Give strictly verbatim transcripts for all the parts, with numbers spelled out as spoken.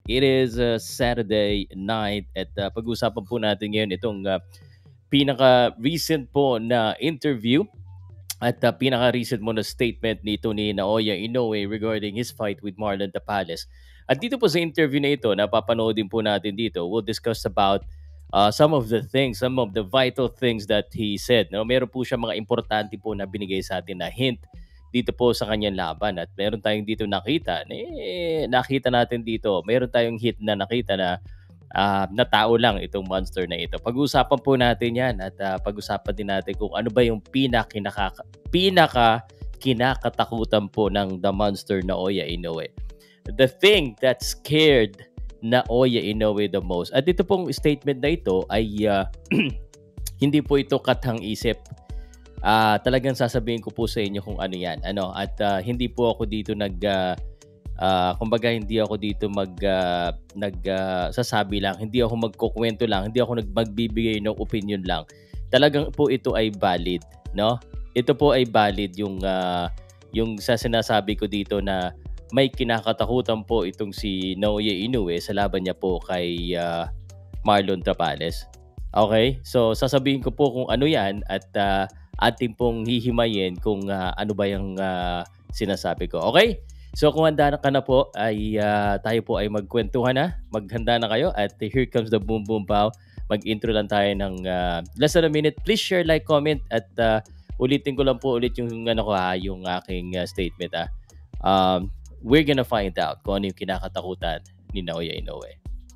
It is uh, Saturday night at uh, pag-usapan po natin ngayon itong uh, pinaka-recent po na interview at uh, pinaka-recent mo na statement nito ni Naoya Inoue regarding his fight with Marlon Tapales. At dito po sa interview na ito, napapanoodin po natin dito, we'll discuss about uh, some of the things, some of the vital things that he said. No? Meron po siya mga importante po na binigay sa atin na hint dito po sa kanyang laban. At meron tayong dito nakita, eh, nakita natin dito, meron tayong hit na nakita na uh, na tao lang itong monster na ito. Pag-usapan po natin yan at uh, pag-usapan din natin kung ano ba yung pinaka, pinaka kinakatakutan po ng the monster na Naoya Inoue. The thing that scared Naoya Inoue the most. At ito pong statement na ito ay uh, hindi po ito kathang isip. Uh, talagang sasabihin ko po sa inyo kung ano yan. Ano, at uh, hindi po ako dito nag... Uh, Uh, kumbaga hindi ako dito mag uh, nag uh, sasabi lang, hindi ako magkukwento lang, hindi ako nagmagbibigay ng opinion lang. Talagang po ito ay valid, no? Ito po ay valid yung uh, yung sa sinasabi ko dito na may kinakatakutan po itong si Naoya Inoue sa laban niya po kay uh, Marlon Tapales. Okay? So sasabihin ko po kung ano 'yan at uh, ating pong hihimayin kung uh, ano ba yung uh, sinasabi ko. Okay? So kung handa na ka na po, ay uh, tayo po ay magkwentuhan na. Maghanda na kayo at here comes the boom boom pow. Mag-intro lang tayo ng uh, less than a minute. Please share, like, comment at uh, ulitin ko lang po ulit yung ano ko ha, yung aking uh, statement ha. Um, we're gonna find out kung ano yung kinakatakutan ni Naoya Inoue.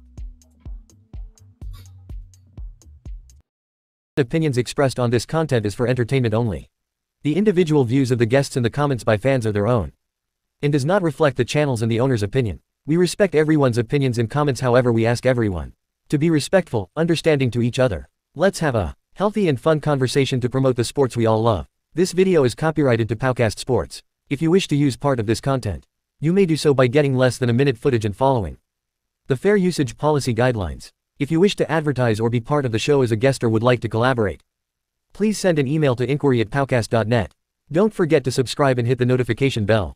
Opinions expressed on this content is for entertainment only. The individual views of the guests and the comments by fans are their own and does not reflect the channel's and the owner's opinion. We respect everyone's opinions and comments, however we ask everyone to be respectful, understanding to each other. Let's have a healthy and fun conversation to promote the sports we all love. This video is copyrighted to Powcast Sports. If you wish to use part of this content, you may do so by getting less than a minute footage and following the fair usage policy guidelines. If you wish to advertise or be part of the show as a guest or would like to collaborate, please send an email to inquiry at powcast dot net. Don't forget to subscribe and hit the notification bell.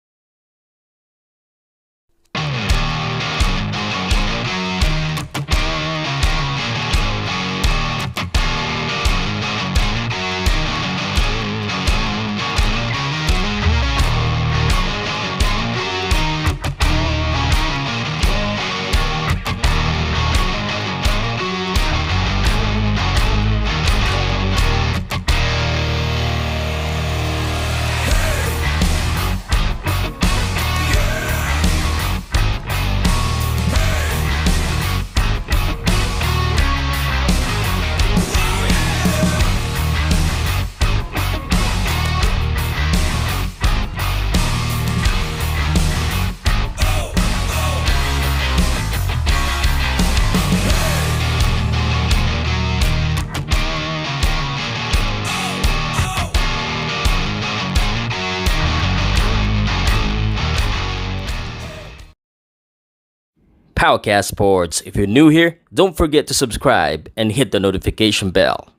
Powcast Sports. If you're new here, don't forget to subscribe and hit the notification bell.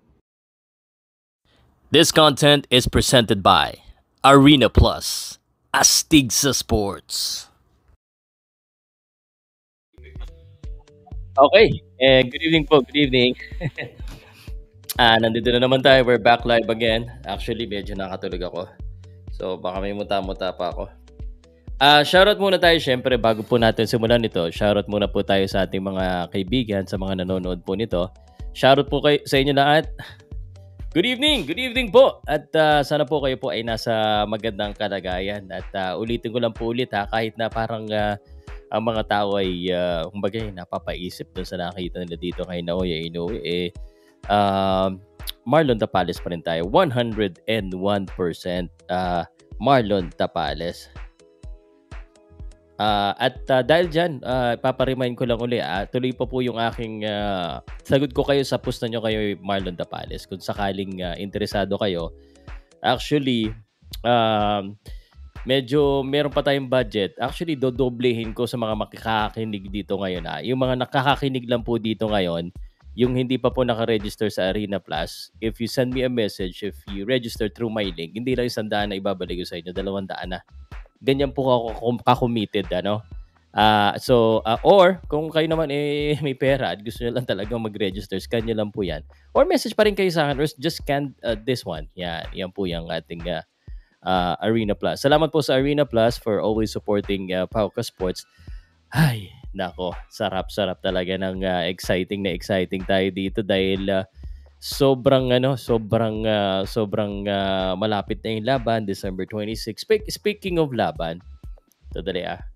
This content is presented by Arena Plus, Astigsa Sports. Okay, eh, good evening po, good evening. ah, nandito na naman tayo, we're back live again. Actually, medyo nakatulog ako. So, baka may muta-muta pa ako. Uh, shoutout muna tayo syempre bago po natin simulan ito. Shoutout muna po tayo sa ating mga kaibigan, sa mga nanonood po nito. Shoutout po kayo sa inyo lahat. Good evening, good evening po. At uh, sana po kayo po ay nasa magandang kalagayan. At uh, ulitin ko lang po ulit ha, kahit na parang uh, ang mga tao ay uh, kumbaga napapaisip dun sa nakita nila dito kay Naoya Inoue, eh, uh, Marlon Tapales pa rin tayo. one hundred one percent uh, Marlon Tapales. Uh, at uh, dahil dyan, uh, paparemind ko lang uli, uh, tuloy pa po yung aking uh, sagot ko kayo sa post na nyo kayo Marlon Tapales. Kung sakaling uh, interesado kayo, actually, um, medyo meron pa tayong budget. Actually, dodoblehin ko sa mga makakakinig dito ngayon. Ah. Yung mga nakakakinig lang po dito ngayon, yung hindi pa po nakaregister sa Arena Plus, if you send me a message, if you register through my link, hindi lang isang daan na ibabalik ko sa inyo, dalawang daan na. Ganyan po ako kakommitted, ano? Ah, so, ah, or kung kayo naman, eh, may pera at gusto niyo lang talagang mag-register, scan niyo lang po 'yan or message pa rin kayo sa'kin or just scan, ah, this one. 'Yan, 'yan po yung ating, ah, ah, Arena Plus. Salamat po sa Arena Plus for always supporting, ah, Pauka Sports. Ay, naku, sarap-sarap talaga ng, ah, exciting na exciting tayo dito dahil, ah, sobrang ano, sobrang, ah, sobrang, ah, malapit na yung laban, December twenty-six. Speak speaking of laban, ito dali, ah.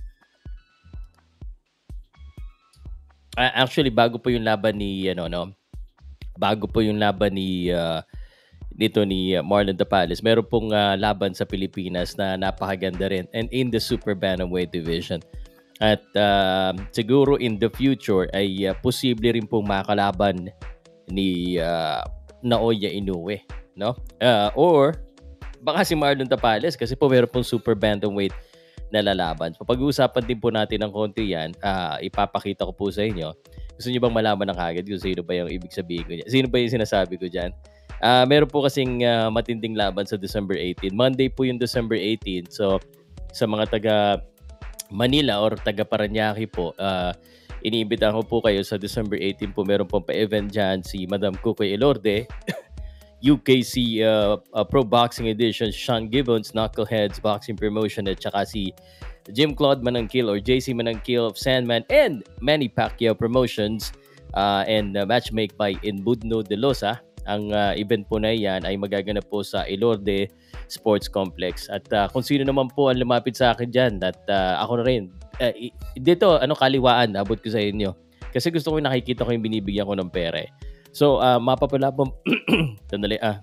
Ah, actually bago po yung laban ni ano 'no, bago po yung laban ni, ah, nito ni ah, Marlon Tapales, meron pong, ah, laban sa Pilipinas na napakaganda rin and in the super bantamweight division. At, ah, siguro in the future ay, ah, posible rin pong makalaban ni, ah, Naoya Inoue 'no, ah, or baka si Marlon Tapales kasi po meron pong super bantamweight na lalaban. So pag-uusapan din po natin ng konti 'yan, ah, ipapakita ko po sa inyo. Gusto niyo bang malaman na kaagad kung sino ba yung ibig sabihin ko diyan? Sino ba yung sinasabi ko diyan? Ah, meron po kasing, ah, matinding laban sa December eighteen. Monday po yung December eighteen. So sa mga taga Manila or taga Parañaque po, ah, iniimbitahan ko po kayo sa December eighteen po. Meron pong pa-event diyan si Madam Kukoy Elorde, U K C uh, uh, Pro Boxing Edition, Sean Gibbons, Knuckleheads Boxing Promotion, at saka si Jim Claude Manangkil or J C Manangkil of Sandman and Manny Pacquiao Promotions, uh, and uh, matchmake by Inbudno de Losa. Ang uh, event po na yan ay magaganap po sa Elorde Sports Complex. At uh, kung sino naman po ang lumapit sa akin dyan, at uh, ako na rin, uh, dito, ano, kaliwaan, abot ko sa inyo. Kasi gusto ko yung nakikita ko yung binibigyan ko ng pere. So, uh, mapapalabang, sandali, ah,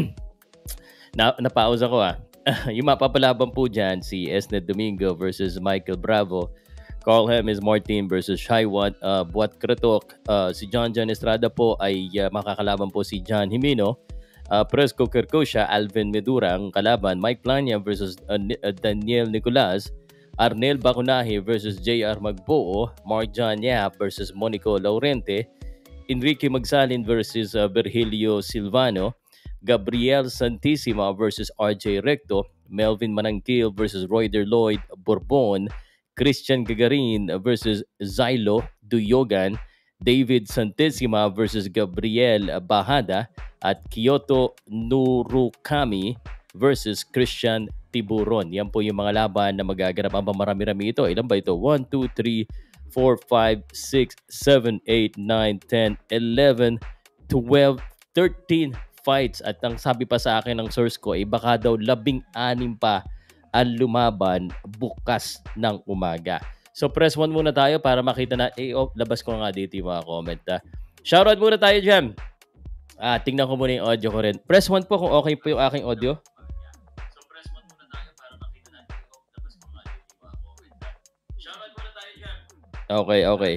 na, napausa ko ah. Yung mapapalaban po dyan, si Esned Domingo versus Michael Bravo. Carl Hemes Martin versus Shaiwan uh, Buat Kretok. Uh, si John John Estrada po ay uh, makakalaban po si John Jimeno. Uh, Presco Kerkosha, Alvin Medura ang kalaban. Mike Plania versus uh, uh, Daniel Nicolas. Arnel Bacunahe versus J R Magboo. Mark John Yap versus Monico Laurente. Enrique Magsalin versus uh, Virgilio Silvano. Gabriel Santissima versus R J Recto. Melvin Manangkil versus Royder Lloyd Bourbon. Christian Gagarin versus Zylo Duyogan. David Santissima versus Gabriel Bahada. At Kyoto Nurukami versus Christian Tiburon. Yan po yung mga laban na magaganap. Ang marami-rami ito. Ilan ba ito? one, two, three, four, five, six, seven, eight, nine, ten, eleven, twelve, thirteen fights. At ang sabi pa sa akin ng source ko ay baka daw labing anim pa ang lumaban bukas ng umaga. So press one muna tayo para makita na, eh oh, labas ko nga dito yung mga comment ha. Shoutout muna tayo dyan. Ah, tingnan ko muna yung audio ko rin. Press one po kung okay po yung aking audio. So press one muna tayo para makita na, eh oh, labas ko nga dito yung mga comment ha. Shoutout muna tayo dyan. Okay, okay.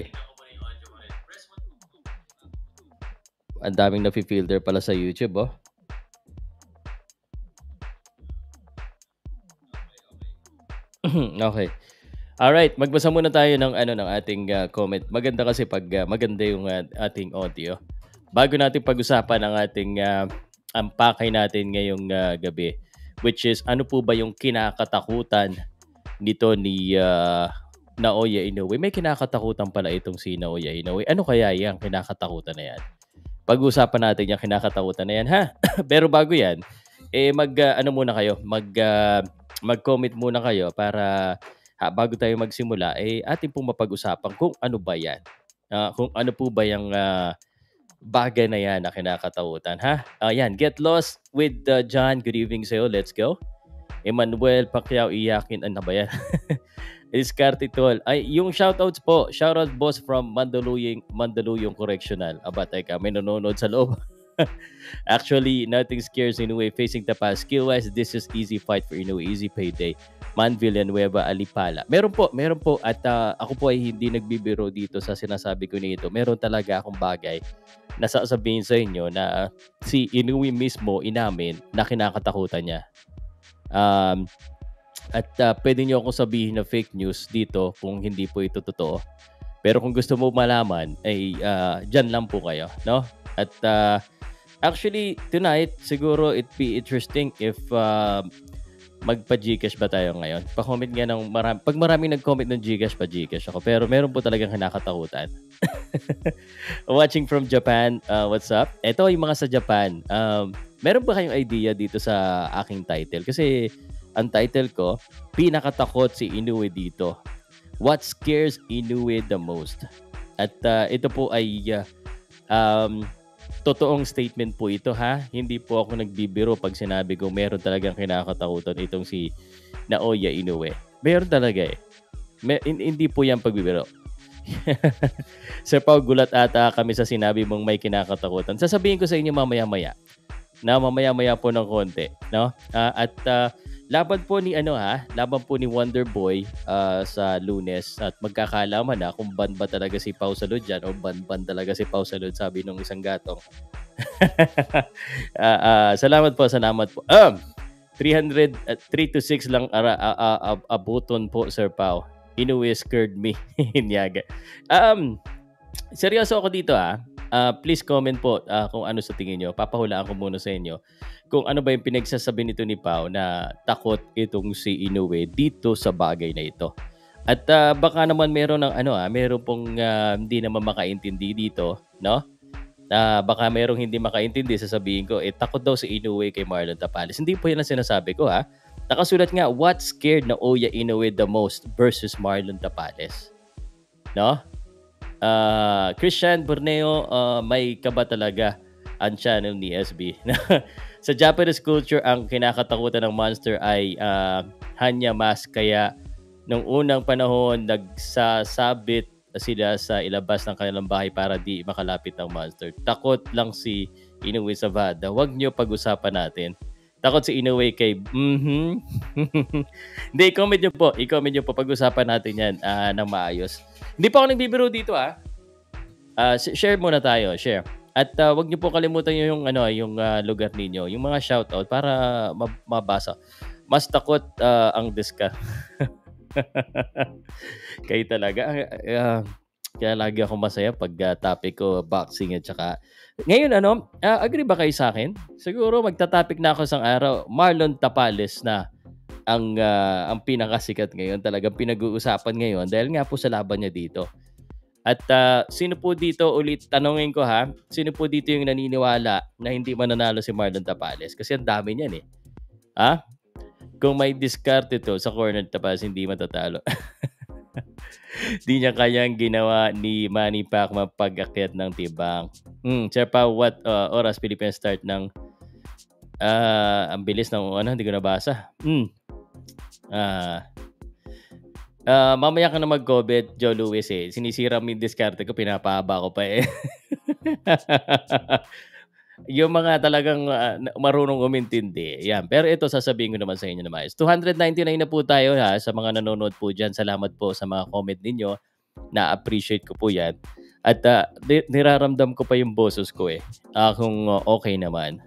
Ang daming na-filter pala sa YouTube, oh. Okay. Alright, magbasa muna tayo ng ano ng ating uh, comment. Maganda kasi pag uh, maganda yung uh, ating audio. Bago natin pag-usapan ang ating uh, ang pakay natin ngayong uh, gabi, which is ano po ba yung kinakatakutan nito ni uh, Naoya Inoue. May kinakatakutan pala itong si Naoya Inoue. Ano kaya yung kinakatakutan na yan? Pag-usapan natin yung kinakatakutan na yan, ha? Pero bago yan, eh mag uh, ano muna kayo, mag uh, mag-comment muna kayo para ha, bago tayo magsimula, eh ating pong mapag-usapan kung ano ba yan. Uh, kung ano po ba yung uh, bagay na yan na kinakatakutan, ha? Uh, yan, Get Lost with uh, John. Good evening sa'yo. Let's go. Emmanuel Pacquiao iyakin. Ano ba yan? Discarte Tol. Ay, yung shoutouts po. Shoutout boss from Mandaluyong, Mandaluyong Correctional. Aba, teka, may nanonood sa loob. Actually, nothing scares Inoue facing Tapas. Skill-wise, this is easy fight for Inoue. Easy payday. Man Villanueva, Alipala. Meron po, meron po. At uh, ako po ay hindi nagbibiro dito sa sinasabi ko nito. Meron talaga akong bagay na sasabihin sa inyo na si Inoue mismo inamin na kinakatakutan niya. Um, at uh, pwede nyo akong sabihin na fake news dito kung hindi po ito totoo. Pero kung gusto mo malaman, ay uh, dyan lang po kayo, no? At uh, actually, tonight, siguro it be interesting if uh, magpa-Gcash ba tayo ngayon? Pa-comment nga ng marami. Pag maraming nag-comment ng Gcash, pa-Gcash ako. Pero meron po talagang kinakatakutan. Watching from Japan, uh, what's up? Ito yung mga sa Japan. Um, meron ba kayong idea dito sa aking title? Kasi ang title ko, pinakatakot si Inoue dito. What scares Inoue the most? At uh, ito po ay uh, um, totoong statement po ito ha. Hindi po ako nagbibiro pag sinabi ko meron talagang kinakatakutan itong si Naoya Inoue. Meron talaga eh. May, hindi po yan pagbibiro. Sir Pao, gulat ata kami sa sinabi mong may kinakatakutan. Sasabihin ko sa inyo mamaya-maya. Na mamaya-maya po ng konti. No? Uh, at uh, laban po ni ano ha, laban po ni Wonder Boy uh, sa Lunes at magkakalaman na kung ban ba talaga si Pao Salud dyan o ban-ban talaga si Pao Salud, sabi nung isang gatong. uh, uh, salamat po, salamat po. Um, three hundred, uh, three to six lang ara, uh, uh, uh, abuton po, Sir Pao. Inoue scared me. Hinyaga. Um, seryoso ako dito ha. Uh, please comment po uh, kung ano sa tingin nyo. Papahulaan ko muna sa inyo kung ano ba yung pinagsasabi nito ni Pao na takot itong si Inoue dito sa bagay na ito. At uh, baka naman meron ng ano ah, meron pong uh, hindi naman makaintindi dito, no? Uh, baka merong hindi makaintindi, sasabihin ko, eh takot daw si Inoue kay Marlon Tapales. Hindi po yan ang sinasabi ko ha. Nakasulat nga, what scared Naoya Inoue the most versus Marlon Tapales? No? Uh, Christian Borneo, uh, may kaba talaga ang channel ni S B. Sa Japanese culture, ang kinakatakutan ng monster ay uh, Hanya Mask. Kaya nung unang panahon, nagsasabit sila sa ilabas ng kanilang bahay para di makalapit ng monster. Takot lang si Inoue sa V A D A. Huwag nyo pag-usapan natin. Takot si Inoue kay... Mm-hmm. Hindi, i-comment nyo po. I-comment nyo po. Pag-usapan natin yan uh, ng maayos. Hindi pa ako nagbibiro dito ah. Uh, share muna tayo. Share. At uh, wag nyo po kalimutan yung, ano, yung uh, lugar ninyo. Yung mga shoutout para mab- mabasa. Mas takot uh, ang diska. Kayo talaga. Uh, kaya lagi ako masaya pag uh, topic ko boxing at saka... Ngayon, ano, uh, agree ba kayo sa akin? Siguro magta-topic na ako isang araw. Marlon Tapales na ang uh, ang pinakasikat ngayon. Talagang pinag-uusapan ngayon dahil nga po sa laban niya dito. At uh, sino po dito, ulit tanongin ko ha, sino po dito yung naniniwala na hindi mananalo si Marlon Tapales? Kasi ang dami niyan eh. Ha? Kung may discard ito sa corner Tapales, hindi matatalo. Di niya kayang ginawa ni Manny Pacquiao pag-akyat ng tibang. Hmm, Sir Pao, what uh, oras Philippines start ng uh, ang bilis ng ano, hindi ko nabasa. Hmm. Ah. Uh, mamaya ka na mag-comment, Joe Louis eh. Sinisira mo yung diskarte ko, pinapahaba ko pa eh. Yung mga talagang uh, marunong umintindi. Yan. Pero ito, sasabihin ko naman sa inyo naman. two ninety-nine na po tayo ha, sa mga nanonood po dyan. Salamat po sa mga comment ninyo. Na-appreciate ko po yan. At uh, niraramdam ko pa yung boses ko eh. Uh, kung uh, okay naman.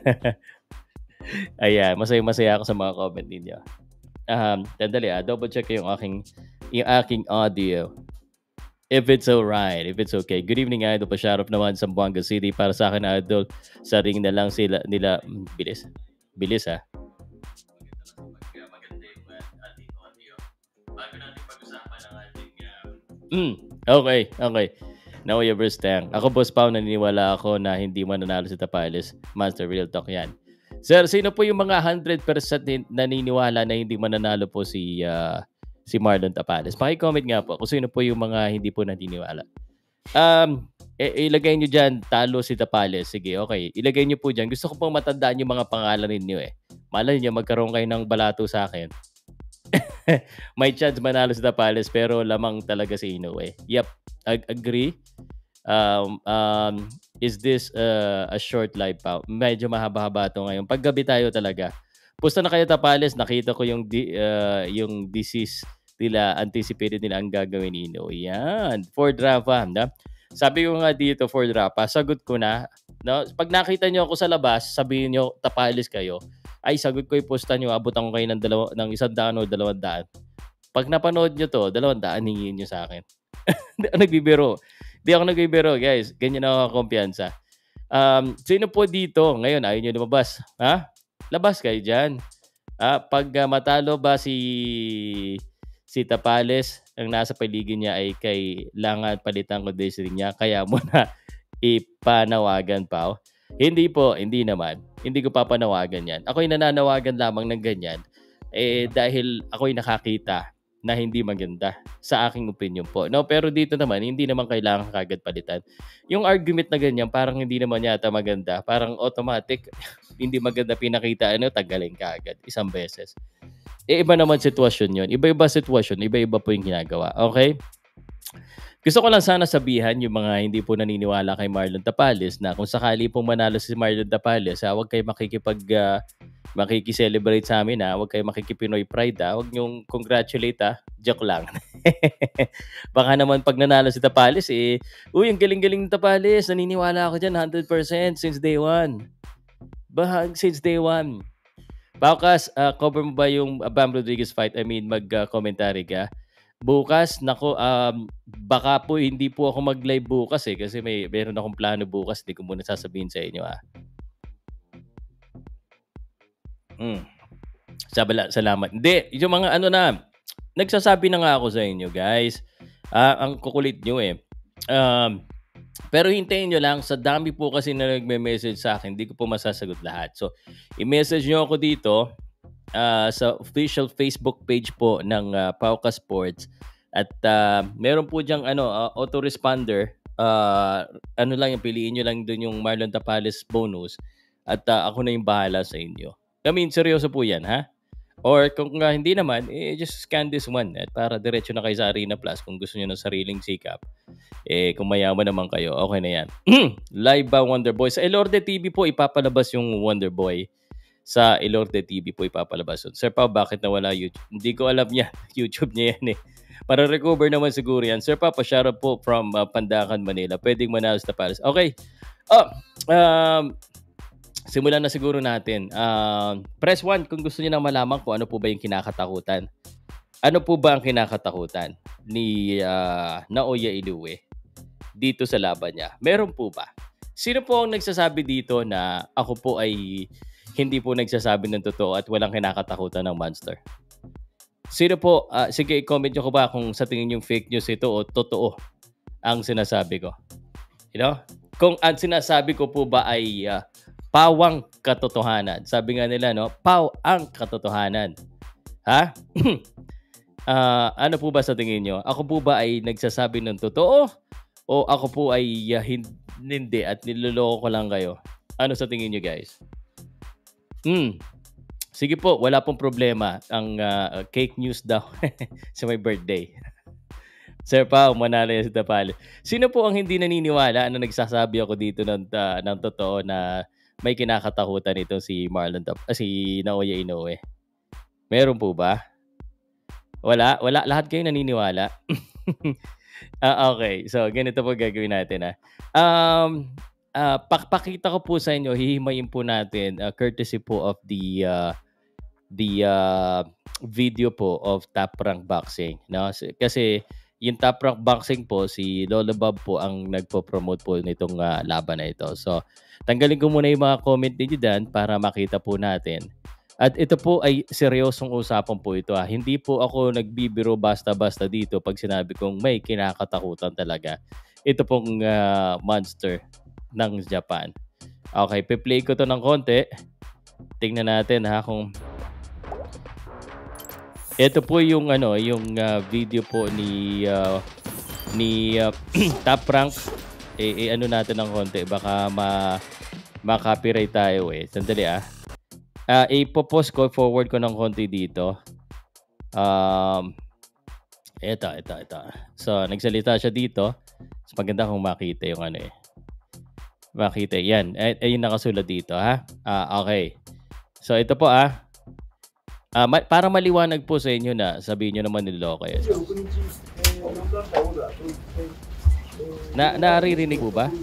Ayan, masaya-masaya ako sa mga comment ninyo. Um, tandali ah, double check yung aking, yung aking audio. If it's alright, if it's okay. Good evening, Idol. Pa-shoutout naman sa Zamboanga City. Para sa akin, Idol, sa ring na lang sila, nila, bilis. Bilis, ha? Maganda yung ating audio. Bago natin pag-usapan ang ating... Uh... Mm, okay, okay. Now, your first time. Ako, Boss Pao, naniniwala ako na hindi mananalo si Tapales. Master Real Talk yan. Sir, sino po yung mga one hundred percent naniniwala na hindi mananalo po si... Uh, si Marlon Tapales. Paki-comment nga po kung sino po yung mga hindi po naniniwala. Um, i- ilagay nyo dyan, talo si Tapales. Sige, okay. Ilagay nyo po dyan. Gusto ko pong matandaan yung mga pangalan ninyo eh. Malay nyo, magkaroon kayo ng balato sa akin. May chance manalo si Tapales pero lamang talaga si Inoue. Yep, ag- agree. Um, um, is this uh, a short live pa? Medyo mahaba-haba ito ngayon. Paggabi tayo talaga. Pusta na kayo Tapales, nakita ko yung di, uh, yung disease nila, anticipated nila ang gagawin ni Inoue. Yan, Ford Rafa, na? Sabi ko nga dito, Ford Rafa, sagot ko na. No? Pag nakita nyo ako sa labas, sabihin nyo, Tapales kayo, ay sagot ko yung posta nyo, abutan ko kayo ng, dalawa, ng isang daan o dalawang daan. Pag napanood nyo to, dalawang daan, hingin nyo sa akin. Hindi ako nagbibiro. Hindi ako nagbibiro, guys. Ganyan ako kumpiyansa. Um, sino po dito? Ngayon, ayaw nyo lumabas. Ha? Labas kayo dyan. Ah, pag ah, matalo ba si si Tapales, ang nasa paligid niya ay kailangan palitan ko din niya, kaya mo na ipanawagan pa. Hindi po, hindi naman. Hindi ko papanawagan 'yan. Ako'y nananawagan lamang ng ganyan, eh, dahil ako'y nakakita na hindi maganda sa aking opinyon po, 'no. Pero dito naman, hindi naman kailangan kaagad palitan. Yung argument na ganyan parang hindi naman yata maganda, parang automatic hindi maganda pinakita ano, tanggalin kaagad isang beses. Eh, iba naman sitwasyon 'yun, iba-iba sitwasyon, iba-iba po yung ginagawa, okey? Gusto ko lang sana sabihan yung mga hindi po naniniwala kay Marlon Tapales na kung sakali pong manalo si Marlon Tapales, ah, huwag kayong makikipag, ah, makiki-celebrate sa amin, ah, huwag kayong makiki-Pinoy pride, ah, huwag niyong congratulate, ah, joke lang. Baka naman 'pag nanalo si Tapales, eh, "Uy, ang galing-galing ni Tapales, naniniwala ako diyan one hundred percent since day one." Bahag since day one. Paukas, ah, cover mo ba yung ah, Bam Rodriguez fight? I mean, mag, ah, commentary ka? Bukas, naku, um, baka po hindi po ako mag-live bukas, eh, kasi may meron akong plano bukas, 'di ko muna sasabihin sa inyo, ah. Hmm, sabala salamat. Hindi, yung mga ano na, nagsasabi na nga ako sa inyo, guys. Ah, ang kukulit niyo, eh. Um, pero hintayin niyo lang, sa dami po kasi na nagme-message sa akin, hindi ko po masasagot lahat. So, i-message niyo ako dito, ah, sa official Facebook page po ng, ah, Pauka Sports at, ah, meron po diyang ano, ah, autoresponder, ah, ano lang yung piliin niyo lang dun yung Marlon Tapales bonus at, ah, ako na yung bahala sa inyo. I mean, seryoso po 'yan, ha? Or kung, ah, hindi naman, eh, just scan this one at para diretso na kayo sa Arena Plus kung gusto niyo ng sariling sikap. Eh, kung mayaman naman kayo, okay na 'yan. Live ba Wonder Boy? Sa Elorde T V po ipapalabas yung Wonder Boy. Sa Elorde T V po ipapalabas yun. Sir Pao, bakit nawala YouTube? Hindi ko alam yan. YouTube niya yan, eh. Mare-recover naman siguro yan. Sir Pao, pa-shoutout po from, ah, Pandacan, Manila. Puwedeng Manaus na Tapales. Okay. Oh, um, simulan na siguro natin. Um, press one kung gusto niyo na malaman kung ano po ba yung kinakatakutan. Ano po ba ang kinakatakutan ni, ah, Naoya Inoue dito sa laban niya? Meron po ba? Sino po ang nagsasabi dito na ako po ay hindi po nagsasabi ng totoo at walang kinakatakutan ng monster? Sino po, ah, sige, i-comment niyo ko ba kung sa tingin yung fake news ito o totoo ang sinasabi ko. You know? Kung ang sinasabi ko po ba ay, ah, pawang katotohanan. Sabi nga nila, no, paw ang katotohanan. Ha? Ah, ano po ba sa tingin niyo? Ako po ba ay nagsasabi ng totoo o ako po ay, ah, hin hindi at niloloko ko lang kayo? Ano sa tingin niyo, guys? Hmm, sige po, wala pong problema. Ang, ah, cake news daw sa my birthday. Sir Pao, manalo yan si Tapales. Sino po ang hindi naniniwala na nagsasabi ako dito ng, ah, ng totoo na may kinakatakutan itong si Marlon Tap ah, si Naoya Inoue? Meron po ba? Wala? Wala? Lahat kayo naniniwala? Ah, okay. So, ganito po gagawin natin, ah. Um, ah, pak pakita ko po sa inyo, hihimayin po natin, ah, courtesy po of the, ah, the, ah, video po of Top Rank Boxing, 'no? Si kasi yung Top Rank Boxing po, si Lolo Bob po ang nagpo-promote po nitong, ah, laban na ito. So, tanggalin ko muna yung mga comment ninyo diyan para makita po natin. At ito po ay seryosong usapan po ito, ah. Hindi po ako nagbibiro basta-basta dito 'pag sinabi kong may kinakatakutan talaga. Ito pong, ah, monster ng Japan. Okay, pe-play ko 'to ng konti. Tingnan natin, ha, kung ito po yung ano, yung, ah, video po ni, ah, ni, ah, Top Rank. Eh, eh, ano natin ng konti baka ma ma-copyright tayo, eh. Sandali, ah. Ah, ipo-pause ko, forward ko ng konti dito. Um, eto, eto, eto. So, nagsalita siya dito. Mas maganda kung makita yung ano, eh. Makita, yan. Eh, eh, yung nakasulat dito, ha? Ah, okay. So, ito po, ah. Ah, ma para maliwanag po sa inyo na sabihin nyo naman niloloko kayo. So, na naririnig po ba?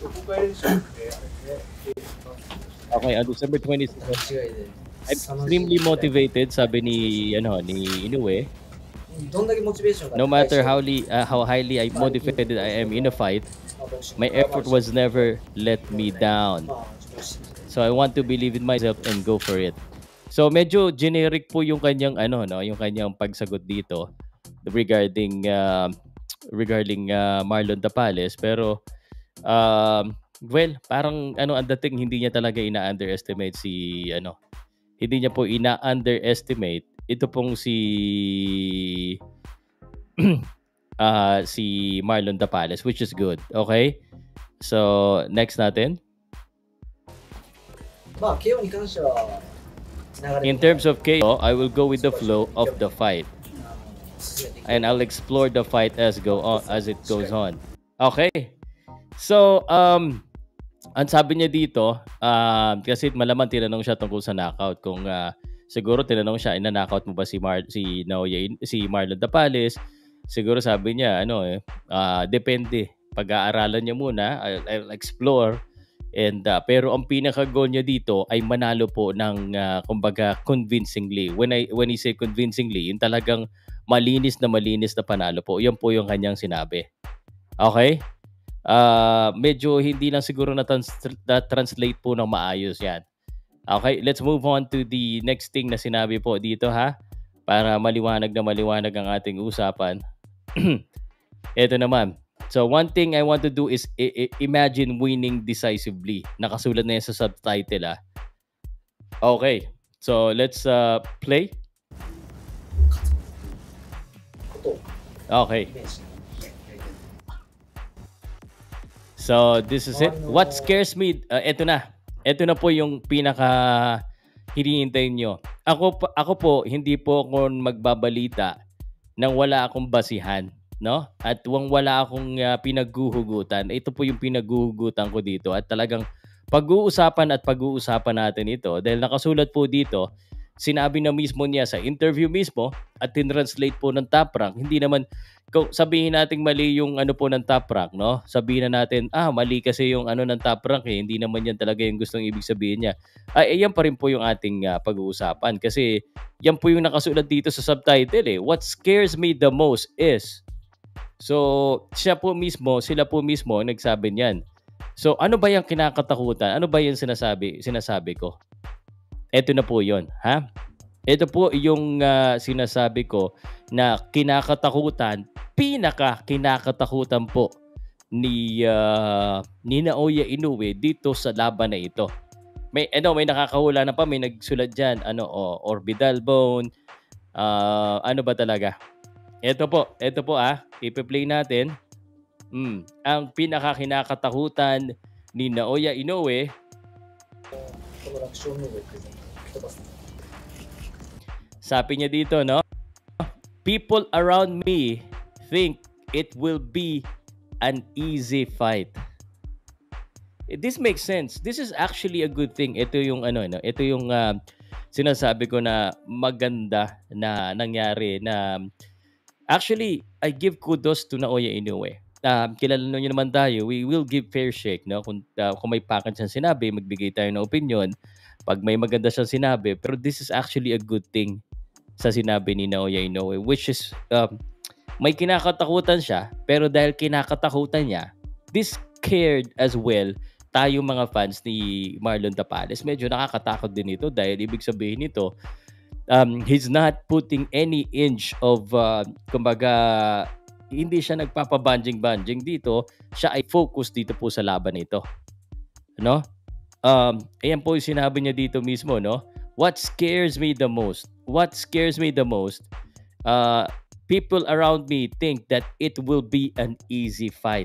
Okay, on December twenty-second, I'm extremely motivated, sabi ni ano ni Inoue. No matter how, li, uh, how highly I motivated I am in a fight, my effort was never let me down. So I want to believe in myself and go for it. So medyo generic po yung kanyang ano no, yung kanyang pagsagot dito regarding uh, regarding uh, Marlon Tapales, pero um well, parang ano ang dating hindi niya talaga ina-underestimate si ano, hindi niya po ina-underestimate ito pong si uh, si Marlon Tapales, which is good. Okay? So, next natin. In terms of K O, I will go with the flow of the fight. And I'll explore the fight as go on as it goes on. Okay. So, um ang sabi niya dito, um, kasi malamang tinanong siya tungkol sa knockout, kung uh, siguro tinanong siya, ina-knockout mo ba si Mar si Naoya si Marlon Tapales? Siguro sabi niya ano eh, uh, depende. Pag-aaralan niya muna, I'll, I'll explore. And uh, pero ang pinaka-goal niya dito ay manalo po ng uh, kumbaga convincingly. When I when he say convincingly, yung talagang malinis na malinis na panalo po. Yan po yung kanyang sinabi. Okay? Uh, medyo hindi lang siguro na, trans- na translate po ng maayos yan. Okay, let's move on to the next thing na sinabi po dito ha, para maliwanag na maliwanag ang ating usapan. Ito naman. So one thing I want to do is I- I- imagine winning decisively. Nakasulat na yan sa subtitle ah. Okay, so let's uh, play. Okay. So, this is it. What scares me, uh, eto na. Eto na po yung pinaka hinihintay nyo. Ako, ako po, hindi po ako magbabalita nang wala akong basihan, no? At wang wala akong uh, pinaghuhugutan. Ito po yung pinaghuhugutan ko dito. At talagang pag-uusapan at pag-uusapan natin ito. Dahil nakasulat po dito, sinabi na mismo niya sa interview mismo at tinranslate po ng Top Rank. Hindi naman, kung sabihin natin mali yung ano po ng Top Rank, no? Sabihin na natin, ah, mali kasi yung ano ng Top Rank eh. Hindi naman yan talaga yung gustong ibig sabihin niya. Ay, yan pa rin po yung ating uh, pag-uusapan. Kasi yan po yung nakasulat dito sa subtitle eh. What scares me the most is, so siya po mismo, sila po mismo nagsabi niyan. So ano ba yung kinakatakutan? Ano ba yung sinasabi, sinasabi ko? Ito na po yon, ha? Ito po yung uh, sinasabi ko na kinakatakutan, pinaka kinakatakutan po ni uh, ni Naoya Inoue dito sa laban na ito. May ano, may nakakahula na pa, may nagsulat diyan, ano oh, orbital bone, uh, ano ba talaga? Ito po, ito po ah, ipe-play natin. Mm, ang pinaka kinakatakutan ni Naoya Inoue. Sabi niya dito, no? People around me think it will be an easy fight. This makes sense. This is actually a good thing. Ito yung ano, no? Ito yung uh, sinasabi ko na maganda na nangyari na actually I give kudos to Naoya Inoue. Uh, kilala nyo naman tayo, we will give fair shake, no? Kung, uh, kung may package siyang sinabi, magbigay tayo ng opinion. Pag may maganda siyang sinabi, pero this is actually a good thing sa sinabi ni Naoya Inoue, which is um, may kinakatakutan siya, pero dahil kinakatakutan niya, this scared as well tayo mga fans ni Marlon Tapales. Medyo nakakatakot din ito dahil ibig sabihin nito, um, he's not putting any inch of uh, kumbaga hindi siya nagpapabanjing-banjing dito, siya ay focus dito po sa laban nito. No? Um, ayan po yung sinabi niya dito mismo, no? What scares me the most? What scares me the most? Uh, people around me think that it will be an easy fight.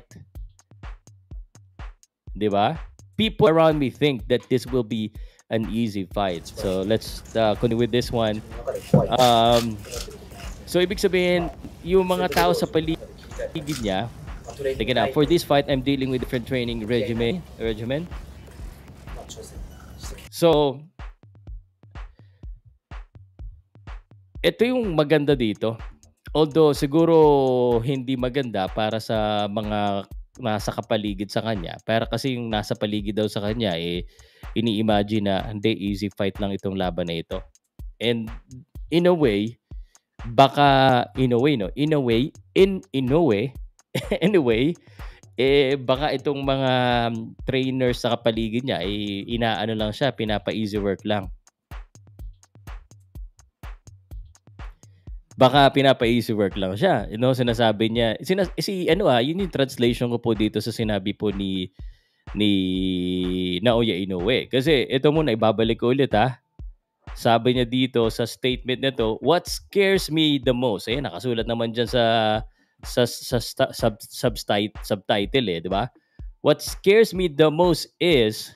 Diba? People around me think that this will be an easy fight. So let's uh, continue with this one. Um, so ibig sabihin, yung mga tao sa paligid niya, teka na, for this fight, I'm dealing with different training regimen. regimen. So, ito yung maganda dito. Although siguro hindi maganda para sa mga nasa kapaligid sa kanya. Pero kasi yung nasa paligid daw sa kanya, eh, ini-imagine na hindi, easy fight lang itong laban na ito. And in a way, baka in a way, no? In a way, in, in a way, anyway, eh, baka itong mga trainers sa kapaligid niya, eh, inaano lang siya, pinapa-easy work lang. baka pinapa-easy work lang siya. You know, sinasabi niya, sinas, si ano ah, yun yung translation ko po dito sa sinabi po ni ni Naoya Inoue. Kasi ito muna, ibabalik ko ulit ha. Sabi niya dito sa statement na to, what scares me the most? Ayan, nakasulat naman dyan sa sa, sa, sa sub, subtitle, subtitle eh, di ba? What scares me the most is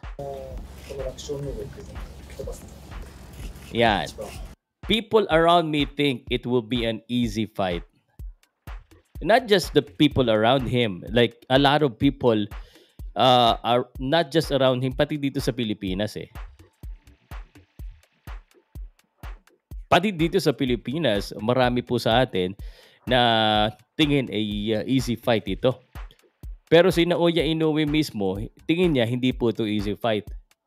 yan. People around me think it will be an easy fight. Not just the people around him, like a lot of people uh, are not just around him, pati dito sa Pilipinas eh. Pati dito sa Pilipinas, marami po sa atin na tingin ay uh, easy fight ito. Pero si Naoya Inoue mismo, tingin niya hindi po ito easy fight.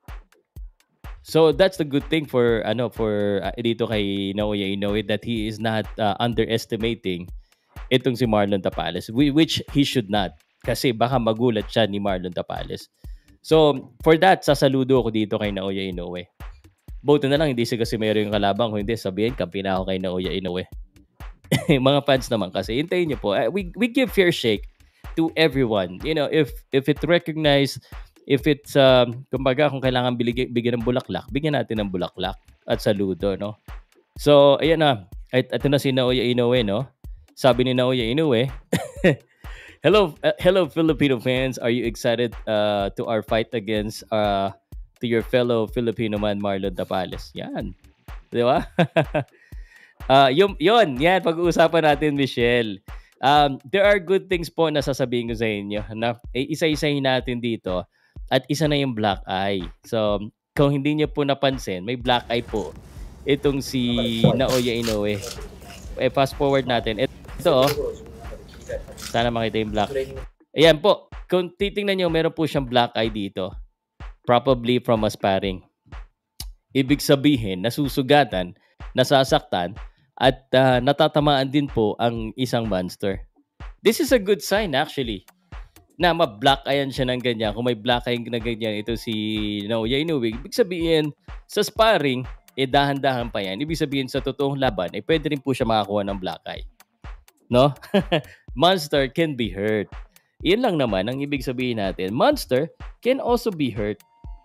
So that's the good thing for ano for uh, dito kay Naoya Inoue, that he is not uh, underestimating itong si Marlon Tapales, which he should not, kasi baka magulat siya ni Marlon Tapales. So for that, sasaludo ako dito kay Naoya Inoue. Buti na lang hindi siya kasi mayroon yung kalabang, kung hindi sabihin kampi na ako kay Naoya Inoue. Mga fans naman kasi, hintayin niyo po. Uh, we we give fair shake to everyone. You know, if if it recognize, if it's um, kumbaga kung kailangan bilig, bigyan ng bulaklak, bigyan natin ng bulaklak at saludo, no? So, ayan na. At ito na si Naoya Inoue, no? Sabi ni Naoya Inoue, hello uh, hello Filipino fans, are you excited uh, to our fight against uh to your fellow Filipino man Marlon Tapales? Yan. Di ba? uh, yun, yun, yan, pag-uusapan natin, Michelle. Um, there are good things po na sasabihin ko sa inyo na eh, isa-isahin natin dito, at isa na yung black eye. So, kung hindi niyo po napansin, may black eye po itong si Naoya Inoue. Eh, fast forward natin. Ito, oh. Sana makita yung black. Ayan po. Kung titingnan nyo, meron po siyang black eye dito. Probably from a sparring. Ibig sabihin, nasusugatan, nasasaktan, at uh, natatamaan din po ang isang monster. This is a good sign actually, na ma-black eyean siya ng ganyan. Kung may black eye na ganyan, ito si Naoya Inoue, ibig sabihin, sa sparring, eh dahan-dahan pa yan. Ibig sabihin, sa totoong laban, eh pwede rin po siya makakuha ng black eye. No? Monster can be hurt. Yan lang naman ang ibig sabihin natin. Monster can also be hurt.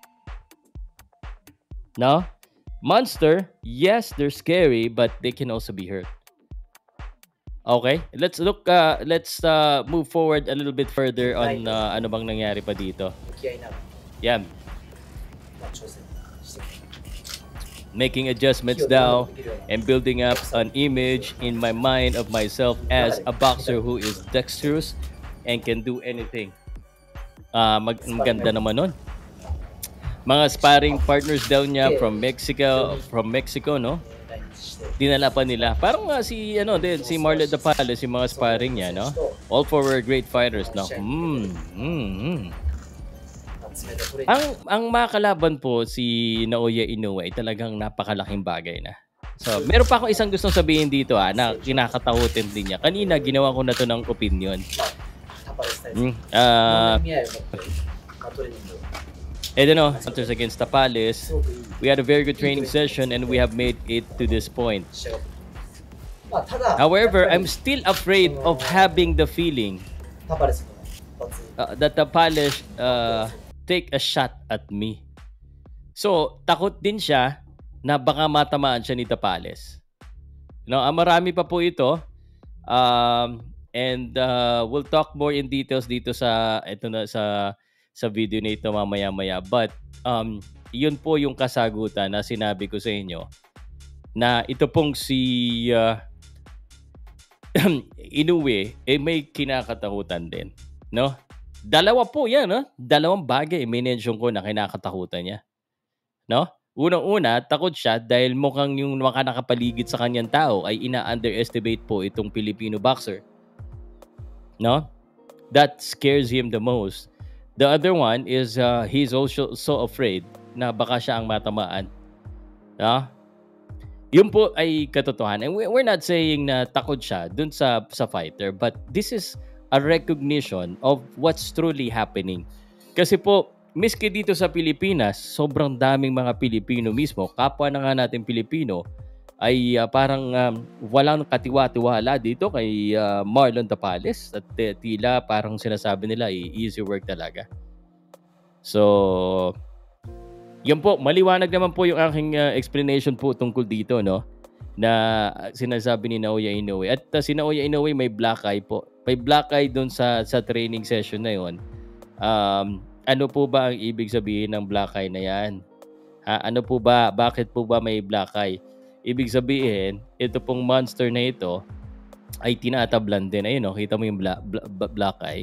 No? Monster, yes, they're scary, but they can also be hurt. Okay, let's look, uh, let's uh, move forward a little bit further on uh, ano bang nangyari pa dito. Yan. Making adjustments now and building up an image in my mind of myself as a boxer who is dexterous and can do anything. Uh, mag maganda naman nun. Mga sparring partners daw niya from Mexico, from Mexico, no? Dinala pa nila. Parang nga si ano din, si Marlon Tapales, si mga sparring niya, no? All four were great fighters, no? Mm, mm, mm. Ang ang makakalaban po si Naoya Inoue ay talagang napakalaking bagay na. So, meron pa akong isang gustong sabihin dito ah, na kinakatakutin din niya. Kanina ginawa ko na to ng opinion. Mm, uh, I don't know, Hunters against Tapales. We had a very good training session and we have made it to this point. However, I'm still afraid of having the feeling uh, that Tapales uh, take a shot at me. So, takot din siya na baka matamaan siya ni Tapales. No, uh, marami pa po ito. Um, and uh, we'll talk more in details dito sa ito na sa sa video na ito mamaya-maya. But um, yun po yung kasagutan na sinabi ko sa inyo na ito pong si uh, Inoue eh may kinakatakutan din, no? Dalawa po yan, no? Dalawang bagay minention ko na kinakatakutan niya, no? Unang-una, takot siya dahil mukhang yung mga nakapaligid sa kanyang tao ay ina-underestimate po itong Filipino boxer, no? That scares him the most. The other one is uh, he's also so afraid na baka siya ang matamaan. No? Yun po ay katotohanan. And we're not saying na takot siya dun sa, sa fighter, but this is a recognition of what's truly happening. Kasi po, miski dito sa Pilipinas, sobrang daming mga Pilipino mismo, kapwa na nga natin Pilipino, ay uh, parang um, walang katiwa-tiwala dito kay uh, Marlon Tapales at uh, tila parang sinasabi nila ay easy work talaga. So, yun po, maliwanag naman po yung aking uh, explanation po tungkol dito, no? Na sinasabi ni Naoya Inoue. At uh, si Naoya Inoue may black eye po. May black eye doon sa, sa training session na yon. Um, ano po ba ang ibig sabihin ng black eye na yan? Ha, ano po ba, bakit po ba may black eye? Ibig sabihin, ito pong monster na ito ay tinatablan din. Ayun, no? Kita mo yung black, black, black eye?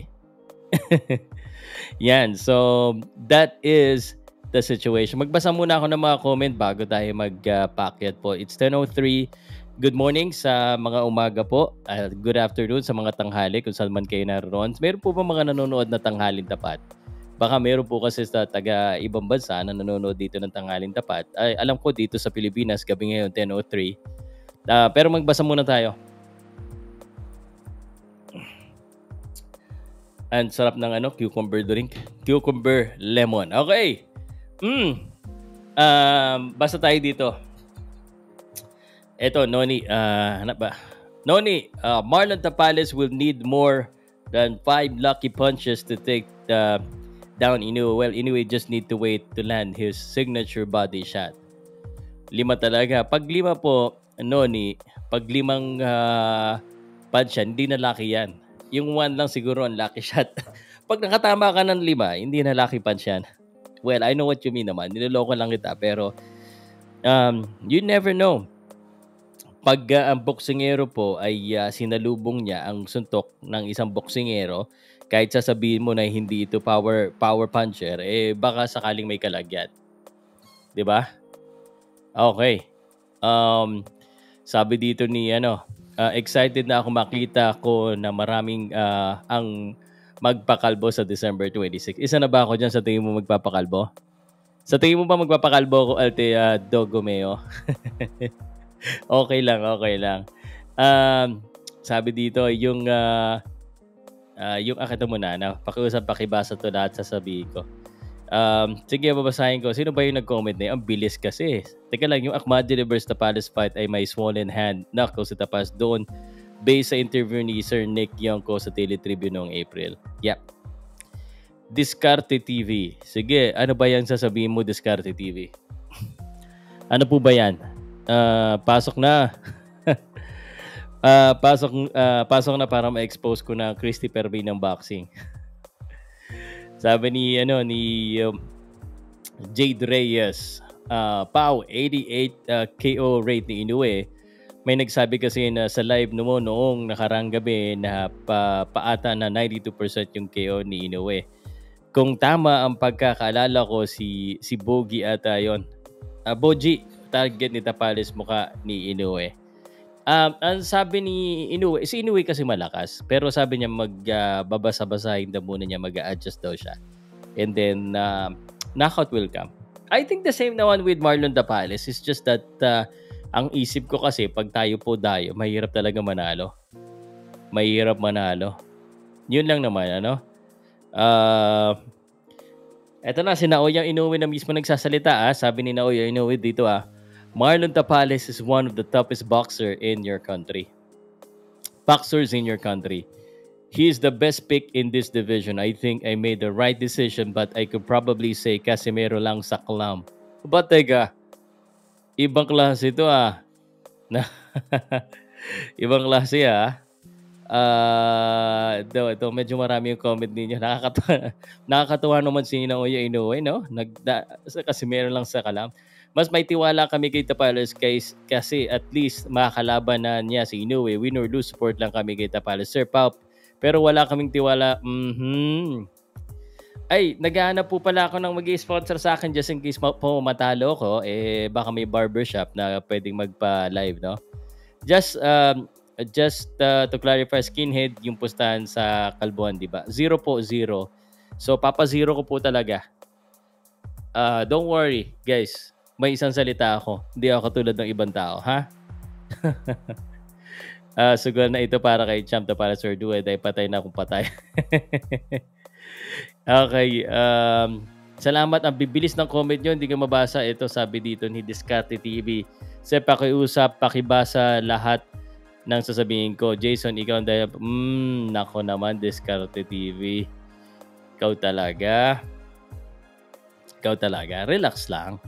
Yan. So, that is the situation. Magbasa muna ako ng mga comment bago tayo magpakyat uh, po. It's ten oh three. Good morning sa mga umaga po. Uh, good afternoon sa mga tanghali kung saan man kayo naroon. Meron po ba mga nanonood na tanghalin tapat? Baka meron po kasi sa taga ibang bansa na nanonood dito ng tanghalin tapat. Ay, alam ko dito sa Pilipinas, gabi ngayon, ten oh three. Uh, pero magbasa muna tayo. Ang sarap ng ano, cucumber drink. Cucumber lemon. Okay. Mm. Um, basta tayo dito. Eto, Noni. Uh, hanap ba? Noni, uh, Marlon Tapales will need more than five lucky punches to take the down Inoue. Well, Inoue just need to wait to land his signature body shot. Lima talaga. Pag lima po, Noni, pag limang uh, punch yan, hindi na lucky yan. Yung one lang siguro ang lucky shot. Pag nakatama ka ng lima, hindi na lucky punch yan. Well, I know what you mean naman. Niloloko lang kita. Pero, um, you never know. Pag uh, ang boksingero po ay uh, sinalubong niya ang suntok ng isang boksingero, kahit sasabihin mo na hindi ito power power puncher, eh baka sakaling may kalagyan. 'Di ba? Okay. Um, sabi dito ni ano, uh, excited na ako makita ko na maraming uh, ang magpakalbo sa December twenty-sixth. Isa na ba ako diyan sa tingin mo magpapakalbo? Sa tingin mo ba magpapakalbo ko, Alte uh, Dogomeo? Okay lang, okay lang. Um, sabi dito yung uh, Uh, yung akita mo na, na pakiusap, pakibasa to lahat sasabihin ko. Um, sige, babasahin ko. Sino ba yung nag-comment na yun? Ang bilis kasi. Teka lang, yung Akhmadji versus Tapales fight ay may swollen hand. Nako si Tapales doon based sa interview ni Sir Nick Yonko sa Daily Tribune noong April. Yep. Diskarte T V. Sige, ano ba yan sasabihin mo, Diskarte T V? Ano po ba yan? Uh, pasok na. Uh, pasok uh, pasok na para ma-expose ko na Christy Perby ng boxing. Sabi ni ano ni um, Jade Reyes, uh, Pau eighty-eight uh, K O rate ni Inoue. May nagsabi kasi na sa live mo noong nakarang gabi na pa, paata na ninety-two percent yung K O ni Inoue. Kung tama ang pagkakaalala ko, si si Bogie ata yon. Uh, Bogie, target ni Tapales mukha ni Inoue. Um, ang sabi ni Inoue, si Inoue kasi malakas, pero sabi niya magbabasa-basahin uh, daw muna niya, mag-a-adjust daw siya. And then, uh, knockout will come. I think the same naman with Marlon Tapales. It's just that uh, ang isip ko kasi, pag tayo po dayo, mahirap talaga manalo. Mahirap manalo. Yun lang naman, ano? Uh, eto na, si Naoya Inoue na mismo nagsasalita. Ah. Sabi ni Naoya Inoue dito, ah, Marlon Tapales is one of the toughest boxer in your country. Boxers in your country. He is the best pick in this division. I think I made the right decision, but I could probably say Casimero lang sa Clam. But teka, ibang klase ito ah. Ibang klase ah. Uh, ito, ito, medyo marami yung comment ninyo. Nakakatawa, nakakatawa naman si Naoya Inoue, no? Nagda, Casimero lang sa Clam. Mas may tiwala kami kay Tapales kasi at least makakalaban na niya si Inoue. Win or lose, support lang kami kay Tapales. Sir Pop, pero wala kaming tiwala. Mm-hmm. Ay, naghahanap po pala ako ng mag-i-sponsor sa akin just in case po matalo ko. Eh, baka may barbershop na pwedeng magpa-live, no? Just, um, just uh, to clarify, Skinhead yung pustahan sa Kalbuhan, di ba? Zero po, zero. So, papa-zero ko po talaga. Uh, don't worry, guys. May isang salita ako. Hindi ako katulad ng ibang tao, ha? uh, siguro na ito para kay Champ, para Sir Duet, ay patay na akong patay. Okay. Um, salamat. Ang bibilis ng comment nyo. Hindi ko mabasa. Ito sabi dito ni Discarte T V. Sa pakiusap, pakibasa lahat ng sasabihin ko. Jason, ikaw ang dahil, hmm, nako naman, Diskarte T V. Ikaw talaga. Ikaw talaga. Relax lang.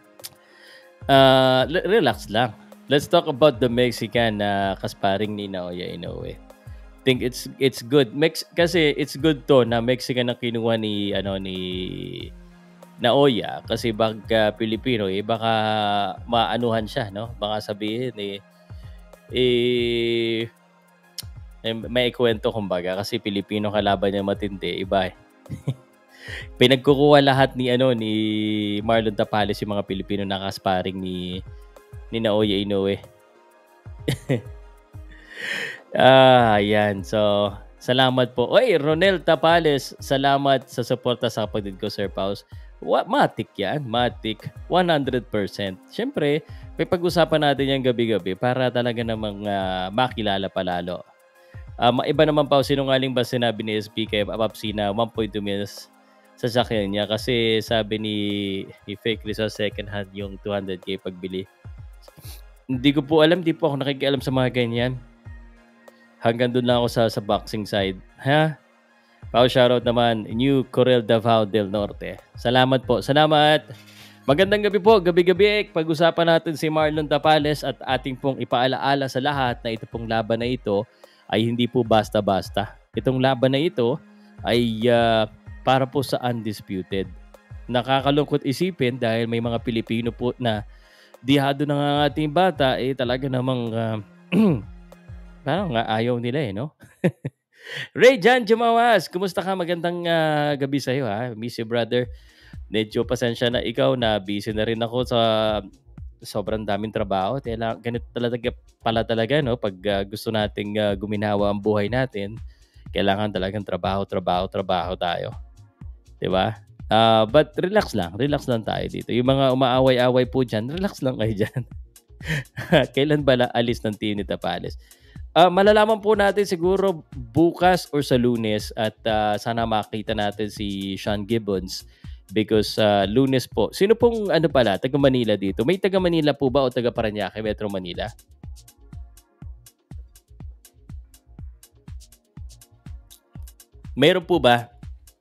Uh, relax lang. Let's talk about the Mexican na uh, kasparing ni Naoya Inoue. Think it's it's good. Mex kasi it's good to na Mexican na kinuha ni ano ni Naoya kasi baka Pilipino eh baka maanuhan siya, no? Baka sabihin eh eh, eh may ikwento kumbaga kasi Pilipino kalaban niya matindi, iba eh. Pinagkukuha lahat ni ano ni Marlon Tapales yung mga Pilipino na kasparing ni ni Naoya Inoue. Ah, ayan. So, salamat po. Oy, Ronel Tapales, salamat sa suporta sa kapatid ko, Sir Paus. What, matik yan, matik. one hundred percent. Siyempre, may pag-usapan natin yan gabi-gabi para talaga namang uh, makilala palalo. Um, iba naman pa, sinungaling ba sinabi ni S P kay Papsi na one point two minutes sa sakyan niya kasi sabi ni, ni Fake Rizal second hand yung two hundred K pagbili. Hindi ko po alam, di po ako nakikialam sa mga ganyan. Hanggang doon lang ako sa, sa boxing side. Ha? Pao, shoutout naman, New Corel Davao del Norte. Salamat po. Salamat. Magandang gabi po. Gabi-gabi. Pag-usapan natin si Marlon Tapales at ating pong ipaalaala sa lahat na ito pong laban na ito ay hindi po basta-basta. Itong laban na ito ay uh, para po sa undisputed. Nakakalungkot isipin dahil may mga Pilipino po na dihado ng ating bata eh talaga namang uh, parang nga ayaw nila eh, no? Ray Jan Jumawas, kumusta ka? Magandang uh, gabi sa iyo ha. Miss you, brother. Medyo pasensya na ikaw na busy na rin ako sa sobrang daming trabaho. Kaya ganito talaga pala talaga no pag uh, gusto nating uh, guminawa ang buhay natin, kailangan talagang trabaho, trabaho, trabaho tayo. 'Di ba? Uh, but relax lang, relax lang tayo dito. Yung mga umaaway-away po diyan, relax lang kayo diyan. Kailan ba alis ng team ni Tapales? Uh, malalaman po natin siguro bukas or sa Lunes at uh, sana makita natin si Sean Gibbons because uh, Lunes po. Sino pong ano pala, taga Manila dito? May taga Manila po ba o taga Parañaque, Metro Manila? Meron po ba?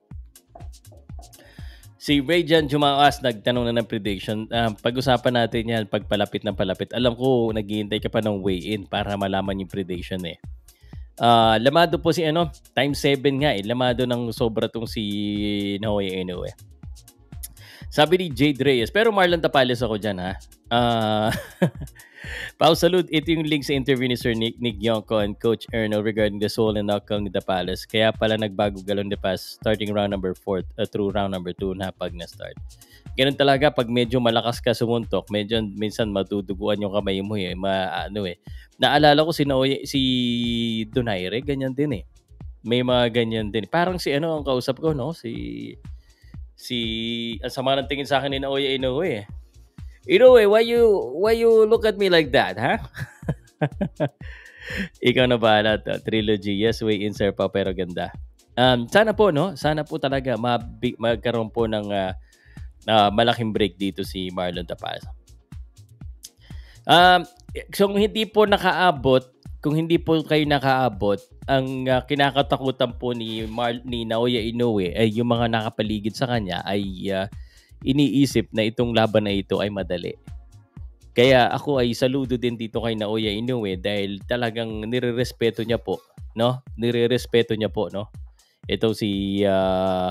Si Rayjan Jumaas nagtanong na ng prediction. Uh, pag-usapan natin yan pagpalapit ng palapit. Alam ko, naghihintay ka pa ng weigh-in para malaman yung prediction eh. Uh, lamado po si ano, time seven nga eh. Lamado ng sobra tong si Naoya Inoue. Sabi ni Jade Reyes, pero Marlon Tapales ako dyan ha. Uh, Pao, salute. Ito yung link sa interview ni Sir Nick, Nick Yonko and Coach Erno regarding the soul and outcome ni Tapales. Kaya pala nagbago galon de pass starting round number four uh, through round number two na pag na-start. Ganun talaga pag medyo malakas ka sumuntok, medyo minsan matuduguan yung kamay mo eh. Ma, ano eh. Naalala ko si, Naoya, si Donaire, ganyan din eh. May mga ganyan din. Parang si ano ang kausap ko, no? Si... Si... Ang sama ng tingin sa akin ni Naoya Inoue eh. Inoue, why you why you look at me like that, ha? Huh? Ikaw na bahala to. Trilogy, yes, way in sir pa, pero ganda. Um, sana po, no? Sana po talaga mab- magkaroon po ng uh, uh, malaking break dito si Marlon Tapales. Um, so kung hindi po nakaabot, kung hindi po kayo nakaabot, ang uh, kinakatakutan po ni, Mar- ni Naoya Inoue ay yung mga nakapaligid sa kanya ay... Uh, iniisip na itong laban na ito ay madali. Kaya ako ay saludo din dito kay Naoya Inoue dahil talagang nirerespeto niya po, no? Nirerespeto niya po, no? Ito si uh...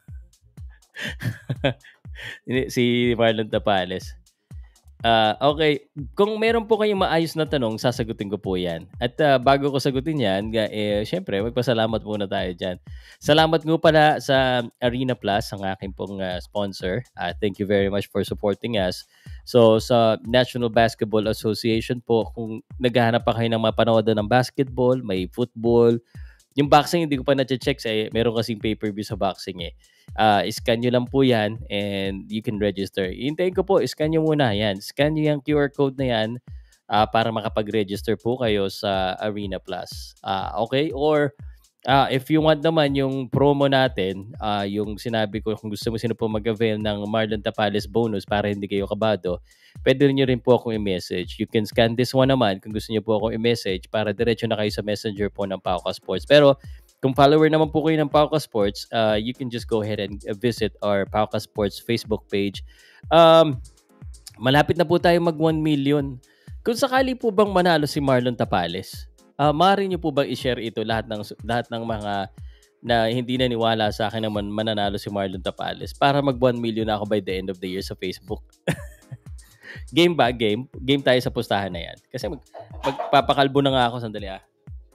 si Marlon Tapales. Uh, okay, kung meron po kayong maayos na tanong, sasagutin ko po yan. At uh, bago ko sagutin yan, eh, syempre, magpasalamat muna tayo dyan. Salamat nga pala sa Arena Plus, ang aking pong uh, sponsor. Uh, thank you very much for supporting us. So, sa National Basketball Association po, kung naghahanap pa kayo ng mapanood ng basketball, may football, yung boxing, hindi ko pa na-check eh. Meron kasing pay-per-view sa boxing eh. Uh, scan nyo lang po yan and you can register. Hintayin ko po, scan nyo muna yan. Scan nyo yung Q R code na yan uh, para makapag-register po kayo sa Arena Plus. Uh, okay? Or Ah, if you want naman yung promo natin, ah, yung sinabi ko kung gusto mo sino po mag-avail ng Marlon Tapales bonus para hindi kayo kabado, puwede niyo rin po akong i-message. You can scan this one naman kung gusto niyo po akong i-message para diretso na kayo sa messenger po ng Pauka Sports. Pero kung follower naman po kayo ng Pauka Sports, ah, you can just go ahead and uh, visit our Pauka Sports Facebook page. Um, malapit na po tayo mag one million. Kung sakali po bang manalo si Marlon Tapales, ah, maaari niyo po bang i-share ito lahat ng lahat ng mga na hindi naniwala sa akin naman mananalo si Marlon Tapales para mag one million na ako by the end of the year sa Facebook. Game ba? Game? Game tayo sa pustahan na yan. Kasi mag, magpapakalbo na nga ako. Sandali ah.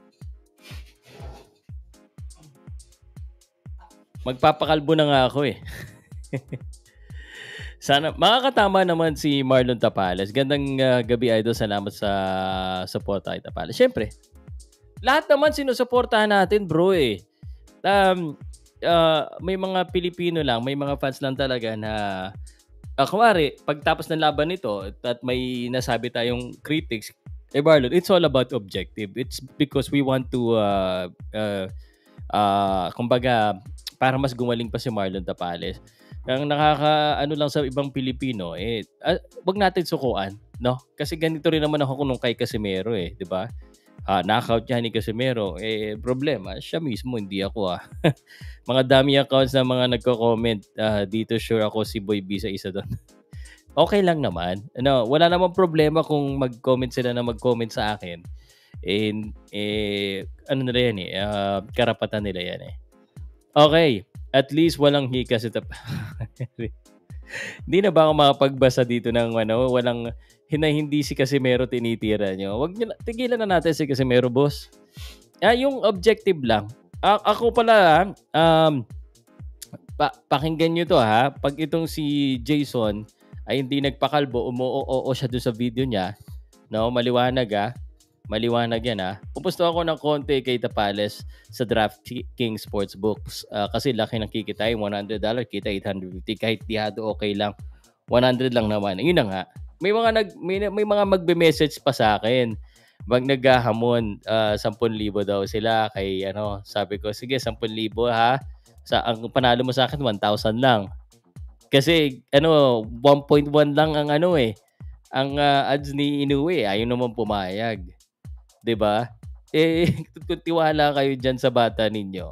Magpapakalbo na nga ako eh. Sana makakatama naman si Marlon Tapales. Gandang uh, gabi, idol. Salamat sa support ay Tapales. Syempre, lahat naman sinusuportahan natin, bro eh. Um, uh, may mga Pilipino lang, may mga fans lang talaga na uh, kumari, pagtapos ng laban nito at may nasabi tayong critics, eh Marlon, it's all about objective. It's because we want to uh, uh, uh, kumbaga, para mas gumaling pa si Marlon Tapales. Ang nakaka ano lang sa ibang Pilipino eh uh, wag natin sukuan, no? Kasi ganito rin naman ako nung kay Casimero eh, 'di ba? Ah, knockout niya ni Casimero eh problema siya mismo, hindi ako ah. Mga dami accounts na mga nagko-comment uh, dito, sure ako si Boy B sa isa doon. Okay lang naman. Ano, wala namang problema kung mag-comment sila na mag-comment sa akin. And eh ano nila yan eh, uh, karapatan nila yan eh. Okay. At least walang hika si Tap. Hindi na ba ako makapagbasa dito ng ano, walang hina hindi si Casimero tinitira nyo. Wag niyo, tigilan na natin si Casimero, boss. Ah, yung objective lang. A- ako pala, um, pa- pakinggan nyo to ha. Pag itong si Jason ay hindi nagpakalbo, umu-oo siya doon sa video niya. No, maliwanag ah. Maliwanag yan ha. Pupusto ako ng konti kay Tapales sa DraftKings Sportsbooks uh, kasi laki ng kikita yung one hundred dollars, kita eight hundred fifty kahit dihado okay lang. one hundred lang naman. Yun na nga. May mga nag may, may mga magbe-message pa sa akin. Wag naghahamon, uh, ten thousand daw sila kay ano, sabi ko sige ten thousand ha. Sa ang panalo mo sa akin one thousand lang. Kasi ano, one point one lang ang ano eh. Ang uh, ads ni Inoue, ayaw naman pumayag. 'Di ba? Eh kung tiwala kayo diyan sa bata ninyo,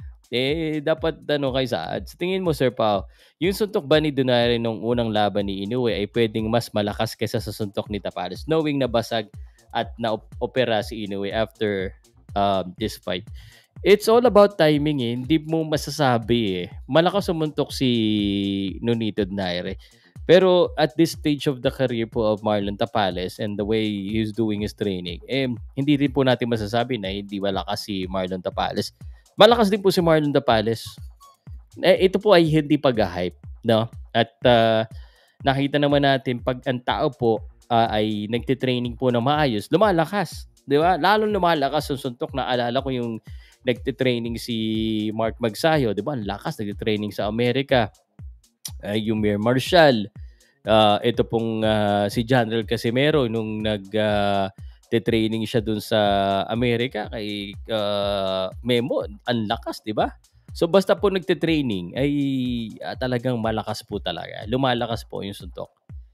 eh dapat ano kayo sa ads. Tingin mo Sir Pao, yung suntok ba ni Donaire nung unang laban ni Inoue ay pwedeng mas malakas kaysa sa suntok ni Tapales knowing na basag at na-opera si Inoue after um, this fight? It's all about timing eh. Hindi mo masasabi eh. Malakas sumuntok si Nonito Donaire. Pero at this stage of the career po of Marlon Tapales and the way he's doing his training, eh, hindi rin po natin masasabi na hindi malakas si Marlon Tapales. Malakas din po si Marlon Tapales. Eh, ito po ay hindi pag-hype, no? At uh, nakita naman natin pag ang tao po uh, ay nagte-training po ng maayos, lumalakas. Di ba? Lalong lumalakas yung suntok. Naalala ko yung nagte-training si Mark Magsayo, di ba? Ang lakas, nagte-training sa Amerika. Uh, yung Mir Marshall, uh, ito pong uh, si General Casimero nung nag uh, training siya dun sa Amerika kay uh, Memo, ang lakas, di ba? So basta po nagte-training ay uh, talagang malakas po talaga. Lumalakas po yung suntok.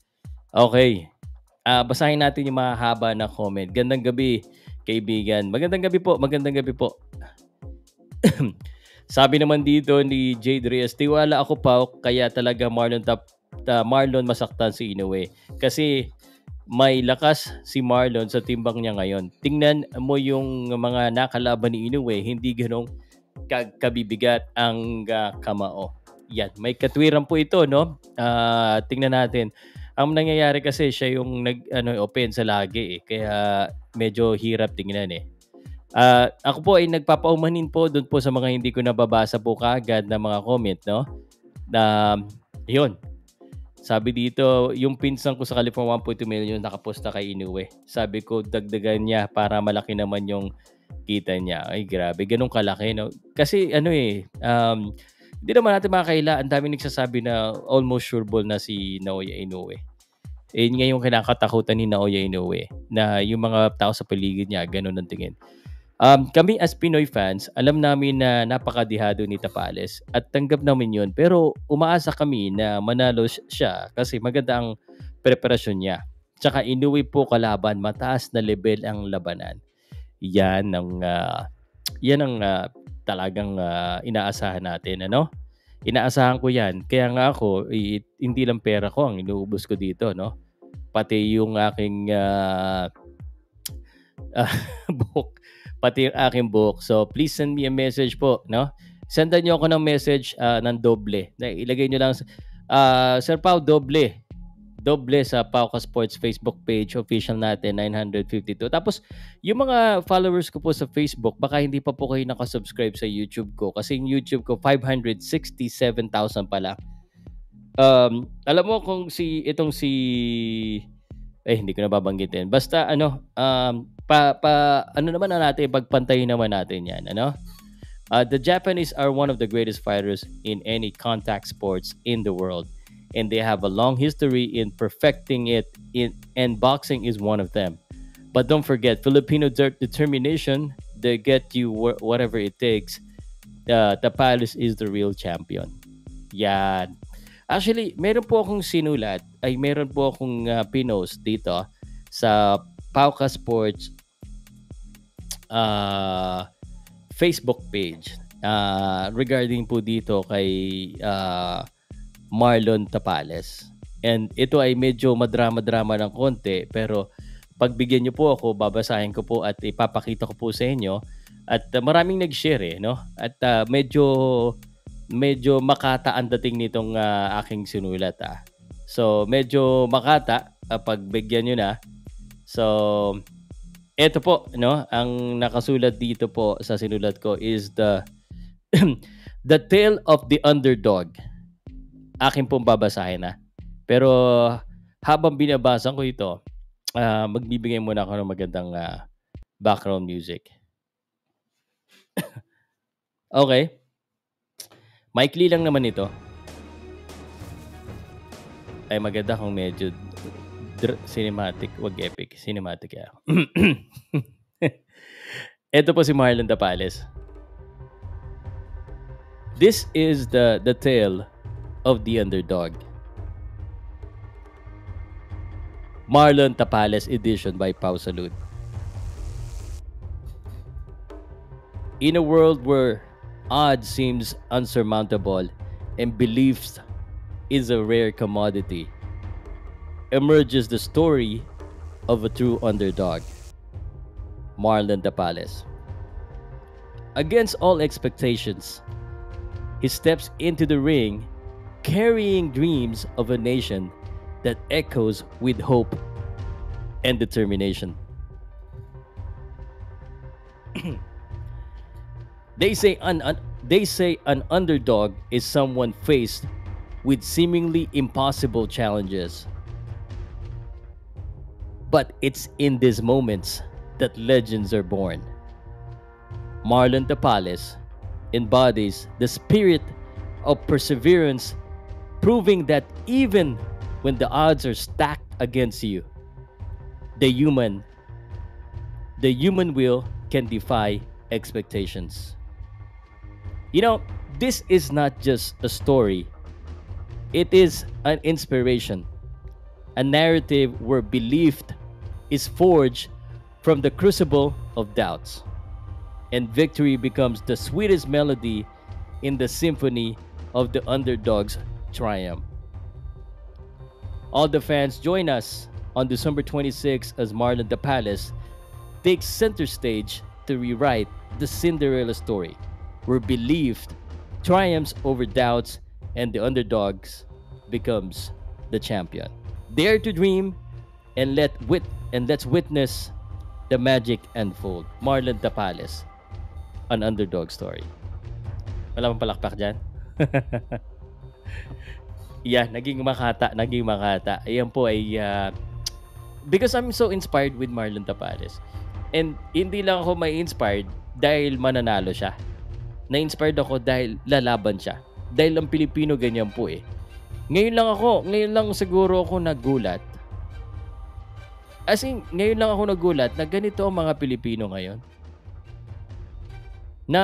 Okay. Uh, basahin natin yung mga haba na comment. Gandang gabi, kaibigan. Magandang gabi po, magandang gabi po. Sabi naman dito ni Jade Reyes, tiwala ako pa kaya talaga Marlon tap, uh, Marlon masaktan si Inoue. Kasi may lakas si Marlon sa timbang niya ngayon. Tingnan mo yung mga nakalaban ni Inoue, hindi ganong kabibigat ang uh, kamao. Yan, may katwiran po ito, no? Uh, tingnan natin. Ang nangyayari kasi siya yung nag ano opensa lagi eh. Kaya medyo hirap tingnan eh. Uh, ako po ay nagpapaumanin po doon po sa mga hindi ko nababasa po kaagad na mga comment, no? Na, uh, yun. Sabi dito, yung pinsan ko sa California one point two million nakaposta kay Inoue. Sabi ko, dagdagan niya para malaki naman yung kita niya. Ay, grabe. Ganun kalaki, no? Kasi, ano eh, um, hindi naman natin makakaila. Ang dami nagsasabi na almost sure ball na si Naoya Inoue. Eh, yun nga yung kinakatakutan ni Naoya Inoue na yung mga tao sa paligid niya, ganun ang tingin. Um, kami as Pinoy fans, alam namin na napakadihado ni Tapales at tanggap namin yun. Pero umaasa kami na manalo siya kasi maganda ang preparasyon niya. Tsaka inuwi po kalaban, mataas na level ang labanan. Yan ang uh, yan ang uh, talagang uh, inaasahan natin, ano? Inaasahan ko yan. Kaya nga ako, i- hindi lang pera ko ang inuubos ko dito, no? Pati yung aking uh, uh, book. Pati yung aking book. So, please send me a message po, no? Sendan nyo ako ng message uh, ng doble. Ilagay nyo lang, uh, Sir Pao, doble. Doble sa Pauka Sports Facebook page, official natin, nine fifty-two. Tapos, yung mga followers ko po sa Facebook, baka hindi pa po kayo nakasubscribe sa YouTube ko. Kasi yung YouTube ko, five hundred sixty-seven thousand pala. Um, alam mo kung si, itong si, eh, hindi ko na babanggitin. Basta, ano, um, pa, pa, ano naman na natin, pagpantayin naman natin yan, ano? Uh, the Japanese are one of the greatest fighters in any contact sports in the world. And they have a long history in perfecting it, in, and boxing is one of them. But don't forget, Filipino de- determination, they get you wh- whatever it takes. Uh, Tapales is the real champion. Yan. Actually, meron po akong sinulat, ay meron po akong uh, pinost dito sa Pauka Sports uh, Facebook page uh, regarding po dito kay uh, Marlon Tapales. And ito ay medyo madrama-drama ng konti, pero pagbigyan niyo po ako, babasahin ko po at ipapakita ko po sa inyo. At uh, maraming nag-share eh, no? At uh, medyo medyo makata ang dating nitong uh, aking sinulat ah. So medyo makata uh, pagbigyan niyo na. So ito po, no? Ang nakasulat dito po sa sinulat ko is the the tale of the underdog. Akin pong babasahin na. Pero habang binabasa ko ito, uh, magbibigay muna ako ng magandang uh, background music. Okay. Maikli lang naman ito. Ay maganda kung medyo dr- cinematic, wag epic. Cinematic kaya. Ito po si Marlon Tapales. This is the the tale of the underdog. Marlon Tapales edition by Pau Salud. In a world where odds seems unsurmountable and belief is a rare commodity, emerges the story of a true underdog, Marlon Tapales. Against all expectations, he steps into the ring carrying dreams of a nation that echoes with hope and determination. They say an, an they say an underdog is someone faced with seemingly impossible challenges. But it's in these moments that legends are born. Marlon Tapales embodies the spirit of perseverance, proving that even when the odds are stacked against you, the human the human will can defy expectations. You know, this is not just a story. It is an inspiration, a narrative where belief is forged from the crucible of doubts, and victory becomes the sweetest melody in the symphony of the underdog's triumph. All the fans join us on December twenty-sixth as Marlon Tapales takes center stage to rewrite the Cinderella story, where belief triumphs over doubts and the underdogs becomes the champion. Dare to dream and let wit and let's witness the magic unfold. Marlon Tapales, an underdog story. Wala pang palakpak dyan? Yeah, naging makata, naging makata. Ayan po ay uh, because I'm so inspired with Marlon Tapales. And hindi lang ako may inspired dahil mananalo siya. Na-inspired ako dahil lalaban siya. Dahil ang Pilipino ganyan po eh. Ngayon lang ako, ngayon lang siguro ako nagulat. As in, ngayon lang ako nagulat na ganito ang mga Pilipino ngayon. na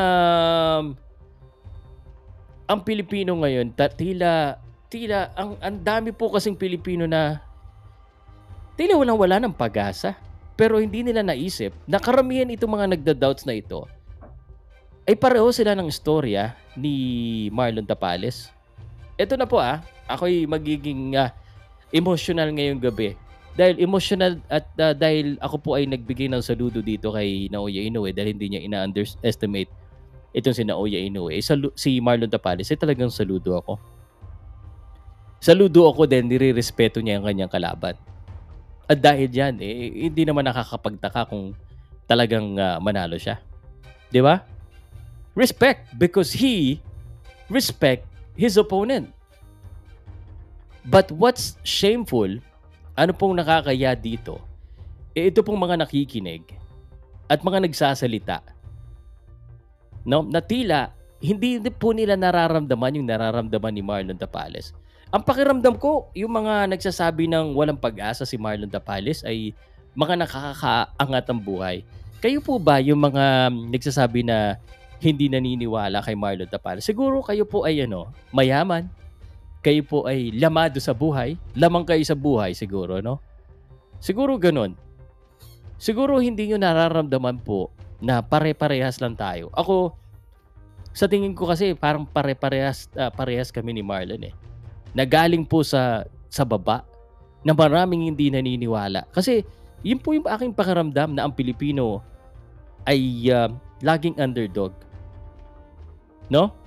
ang Pilipino ngayon, ta- tila, tila, ang, ang dami po kasing Pilipino na tila walang wala ng pag-asa. Pero hindi nila naisip na karamihan itong mga nagda-doubts na ito ay pareho sila ng istorya ni Marlon Tapales. Ito na po ah, ako'y magiging uh, emotional ngayong gabi. Dahil emotional at uh, dahil ako po ay nagbigay ng saludo dito kay Naoya Inoue dahil hindi niya ina-underestimate itong si Naoya Inoue. Salu- si Marlon Tapales ay talagang saludo ako. Saludo ako din, nire-respeto niya ang kanyang kalaban. At dahil yan, eh, hindi naman nakakapagtaka kung talagang uh, manalo siya. Di ba? Respect because he respect his opponent. But what's shameful, ano pong nakakaya dito, eh, ito pong mga nakikinig at mga nagsasalita, no, na tila hindi po nila nararamdaman yung nararamdaman ni Marlon Tapales. Ang pakiramdam ko, yung mga nagsasabi ng walang pag-asa si Marlon Tapales ay mga nakakaangat ang buhay. Kayo po ba yung mga nagsasabi na hindi naniniwala kay Marlon Tapales? Siguro kayo po ay ano, mayaman. Kayo po ay lamado sa buhay. Lamang kayo sa buhay siguro, no? Siguro ganun. Siguro hindi nyo nararamdaman po na pare-parehas lang tayo. Ako, sa tingin ko kasi parang pare-parehas uh, parehas kami ni Marlon eh. Nagaling po sa sa baba na maraming hindi naniniwala. Kasi yun po yung aking pakiramdam na ang Pilipino ay uh, laging underdog. No?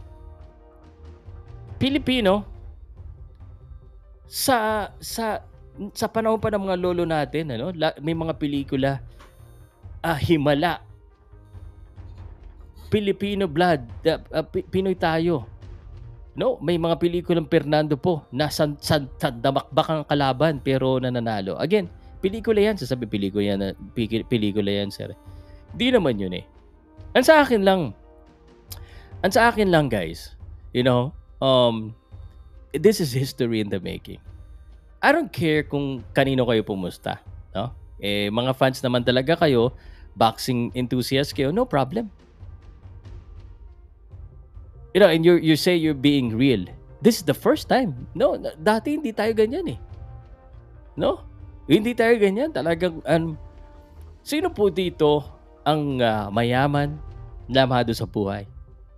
Pilipino sa sa sa panahon pa ng mga lolo natin, ano, may mga pelikula ah, himala. Filipino blood, uh, uh, Pinoy tayo. No, may mga pelikulang Fernando po na san, san, san damakbak ang kalaban pero nananalo. Again, pelikula yan. Sasabi, pelikula yan, pelikula yan, sir. Di naman yun eh. Ang sa akin lang, ang sa akin lang, guys, you know, um, this is history in the making. I don't care kung kanino kayo pumusta. No? Eh, mga fans naman talaga kayo, boxing enthusiast kayo, no problem. You know, and you you say you're being real. This is the first time. No, dati hindi tayo ganyan eh. No? Hindi tayo ganyan. Talagang, um, sino po dito ang uh, mayaman, lamado sa buhay?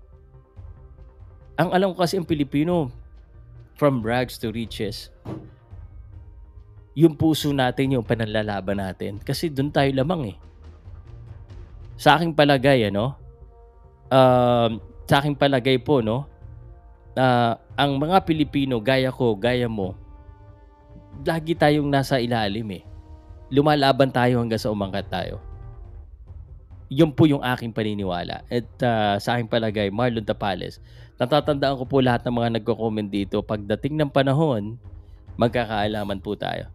Ang alam ko kasi ang Pilipino, from rags to riches, yung puso natin, yung pananlalaban natin. Kasi doon tayo lamang eh. Sa aking palagay, ano, um, sa aking palagay po, no, uh, ang mga Pilipino, gaya ko, gaya mo, lagi tayong nasa ilalim eh. Lumalaban tayo hanggang sa umangkat tayo. Yun po yung aking paniniwala. At uh, sa aking palagay, Marlon Tapales, natatandaan ko po lahat ng mga nagko-comment dito, pagdating ng panahon, magkakaalaman po tayo.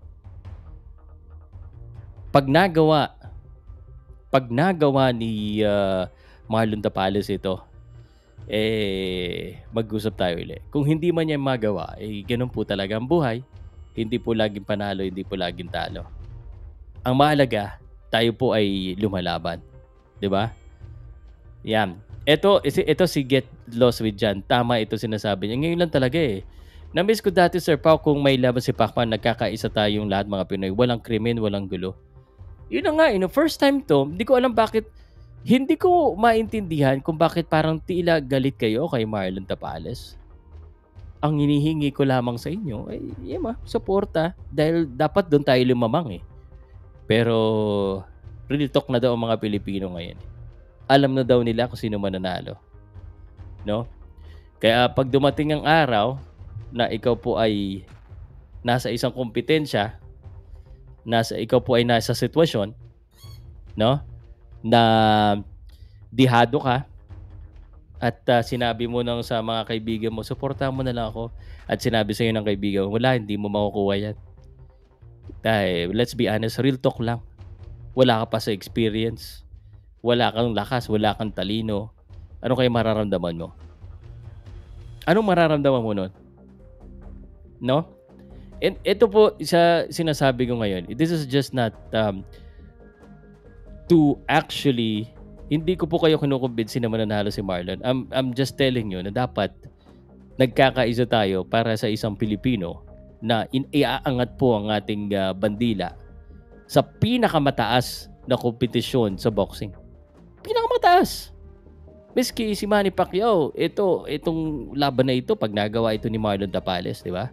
Pag nagawa, pag nagawa ni uh, Marlon Tapales ito, eh, mag-usap tayo ulit. Kung hindi man niya magawa, eh, ganun po talaga ang buhay. Hindi po laging panalo, hindi po laging talo. Ang mahalaga, tayo po ay lumalaban. Diba? Yan. Ito, ito si Get Lost with Jan. Tama ito sinasabi niya. Ngayon lang talaga eh. Na-miss ko dati, Sir Pao, kung may laban si Pacman, nagkakaisa tayong lahat mga Pinoy. Walang krimen, walang gulo. Yun na nga, eh, no, first time to, hindi ko alam bakit, hindi ko maintindihan kung bakit parang tila galit kayo kay Marlon Tapales. Ang hinihingi ko lamang sa inyo ay, yeah, ma, suporta. Dahil dapat doon tayo lumamang eh. Pero, real talk na daw ang mga Pilipino ngayon. Alam na daw nila kung sino mananalo. No? Kaya pag dumating ang araw na ikaw po ay nasa isang kompetensya, nasa ikaw po ay nasa sitwasyon, no? Na dihado ka at uh, sinabi mo nang sa mga kaibigan mo, suportahan mo na lang ako, at sinabi sa iyo ng kaibigan mo, wala, hindi mo makukuha yan. Dahil, let's be honest, real talk lang. Wala ka pa sa experience, wala kang lakas, wala kang talino. Ano kayo mararamdaman mo? Anong mararamdaman mo nun? No? And ito po sa sinasabi ko ngayon, this is just not um, to actually Hindi ko po kayo kinukumbinsi na mananalo si Marlon. I'm, I'm just telling you na dapat nagkakaisa tayo para sa isang Pilipino na in, iaangat po ang ating uh, bandila sa pinakamataas na kompetisyon sa boxing. Pinakamataas. Miski si Manny Pacquiao, ito, itong laban na ito, pag nagawa ito ni Marlon Tapales, di ba?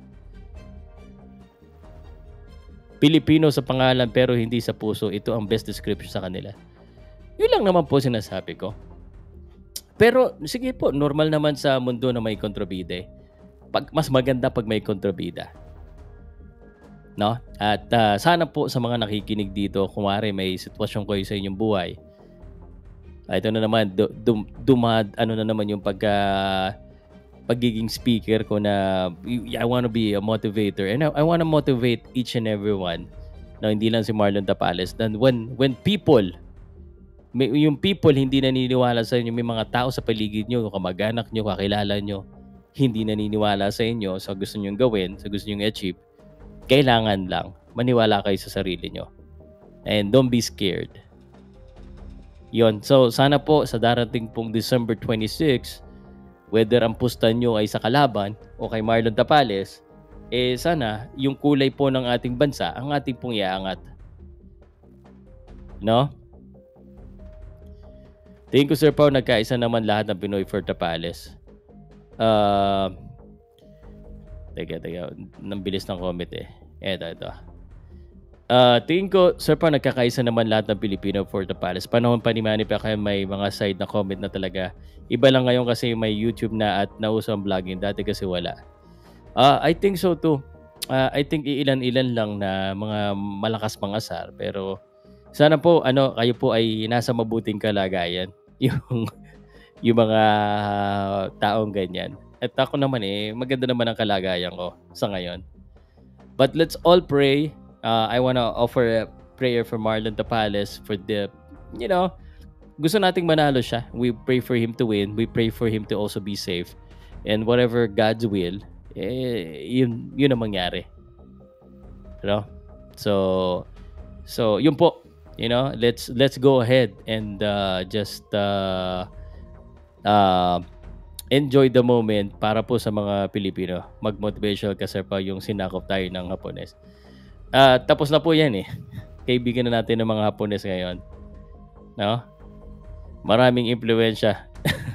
Pilipino sa pangalan pero hindi sa puso, ito ang best description sa kanila. Yun lang naman po sinasabi ko. Pero sige po, normal naman sa mundo na may kontrabida. Pag, mas maganda pag may kontrabida. No? At uh, sana po sa mga nakikinig dito, kung wari may sitwasyon kayo sa inyong buhay, uh, ito na naman, dum, dumad, ano na naman yung pagka, pagiging speaker ko na I want to be a motivator. And I, I want to motivate each and everyone. No, hindi lang si Marlon Tapales. Then when, when people, may, yung people hindi naniniwala sa inyo, may mga tao sa paligid nyo, kamag-anak nyo, kakilala nyo, hindi naniniwala sa inyo, sa gusto nyo gawin, sa gusto nyo achieve, kailangan lang maniwala kayo sa sarili nyo. And don't be scared. Yon. So, sana po sa darating pong December twenty-sixth, whether ang pusta nyo ay sa kalaban o kay Marlon Tapales, eh sana yung kulay po ng ating bansa ang ating pong iaangat. No? Tingin ko, Sir Pao, nagkaisa naman lahat ng Pinoy for Tapales. Uh, teka, teka. Nang bilis ng comment eh. Eto, ito. Uh, tingin ko, Sir Pao, nagkakaisa naman lahat ng Pilipino for Tapales. Panahon pa ni Manny Pacquiao may mga side na comment na talaga. Iba lang ngayon kasi may YouTube na at nauso ang vlogging. Dati kasi wala. Uh, I think so too. Uh, I think iilan-ilan lang na mga malakas mangasar. Pero sana po, ano, kayo po ay nasa mabuting kalagayan. Yung, yung mga taong ganyan. At ako naman eh, maganda naman ang kalagayan ko sa ngayon. But let's all pray. Uh, I wanna offer a prayer for Marlon Tapales for the, you know, gusto nating manalo siya. We pray for him to win. We pray for him to also be safe. And whatever God's will, eh, yun, yun ang mangyari. You know? So, so yun po. You know, let's let's go ahead and uh, just uh, uh, enjoy the moment para po sa mga Pilipino. Mag-motivational kasi pa yung sinakop tayo ng Hapones. Uh, tapos na po yan eh. Kaibigan na natin ng mga Hapones ngayon. No? Maraming impluwensya.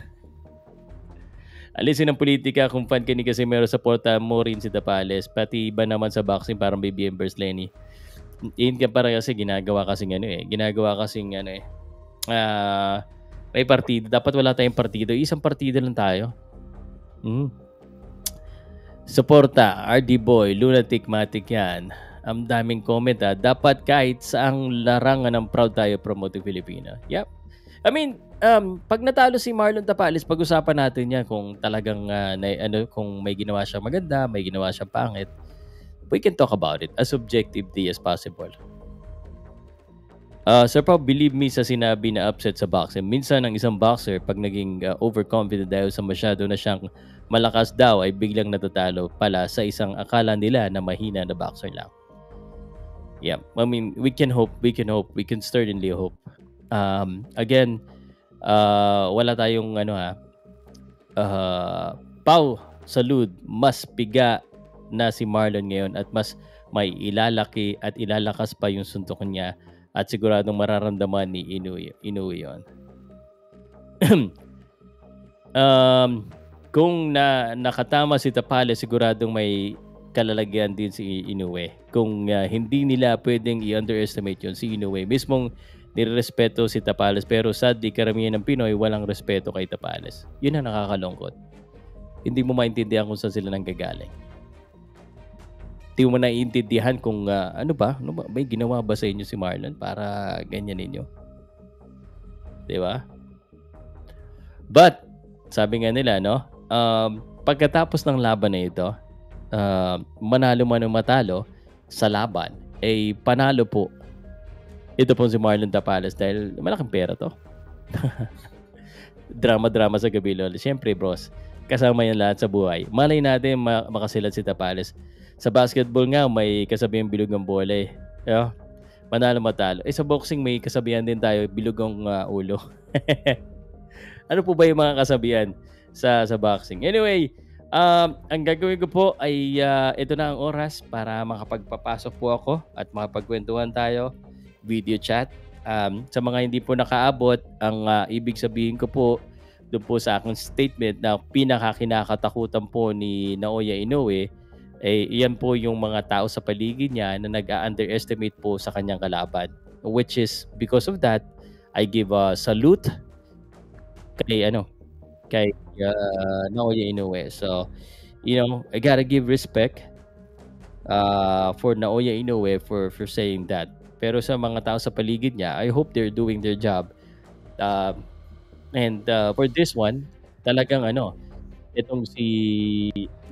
Alisin ang politika kung fan ka ni Casimero, supporta mo rin si Tapales. Pati iba naman sa boxing parang Baby Embers Lenny. Yun ka para kasi ginagawa kasing ano eh. Ginagawa kasing ano eh. Uh, may partido. Dapat wala tayong partido. Isang partido lang tayo. Mm. Suporta. R D Boy. Lunatic Matic yan. Ang daming comment ha. Dapat kahit saang larangan ng proud tayo promote Filipina. Yep. I mean, um, pag natalo si Marlon Tapales, pag-usapan natin yan kung talagang uh, na, ano, kung may ginawa siyang maganda, may ginawa siyang pangit. We can talk about it as objectively as possible. Uh, Sir Pao, believe me sa sinabi na upset sa boxing. Minsan ang isang boxer, pag naging uh, overconfident dahil sa masyado na siyang malakas daw, ay biglang natatalo pala sa isang akala nila na mahina na boxer lang. Yeah, I mean, we can hope, we can hope, we can certainly hope. Um, again, uh, wala tayong ano ha, uh, Pao, salud, mas piga na si Marlon ngayon at mas may ilalaki at ilalakas pa yung suntok niya at siguradong mararamdaman ni Inoue, Inoue yun. um, kung na, nakatama si Tapales, siguradong may kalalagyan din si Inoue. Kung uh, hindi nila pwedeng i-underestimate yun, si Inoue mismong nirespeto si Tapales, pero sadly karamihan ng Pinoy walang respeto kay Tapales. Yun ang nakakalungkot. Hindi mo maintindihan kung saan sila nanggagaling. Hindi mo naiintindihan kung uh, ano ba, ano ba, may ginawa ba sa inyo si Marlon para ganyan ninyo? Di ba? But, sabi nga nila, no, um, pagkatapos ng laban na ito, uh, manalo man o matalo sa laban, ay panalo po ito po si Marlon Tapales dahil malaking pera to. Drama-drama sa gabi, lol. Siyempre, bros, kasama yan lahat sa buhay. Malay natin makasilat si Tapales. Sa basketball nga, may kasabihang bilog ng bola eh. Yeah. Manalo matalo. Eh sa boxing may kasabihan din tayo, bilog ang uh, ulo. Ano po ba yung mga kasabihan sa sa boxing? Anyway, um, ang gagawin ko po ay uh, ito na ang oras para makapagpapasok po ako at makapagkwentuhan tayo, video chat. Um, sa mga hindi po nakaabot, ang uh, ibig sabihin ko po doon po sa aking statement na pinakakinakatakutan po ni Naoya Inoue, eh, iyan po yung mga tao sa paligid niya na nag-underestimate po sa kanyang kalaban. Which is, because of that, I give a salute kay ano, kay uh, Naoya Inoue. So, you know, I gotta give respect uh, for Naoya Inoue for, for saying that. Pero sa mga tao sa paligid niya, I hope they're doing their job. Uh, and uh, for this one, talagang ano, itong si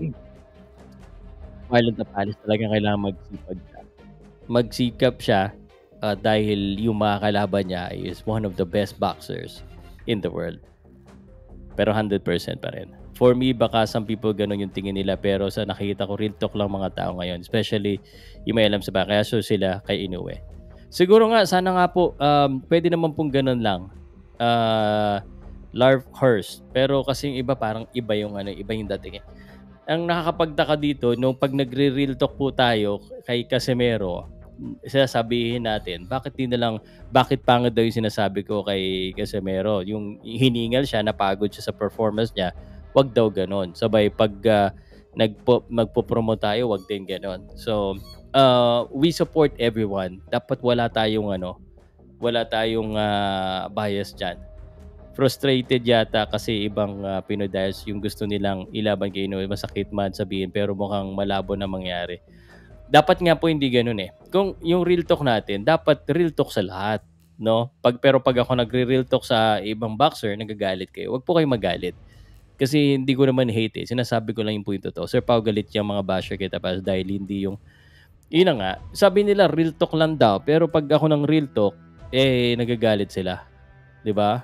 Marlon Tapales talagang kailangan magsipag siya. Magsikap siya uh, dahil yung mga kalaban niya is one of the best boxers in the world. Pero one hundred percent pa rin. For me, baka some people ganun yung tingin nila, pero sa nakikita ko, real talk lang mga tao ngayon. Especially yung may alam sa ba. Kaya so sila kay Inoue. Siguro nga, sana nga po, um, pwede naman pong ganun lang. Uh, Larve Hurst. Pero kasi yung iba, parang iba yung, ano, iba yung dating eh. Ang nakakapagtaka dito, nung pag nagre-real talk po tayo kay Casimero, sinasabihin natin, bakit di na lang, bakit pangit daw yung sinasabi ko kay Casimero? Yung hiningal siya, napagod siya sa performance niya, wag daw ganon. Sabay, pag uh, nagpo, magpo-promote tayo, wag din ganon. So, uh, we support everyone. Dapat wala tayong, ano, wala tayong uh, bias dyan. Frustrated yata kasi ibang uh, Pinoy dahil yung gusto nilang ilaban kay Inoue, masakit man sabihin, pero mukhang malabo na mangyari. Dapat nga po hindi ganoon eh. Kung yung real talk natin, dapat real talk sa lahat, no? Pag pero pag ako nagre-real talk sa ibang boxer, nagagalit kayo. Wag po kayo magalit. Kasi hindi ko naman hate eh. Sinasabi ko lang yung point to. Sir Pao, galit yung mga basher kita pa dahil hindi yung yun na nga. Sabi nila real talk lang daw, pero pag ako ng real talk, eh nagagalit sila. 'Di ba?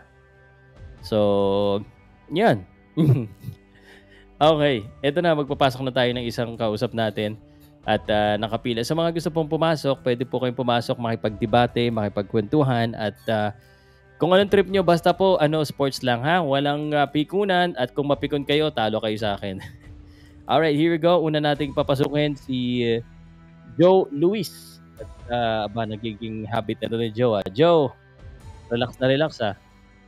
So, yan. Okay, eto na, magpapasok na tayo ng isang kausap natin at uh, nakapila. Sa mga gusto pong pumasok, pwede po kayong pumasok, makipagdebate, makipagkwentuhan at uh, kung anong trip nyo, basta po ano, sports lang ha, walang uh, pikunan at kung mapikon kayo, talo kayo sa akin. Alright, here we go. Una nating papasukin si uh, Joe Luis. At uh, ba, nagiging habit na ito ni Joe. Ah. Joe, relax na relax ah.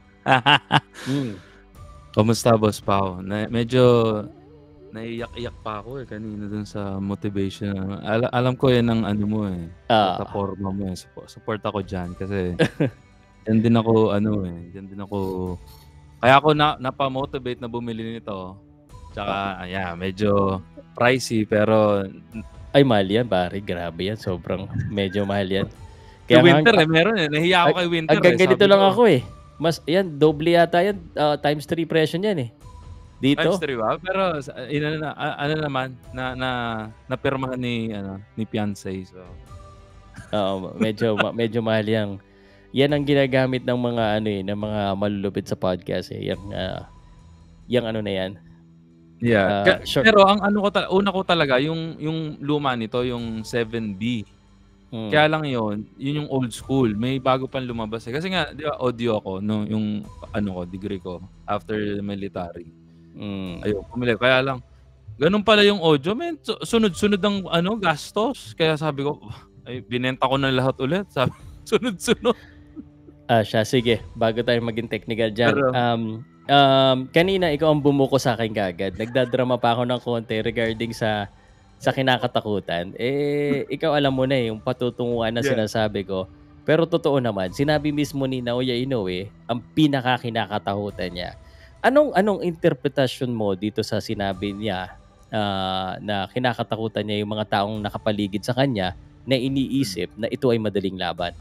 hmm. Kamusta, Boss Pao? Na, medyo naiyak-iyak pa ako eh kanina dun sa motivation. Al- alam ko yan ang ano mo eh. Uh. Sa forma mo eh. Support, support ako dyan kasi yan din ako ano eh. Yan din ako. Kaya ako na, napamotivate na bumili nito. Tsaka, uh. yeah, medyo pricey pero ay, mahal yan, pare. Grabe yan. Sobrang medyo mahal yan. Kaya winter nga, eh, meron eh. Nahiya ako kay winter. Hanggang eh, ganito lang ko. ako eh. Mas, yan, doble yata yan. Uh, times three presyo yan eh. Dito. Times three ba? Pero, ina na, ano naman, na, na, napirmahan ni, ano, ni fiancé. So. Oo, medyo, medyo mahal yan. Yan ang ginagamit ng mga, ano eh, ng mga malulupit sa podcast eh. Yung, uh, yung ano na yan. Yeah. Uh, sure. Pero, ang ano ko, ta- una ko talaga, yung, yung luma nito, yung seven B. Hmm. Kaya lang yun, yun yung old school. May bago pang lumabas eh. Kasi nga, di ba, audio ako, no, yung ano ko, degree ko, after military. Hmm. Ayun, pumili. Kaya lang, ganun pala yung audio. Man, sunod-sunod ang ano, gastos. Kaya sabi ko, ay, binenta ko na lahat ulit. Sabi, sunod-sunod. Ah, siya, sige. Bago tayo maging technical dyan. Pero, um, um, kanina, ikaw ang bumuko sa akin kagad. Nagdadrama pa ako ng konti regarding sa sa kinakatakutan, eh, ikaw alam mo na eh, yung patutunguhan na yeah. sinasabi ko. Pero totoo naman, sinabi mismo ni Naoya Inoue, ang pinakakinakatakutan niya. Anong anong interpretasyon mo dito sa sinabi niya uh, na kinakatakutan niya yung mga taong nakapaligid sa kanya na iniisip na ito ay madaling laban?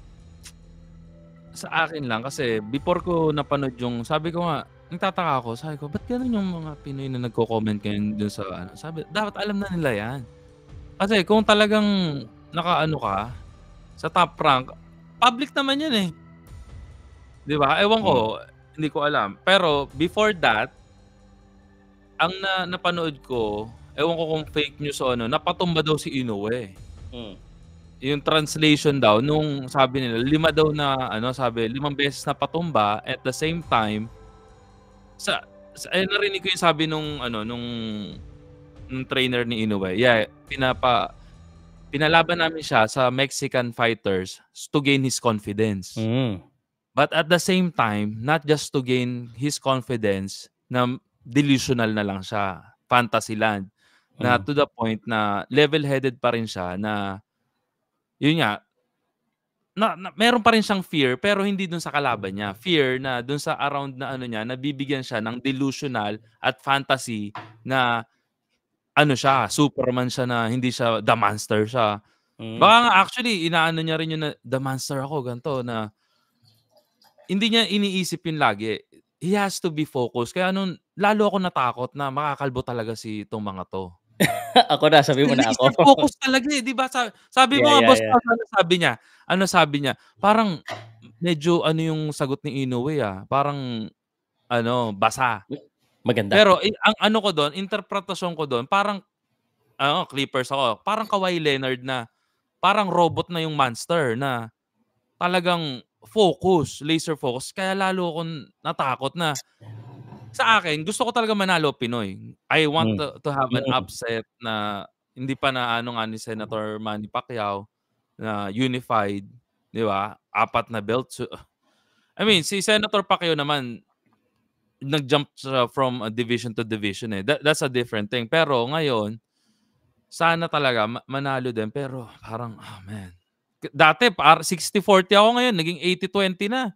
Sa akin lang, kasi before ko napanood yung, sabi ko nga, nagtataka ako, sabi ko, ba't gano'n yung mga Pinoy na nagko-comment kayo dun sa ano? Sabi, dapat alam na nila yan. Kasi kung talagang nakaano ka, sa top rank, public naman yan eh. Di ba? Ewan ko, hmm. hindi ko alam. Pero before that, ang na, napanood ko, ewan ko kung fake news o ano, napatumba daw si Inoue. Hmm. yung translation daw nung sabi nila lima daw na ano sabi limang beses na patumba at the same time sa, sa eh, narinig ko yung sabi nung ano nung, nung trainer ni Inoue. Yeah, pinapa pinalaban namin siya sa Mexican fighters to gain his confidence. Mm. But at the same time, not just to gain his confidence na delusional na lang siya, fantasy land. Na Mm. to the point na level-headed pa rin siya na yun nga, na, na meron pa rin siyang fear pero hindi dun sa kalaban niya. Fear na dun sa around na ano niya, nabibigyan siya ng delusional at fantasy na ano siya, Superman siya na hindi siya the monster siya. Mm. Baka nga actually inaano niya rin yun na the monster ako ganto na hindi niya iniisip yun lagi. He has to be focused. Kaya nung lalo ako natakot na makakalbo talaga si itong mga to. Ako na, sabi mo na ako. Focus talaga eh, di ba? Sabi, sabi Yeah, mo nga, yeah, boss, yeah. ano sabi niya? Ano sabi niya? Parang medyo ano yung sagot ni Inoue ah. Parang ano, basa. Maganda. Pero eh, ang ano ko doon, interpretasyon ko doon, parang ano, Clippers ako. Parang Kawhi Leonard na parang robot na yung monster na talagang focus, laser focus. Kaya lalo akong natakot na sa akin, gusto ko talaga manalo Pinoy. I want Mm. to, to have an Mm. upset na hindi pa na ano nga ni Senator Manny Pacquiao na unified, di ba? Apat na belt. I mean, si Senator Pacquiao naman nag-jump from a division to division eh. That, that's a different thing. Pero ngayon, sana talaga manalo din. Pero parang, oh man. Dati, sixty forty ako ngayon. Naging eighty twenty na.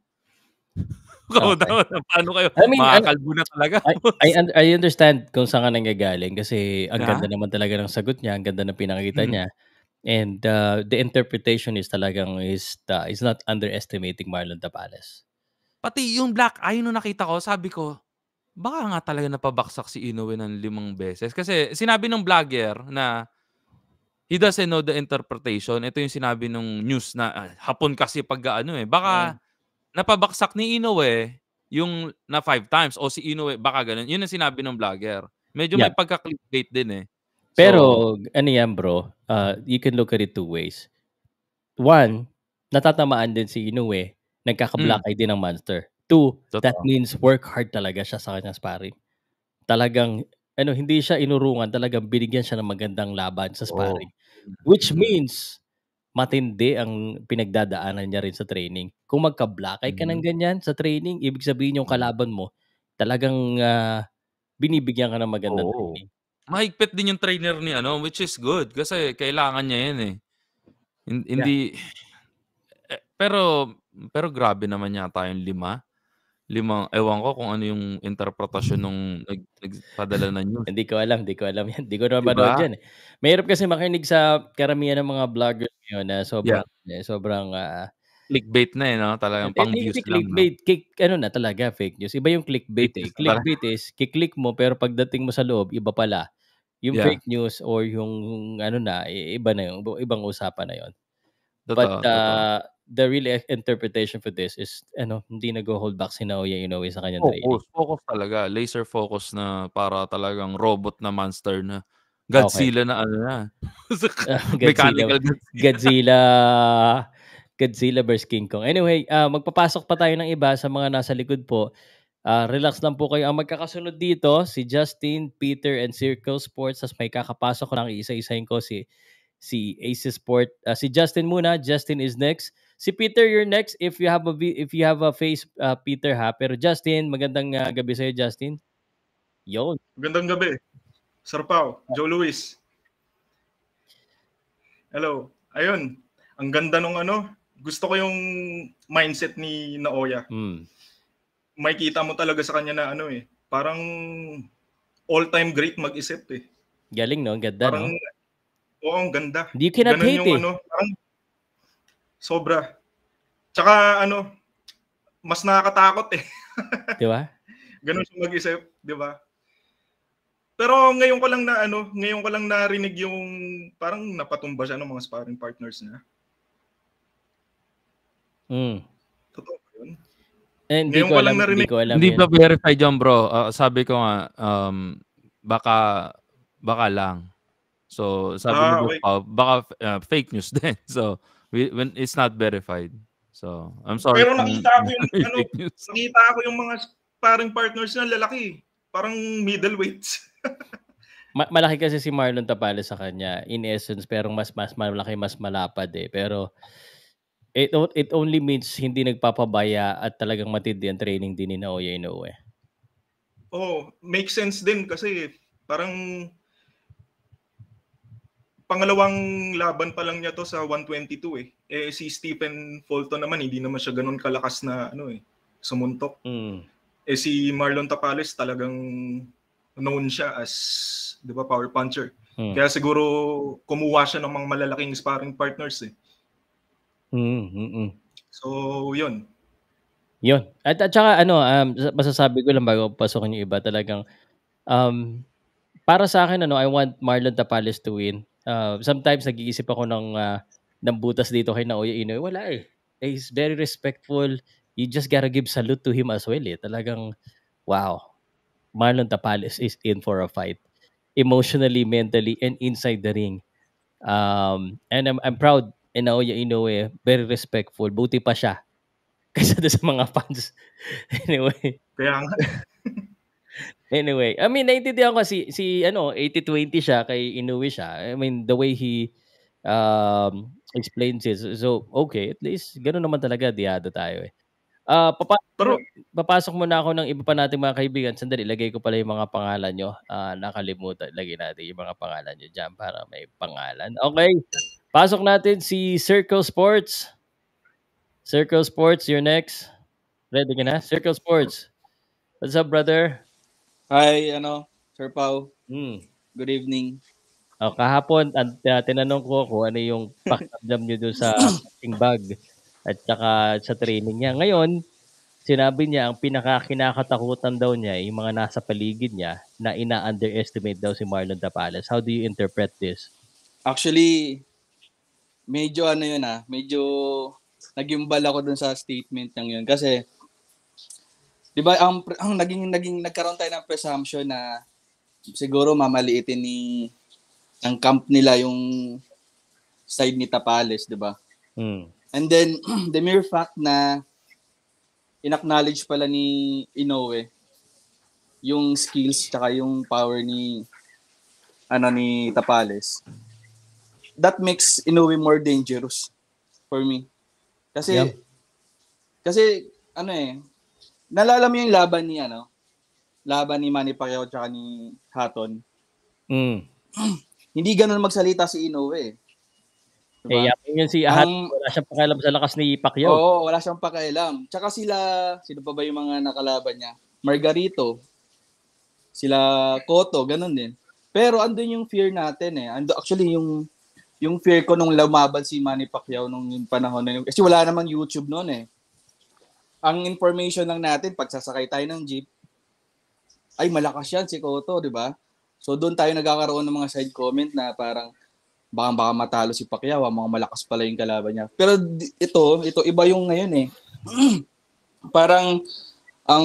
Okay. Paano kayo? I mean, makakalbo na talaga. I, I, I understand kung saan ka nanggagaling kasi ang ganda naman talaga ng sagot niya, ang ganda ng pinakita mm-hmm. niya. And uh, the interpretation is talagang is uh, is not underestimating Marlon Tapales. Pati yung black eye nung nakita ko, sabi ko, baka nga talaga napabaksak si Inoue ng limang beses. Kasi sinabi ng vlogger na he doesn't know the interpretation. Ito yung sinabi ng news na ah, hapon kasi pag ano eh. Baka yeah. napabaksak ni Inoue yung na five times o si Inoue baka ganun. Yun ang sinabi ng vlogger. Medyo yeah. may pagka-clickbait din eh. So, pero ano yan bro, uh, you can look at it two ways. One, natatamaan din si Inoue, nagkaka-black eye mm. din ng monster. Two, Totoo. That means work hard talaga siya sa kanyang sparring. Talagang ano, hindi siya inurungan, talagang binigyan siya ng magandang laban sa sparring. Oh. Which means matindi ang pinagdadaanan niya rin sa training. Kung magka-black eye ka ng ganyan sa training, ibig sabihin yung kalaban mo, talagang uh, binibigyan ka ng magandang oh. training. Mahigpit din yung trainer ni ano, which is good kasi kailangan niya yan eh. Hindi yeah. eh, pero pero grabe naman yata yung lima. Limang, ewan ko kung ano yung interpretasyon nung nag, nagpadala na news. Hindi ko alam, hindi ko alam yan. Hindi ko naman manood yan. Eh. Mahirap kasi makinig sa karamihan ng mga vloggers ngayon na sobrang, yeah. eh, sobrang uh, clickbait na eh, no? Talagang pang views lang. Clickbait, no? Kick, ano na talaga, fake news. Iba yung clickbait eh. Clickbait is, kiklik mo pero pagdating mo sa loob, iba pala. Yung yeah. fake news or yung ano na, iba na yung, ibang usapan na yon. But uh, the real interpretation for this is ano, hindi nag-hold back si Naoya Inoue sa kanyang focus, training. Focus talaga, laser focus na para talagang robot na monster na Godzilla okay. na ano na. uh, Mechanical Godzilla. Godzilla Godzilla versus King Kong. Anyway, uh, magpapasok pa tayo ng iba sa mga nasa likod po. Uh, relax lang po kayo. Ang magkakasunod dito, si Justin, Peter, and Circle Sports. As may kakapasok ko lang, isa-isahin ko si si Ace Sport. Uh, si Justin muna. Justin is next. Si Peter, you're next if you have a if you have a face, uh, Peter ha. Pero Justin, magandang uh, gabi sa'yo, Justin. Yon. Magandang gabi. Sir Pao, Joe Luis. Hello. Ayun. Ang ganda nung ano. Gusto ko yung mindset ni Naoya. Hmm. May kita mo talaga sa kanya na ano eh. Parang all-time great mag-isip eh. Galing no? Ganda parang, no? Oo, ang ganda. You cannot Ganun hate yung, eh. Ano, parang sobra. Tsaka ano, mas nakakatakot eh. Di ba? Ganun siya mag-isip, di ba? Pero ngayon ko lang na ano, ngayon ko lang narinig yung parang napatumba siya ng mga sparring partners niya. Mm. Totoo ba yun? Eh, hindi ko alam, hindi ko alam. Hindi pa verify dyan, bro. Uh, sabi ko nga, um, baka, baka lang. So sabi Ah, ni Boss okay. Pao, baka uh, fake news din. So we, when it's not verified. So I'm sorry Pero kung nakita ko yung ano, fake news. nakita ko yung mga sparring partners na lalaki. Parang middleweights. Ma- malaki kasi si Marlon Tapales sa kanya in essence, pero mas mas malaki, mas malapad eh. Pero it o- it only means hindi nagpapabaya at talagang matindi ang training din ni Naoya Inoue. Oh, makes sense din kasi parang pangalawang laban pa lang niya to sa one twenty-two eh. Eh si Stephen Fulton naman hindi naman siya ganoon kalakas na ano eh, sumuntok. Mm. Eh si Marlon Tapales talagang known siya as 'di ba power puncher. Mm. Kaya siguro kumuha siya ng mga malalaking sparring partners eh. Mm, mm. So, 'yun. Yun. At at saka ano, um, masasabi ko lang bago pasokin yung iba, talagang um, para sa akin ano, I want Marlon Tapales to win. Uh, sometimes nag-iisip ako ng uh, ng butas dito kay Naoya Inoue. Wala eh. He's very respectful. You just gotta give salute to him as well eh. Talagang wow. Marlon Tapales is in for a fight. Emotionally, mentally, and inside the ring. Um, and I'm I'm proud in Naoya Inoue, very respectful. Buti pa siya kaysa doon sa mga fans. Anyway. Kaya nga. Anyway, I mean, naiintindihan ko si, si ano, eighty twenty siya, kay Inoue siya. I mean, the way he um, explains it. So, okay, at least, gano'n naman talaga, diado tayo eh. Uh, papasok, Pero, papasok muna ako ng iba pa nating mga kaibigan. Sandali, ilagay ko pala yung mga pangalan nyo. Uh, nakalimutan, lagay natin yung mga pangalan nyo dyan para may pangalan. Okay, pasok natin si Circle Sports. Circle Sports, you're next. Ready ka na? Circle Sports. What's up, brother? Hi, ano, Sir Pao. Hmm. Good evening. Oh, kahapon, at, uh, tinanong ko kung ano yung pakiramdam niyo doon sa punching bag at saka sa training niya. Ngayon, sinabi niya ang pinaka-kinakatakutan daw niya yung mga nasa paligid niya na ina-underestimate daw si Marlon Tapales. How do you interpret this? Actually, medyo ano yun ah, medyo nagimbal ako dun sa statement niyang yun. Kasi, di ba, ang, ang naging, naging, nagkaroon tayo ng presumption na siguro mamaliitin ni ng camp nila yung side ni Tapales, di ba? Hmm. And then, the mere fact na in-acknowledge pala ni Inoue yung skills tsaka yung power ni ano ni Tapales, that makes Inoue more dangerous for me. Kasi, yeah. kasi, ano eh, nalala mo yung laban ni, ano, laban ni Manny Pacquiao tsaka ni Hatton. Mm. Hindi ganun magsalita si Inoue. Diba? Eh, yakin yun si Hatton, wala siyang pakialam sa lakas ni Pacquiao. Oo, wala siyang pakialam. Tsaka sila, sino pa ba yung mga nakalaban niya? Margarito, sila Cotto, ganun din. Pero andun yung fear natin eh. Ando, actually, yung yung fear ko nung lumaban si Manny Pacquiao nung yung panahon na yun. Kasi wala namang YouTube noon eh. Ang information lang natin, pag sasakay tayo ng jeep, ay malakas yan si Cotto, di ba? So doon tayo nagkakaroon ng mga side comment na parang baka baka matalo si Pacquiao, mga malakas pala yung kalaban niya. Pero ito, ito iba yung ngayon eh. Parang ang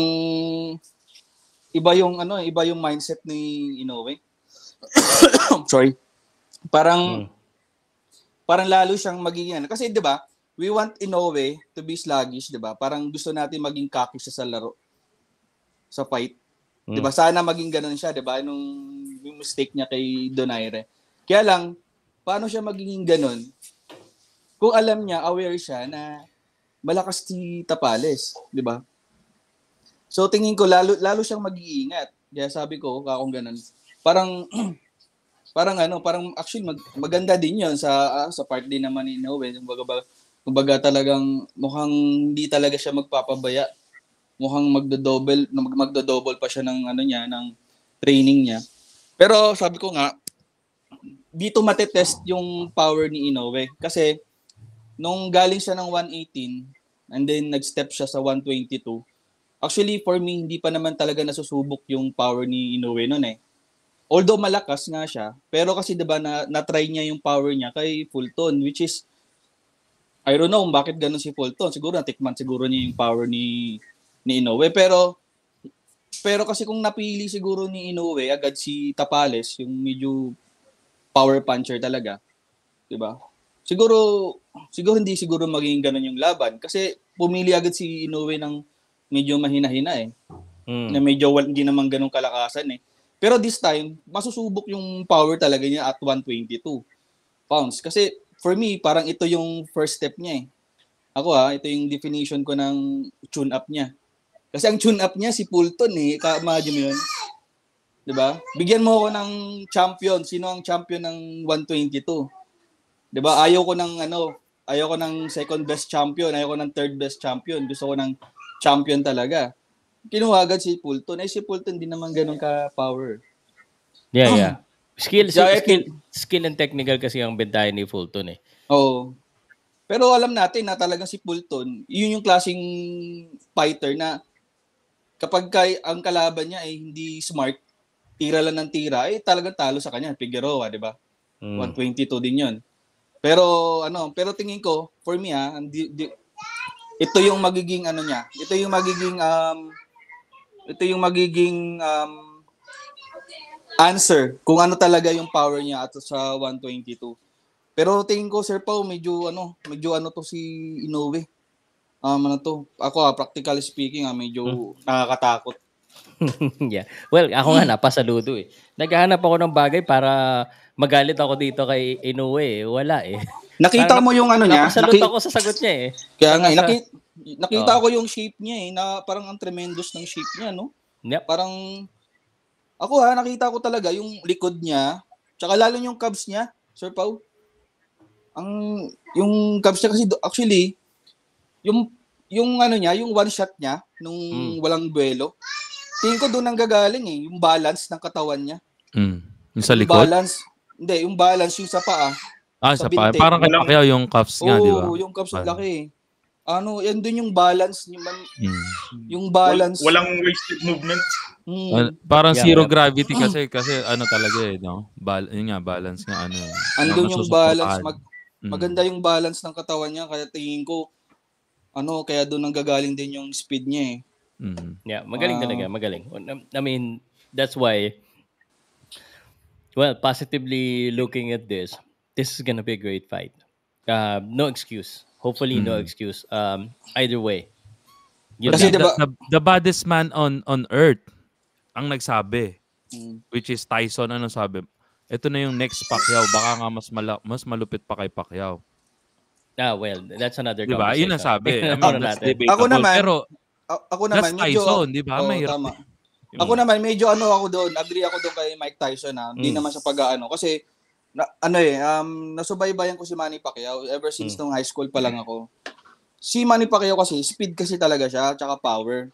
iba yung ano, iba yung mindset ni Inoue. Sorry. Parang hmm. parang lalo siyang magiging ano. Kasi 'di ba, we want Inoue to be sluggish, 'di ba? Parang gusto natin maging cocky siya sa laro. Sa fight. Hmm. 'Di ba? Sana maging ganoon siya, 'di ba? Nung yung mistake niya kay Donaire. Kaya lang, paano siya magiging ganoon? Kung alam niya, aware siya na malakas si Tapales, 'di ba? So tingin ko lalo lalo siyang mag-iingat. Kaya sabi ko, kung ganoon, parang parang ano, parang actually mag, maganda din 'yon sa uh, sa part din naman ni Inoue. Kumbaga, kumbaga talagang mukhang hindi talaga siya magpapabaya. Mukhang magdo-double, mag, magdo-double pa siya ng ano niya, ng training niya. Pero sabi ko nga, dito matetest yung power ni Inoue kasi nung galing siya ng one eighteen and then nag-step siya sa one twenty-two. Actually, for me, hindi pa naman talaga nasusubok yung power ni Inoue noon eh. Although malakas nga siya, pero kasi 'di ba na na-try niya yung power niya kay Fulton, which is I don't know bakit ganun si Fulton. Siguro natikman siguro niya yung power ni ni Inoue, pero pero kasi kung napili siguro ni Inoue agad si Tapales, yung medyo power puncher talaga. Diba? Siguro, siguro hindi siguro magiging ganun yung laban. Kasi pumili agad si Inoue ng medyo mahina-hina eh. Mm. Na medyo hindi naman ganun kalakasan eh. Pero this time, masusubok yung power talaga niya at one twenty-two pounds. Kasi for me, parang ito yung first step niya eh. Ako ha, ito yung definition ko ng tune-up niya. Kasi ang tune-up niya si Fulton eh. Ka-imagine mo yun. Diba? Bigyan mo ako ng champion. Sino ang champion ng one twenty-two? Diba? Ayaw ko ng ano, ayaw ko ng second best champion, ayaw ko ng third best champion. Gusto ko ng champion talaga. Kinuha agad si Fulton. Eh si Fulton din naman ganun ka-power. Yeah, yeah. Skill, yeah, skill, skill and technical kasi ang bentayan ni Fulton eh. Oo. Pero alam natin na talagang si Fulton, yun yung klaseng fighter na kapag kay, ang kalaban niya ay hindi smart, tira lang ng tira, eh talagang talo sa kanya. Figueroa, di ba? Mm. one twenty-two din yun. Pero ano, pero tingin ko, for me ha, di, di, ito yung magiging ano niya. Ito yung magiging um ito yung magiging um, answer kung ano talaga yung power niya at sa one twenty-two. Pero tingin ko Sir Pao, medyo ano, medyo ano to si Inoue. Um ano to? Ako ah, practically speaking ah, medyo hmm. nakakatakot. Yeah. Well, ako nga napasaludo eh. Naghahanap ako ng bagay para magalit ako dito kay Inoue eh. Wala eh. Nakita mo yung ano niya? Napasaludo Naki- ako sa sagot niya eh. Kaya nga, nakita, nakita oh. ko yung shape niya eh, na parang ang tremendous ng shape niya, no? Yep. Parang, ako ha, nakita ko talaga yung likod niya, tsaka lalo yung calves niya, Sir Pao. Ang, yung calves niya kasi, actually, yung, yung ano niya, yung one shot niya, nung mm. walang duelo, tingin ko doon ang gagaling eh, yung balance ng katawan niya. Mm. Yung sa likod? Yung balance, hindi, yung balance yung sa paa. Ah, sa pa. Parang kay Pacquiao yung cuffs nga, di ba? Oo, yung cuffs ang laki. Ano, yan din yung balance yung man, mm. yung balance. Wal- walang wasted movement. Mm. Uh, parang yeah, zero yeah. gravity kasi kasi ano talaga eh, no? Bal- yun nga, balance nga ano. Andun yung balance, mag- mm. maganda yung balance ng katawan niya kaya tingin ko ano, kaya doon ang gagaling din yung speed niya eh. Mm. Yeah, magaling uh, talaga, magaling. I mean, that's why well, positively looking at this, this is gonna be a great fight. Uh, no excuse. Hopefully, mm. no excuse. Um, either way. Kasi the, the, the baddest man on on earth ang nagsabi, mm. which is Tyson, ano sabi? Ito na yung next Pacquiao. Baka nga mas, mala, mas malupit pa kay Pacquiao. Ah, well, that's another diba? conversation. Yun nasabi. I mean, that's debatable. Ako naman, pero ako naman, that's Tyson, di ba? Oh, May tama. Ako naman, medyo ano ako doon, agree ako doon kay Mike Tyson na hindi mm. naman sa pag-aano. Kasi, na, ano eh, um, nasubaybayan ko si Manny Pacquiao ever since mm. nung high school pa lang ako. Si Manny Pacquiao kasi, speed kasi talaga siya, tsaka power.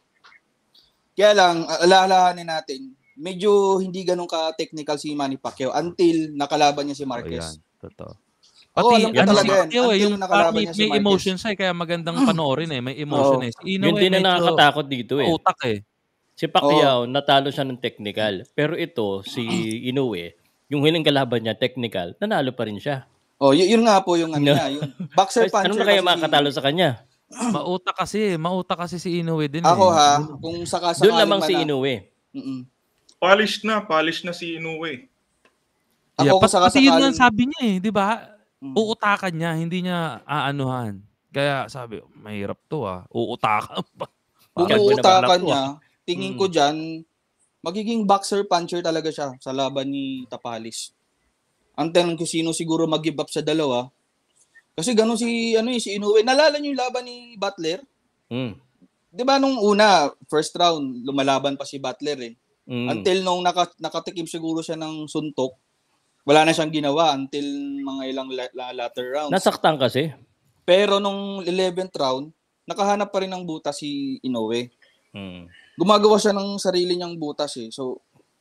Kaya lang, alalahanin natin, medyo hindi ganun ka-technical si Manny Pacquiao until nakalaban niya si Marquez. Oh, yan. Totoo. Pati, oh, alam ko talaga yan. Pacquiao, eh, yung may, si may emotion siya, eh, kaya magandang panoorin eh. May emotion oh. eh. Si Yun din na nakakatakot dito eh. Utak eh. Si Pacquiao, oh. natalo siya ng technical. Pero ito, si Inoue, yung huling kalaban niya, technical, nanalo pa rin siya. Oh, y- yun nga po yung ano no. niya. Yung boxer puncher. Ano na kaya makakatalo sa kanya? Mautak kasi. Mautak kasi si Inoue din. Ako eh. ha, kung sakasakaling doon lamang si Inoue. Mm-mm. Polish na. Polish na si Inoue. Yeah, Ako, pati yun nga sabi niya eh. Di ba? Mm. Uutakan niya. Hindi niya aanuhan. Kaya sabi, mahirap to ah. Uutakan pa. Kung uutakan niya, tingin ko dyan, magiging boxer puncher talaga siya sa laban ni Tapalis. Ang tanong ko sino siguro mag-give up sa dalawa. Kasi gano'n si, ano eh, si Inoue. Nalala niyo yung laban ni Butler? Mm. Di ba nung una, first round, lumalaban pa si Butler eh. Mm. Until nung naka, nakatikim siguro siya ng suntok, wala na siyang ginawa until mga ilang la- la- latter rounds. Nasaktan kasi. Pero nung eleventh round, nakahanap pa rin ng butas si Inoue. Mm. Gumagawa siya ng sarili niyang butas eh. So,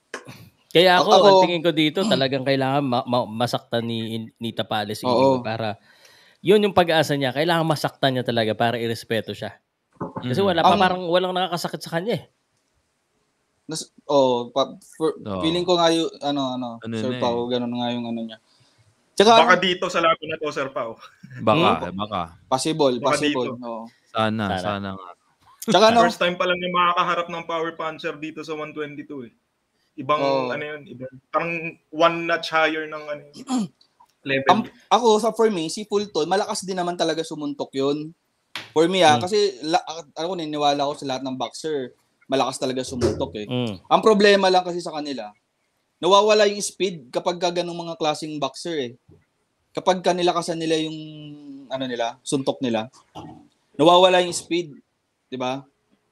kaya ako, ako ang tingin ko dito, talagang kailangan ma- ma- masaktan ni, ni Tapalis si Inoue para, yun yung pag-asa niya, kailangan masaktan niya talaga para irespeto siya. Kasi wala pa, ang, parang walang nakakasakit sa kanya eh. Nas, oh, pa, for, oh, feeling ko nga yung, ano, ano, ano Sir Pao, eh. ganun nga yung ano niya. Tsaka, baka dito sa laban na to, Sir Pao. Baka, hmm? baka. Possible, baka possible. No. Sana, sana, sana nga. Tsaka, no, first time pa lang yung makakaharap ng power puncher dito sa one twenty-two eh. Ibang Oo. ano yun, ibang, parang one notch higher ng ano yun, level. Am- ako, sa for me, si Fulton, malakas din naman talaga sumuntok yun. For me, ah, Mm. kasi la- ako niniwala ko sa lahat ng boxer, malakas talaga sumuntok eh. Mm. Ang problema lang kasi sa kanila, nawawala yung speed kapag ka ganung mga klaseng boxer eh. Kapag ka nilakasan nila yung ano nila, suntok nila, nawawala yung speed, 'di ba?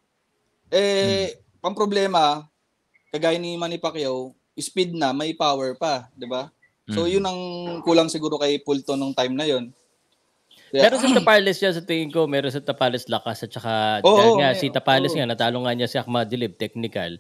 Eh, ang problema, kagaya ni Manny Pacquiao, speed na, may power pa, 'di ba? So Mm. yun ang kulang siguro kay Fulton nung time na yun. Kaya- Meron sa Tapales yan sa tingin ko, meron sa Tapales lakas at saka Oo, dahil nga may- si Tapales oo. nga natalo nga niya si Akhmadilib technical.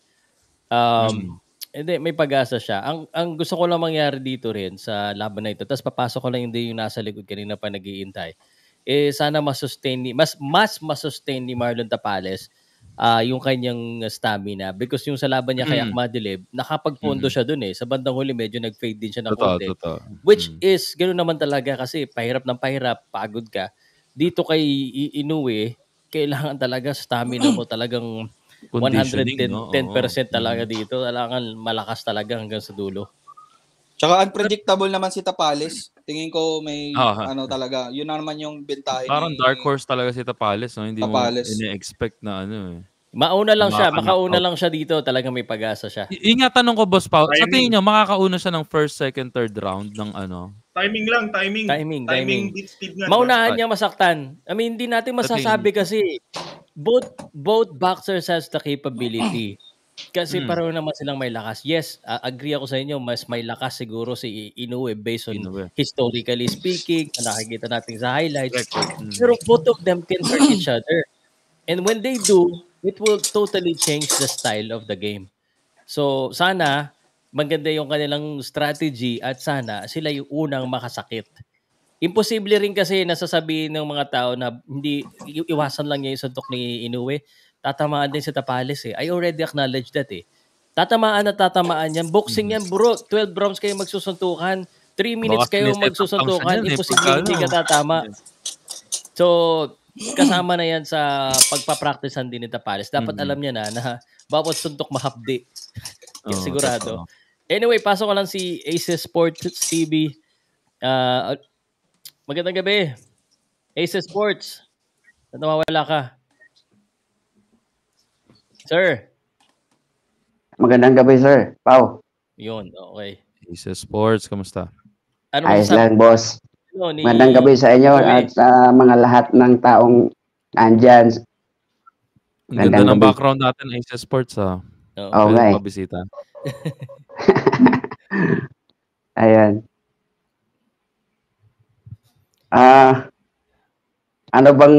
Um hindi may pag-asa siya. Ang ang gusto ko lang mangyari dito rin sa laban na ito. Tapos papasok ko lang hindi yung nasa likod kanina pa nag-iintay. Eh sana ma-sustain ni mas mas ma-sustain ni Marlon Tapales ah yung kanyang stamina because yung sa laban niya kay Mm. Akhmadilib, nakapagpondo Mm. siya dun eh. Sa bandang huli medyo nag-fade din siya ng Totoo, konti. totoo. Which Mm. is, gano'n naman talaga kasi pahirap ng pahirap, pagod ka. Dito kay I- Inoue, kailangan talaga stamina mo talagang one hundred Conditioning, ten no? percent Oo. talaga Mm. dito. Kailangan malakas talaga hanggang sa dulo. Tsaka unpredictable naman si Tapales. Tingin ko may Ah, ano talaga. Yun na naman yung bentahe Parang ni dark horse talaga si Tapales, no? Hindi mo Tapales. ine-expect na ano eh. Mauna lang siya, Makaka-knock makauna out. lang siya dito, talagang may pag-asa siya. Y- yun nga tanong ko, Boss Pao. Sa Timing. tingin nyo, makakauna siya ng first, second, third round ng ano? Timing lang, timing. Timing, timing. beat speed nga. Maunahan niya masaktan. I mean, hindi natin masasabi kasi both both boxers has the capability. Kasi Mm. pareho naman silang may lakas. Yes, uh, agree ako sa inyo, mas may lakas siguro si Inoue based on Inoue. historically speaking, na nakikita natin sa highlights. Record. Mm. Pero both of them can hurt each other. And when they do, it will totally change the style of the game. So, sana maganda yung kanilang strategy at sana sila yung unang makasakit. Imposible rin kasi nasasabihin ng mga tao na hindi i- iwasan lang niya yung suntok ni Inoue. Tatamaan din si Tapales eh. I already acknowledge that eh. Tatamaan at tatamaan yan. Boxing yan bro. twelve rounds kayo magsusuntukan. three minutes Baka kayo sineset up lang magsusuntukan. siya niyan eh, Imposible pagka hindi ano. ka tatama. So, kasama na yan sa pagpa-practicean din ni Tapales. Dapat Mhm. alam niya na na bawat suntok mahapdi. Oo, Sigurado. totoo. Anyway, pasok ko lang si Aces Sports T V. Ah, magandang gabi. Aces Sports. Nawawala ka. Sir. Magandang gabi, sir. Pao. Yun, okay. Ace Sports, kamusta? Ano Ayos masasabi lang, boss. mo ni Magandang gabi sa inyo Inoue? at sa mga lahat ng taong nandyan. Ang ganda Magandang ng gabi. background natin, Ace Sports, ha? Oo. Oo nga Pwede eh. mabisita. Ayan. Ah, ano bang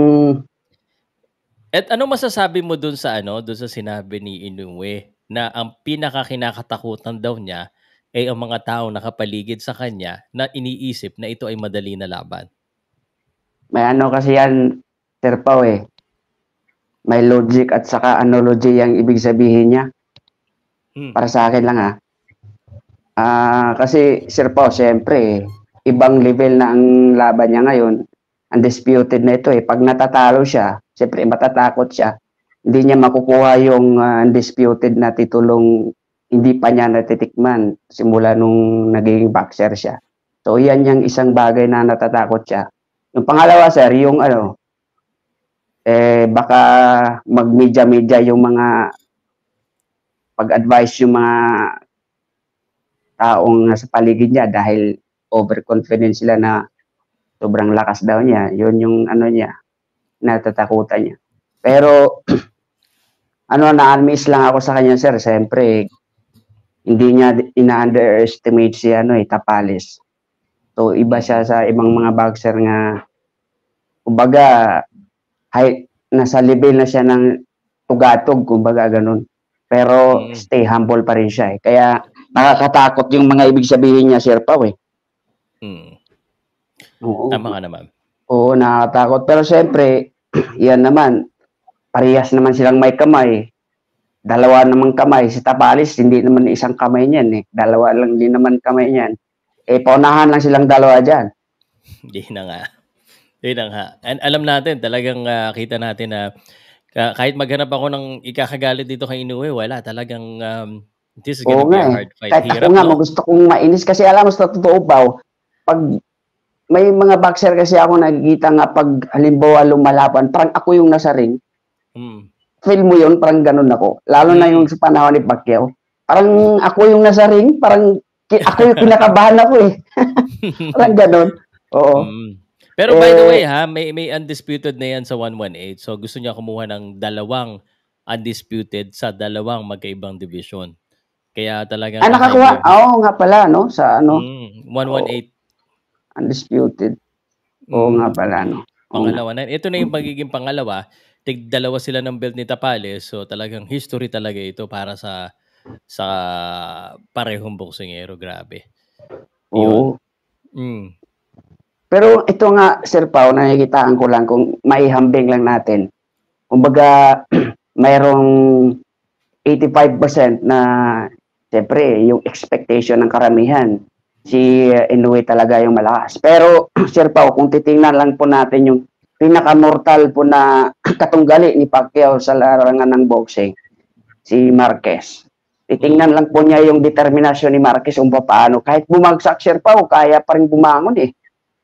At ano masasabi mo dun sa ano, dun sa sinabi ni Inoue na ang pinakakinakatakutan daw niya ay ang mga tao nakapaligid sa kanya na iniisip na ito ay madali na laban. may ano kasi yan, Sir Pao eh. May logic at saka analogy yung ibig sabihin niya. Hmm. Para sa akin lang ha. Ah, kasi Sir Pao, syempre, eh, ibang level na ang laban niya ngayon. Undisputed na ito eh. Pag natatalo siya, syempre matatakot siya. Hindi niya makukuha yung ah, undisputed na titulong hindi pa niya natitikman simula nung naging boxer siya. So yan yung isang bagay na natatakot siya. Yung pangalawa, sir, yung ano, eh baka mag-media-media yung mga pag-advise yung mga taong nasa paligid niya dahil overconfident sila na sobrang lakas daw niya. Yun yung ano niya, natatakutan niya. Pero ano, na-unmiss lang ako sa kanya, sir. Siyempre, hindi niya ina-underestimate si ano eh, Tapales. So iba siya sa ibang mga boxer nga kumbaga high, nasa level na siya ng tugatog, kumbaga ganun. Pero Mm. stay humble pa rin siya eh. Kaya nakakatakot yung mga ibig sabihin niya, Sir Pao eh. Hmm. Oo. Tama ka naman. Oo, nakakatakot. Pero siyempre, yan naman, parehas naman silang may kamay. Dalawa namang kamay. Si Tapales, hindi naman isang kamay niyan eh. Dalawa lang din naman kamay niyan. Eh, paunahan lang silang dalawa dyan. Hindi na nga. Hindi na nga. And alam natin, talagang ah, kita natin na ah, kahit maghanap ako ng ikakagalit dito kay Inoue, wala. Talagang um, This is gonna Oo be nga a eh. hard fight. Kahit ako Hirap, nga, no? gusto kong mainis kasi alam mo sa totoo ba, pag may mga boxer kasi ako nakikita nga pag halimbawa lumalaban, parang ako yung nasa ring. Mm. Feel mo yun, parang ganun ako. Lalo na Mm. yung sa panahon ni Pacquiao. Parang ako yung nasa ring, parang ki- ako yung kinakabahan ako eh. Parang ganun. Oo. Mm. Pero by the Eh, way ha, may may undisputed na yan sa one eighteen. So gusto niya kumuha ng dalawang undisputed sa dalawang magkaibang division. Kaya talagang ah, a high nakakuha. level. Oo nga pala, no? Sa ano, Mm, one Oo. eighteen. undisputed. Oo nga Mm. pala, no? Oo nga. Pangalawa na. Ito na yung magiging pangalawa. Tig dalawa sila ng belt ni Tapales. So talagang history talaga ito para sa sa parehong boksingero. Grabe. Yun. Oo. Mm. Pero ito nga, Sir Pao, nakikitaan ko lang kung maihambing lang natin. Kumbaga, mayroong eighty-five percent na, siyempre, yung expectation ng karamihan, si uh, Inoue talaga yung malakas. Pero, Sir Pao, kung titingnan lang po natin yung pinaka-mortal po na katunggali ni Pacquiao sa larangan ng boxing, si Marquez. Titingnan lang po niya yung determinasyon ni Marquez kung paano. Kahit bumagsak, Sir Pao, kaya pa rin bumangon eh.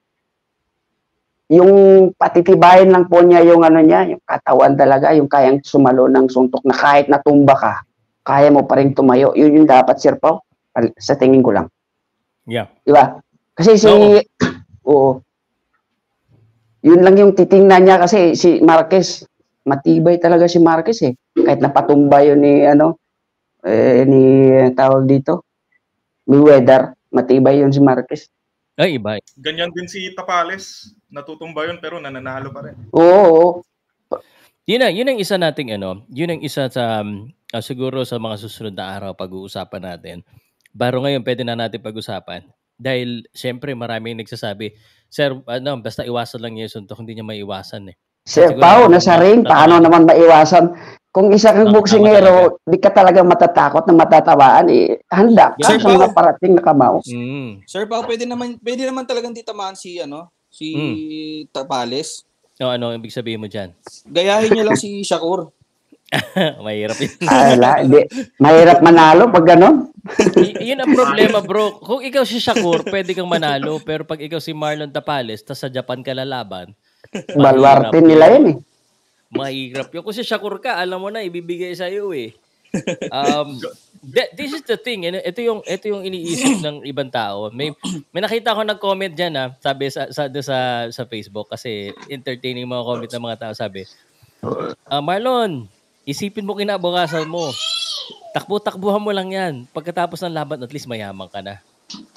Yung patitibayin lang po niya yung ano niya, yung katawan talaga, yung kayang sumalo ng suntok na kahit natumba ka, kaya mo pa rin tumayo. Yun yung dapat, Sir Pao, sa tingin ko lang. Yeah. Diba? Kasi si, Oo. oo, yun lang yung titingnan niya kasi si Marquez, matibay talaga si Marquez eh. Kahit napatumba yun ni, ano, eh, ni tawag dito, Mayweather, matibay yun si Marquez. Ay, iba. Ganyan din si Tapales. Natutumba yun pero nananalo pa rin. Oo, oo. Yun na, yun ang isa nating ano, yun ang isa sa um, uh, siguro sa mga susunod na araw pag-uusapan natin. Baro ngayon pwede na natin pag-usapan. Dahil siyempre maraming nagsasabi, sir, ano, basta iwasan lang niya yung suntok, hindi niya maiwasan eh. Sir Siguro Pao, naman, nasa ma- ring, paano tatamaan. naman maiwasan? Kung isa kang Tama- tama boksingero, di ka talaga matatakot na matatawaan, eh, handa ka Sir sa Pao. mga parating na kamao. Mm. Sir Pao, pwede naman pwede naman talagang titamaan si ano, si Tapales. No, ano ibig sabihin mo dyan? Gayahin niyo lang si Shakur. Mahirap yun. Ala, di, mahirap manalo pag gano'n. Y- yun ang problema, bro. Kung ikaw si Shakur, pwede kang manalo. Pero pag ikaw si Marlon Tapales, tas sa Japan ka lalaban, Balwarte mahirap nila yun. yun eh. Mahirap yun. Kung si Shakur ka, alam mo na, ibibigay sa'yo eh. Um, th- this is the thing. Ito yung, ito yung iniisip ng ibang tao. May, may nakita ko nag-comment dyan ha, sabi sa, sa, sa, sa Facebook kasi entertaining mga comment ng mga tao. Sabi, ah, Marlon, isipin mo kinabukasan mo. Takbo-takbuhan mo lang yan. Pagkatapos ng laban, at least mayaman ka na.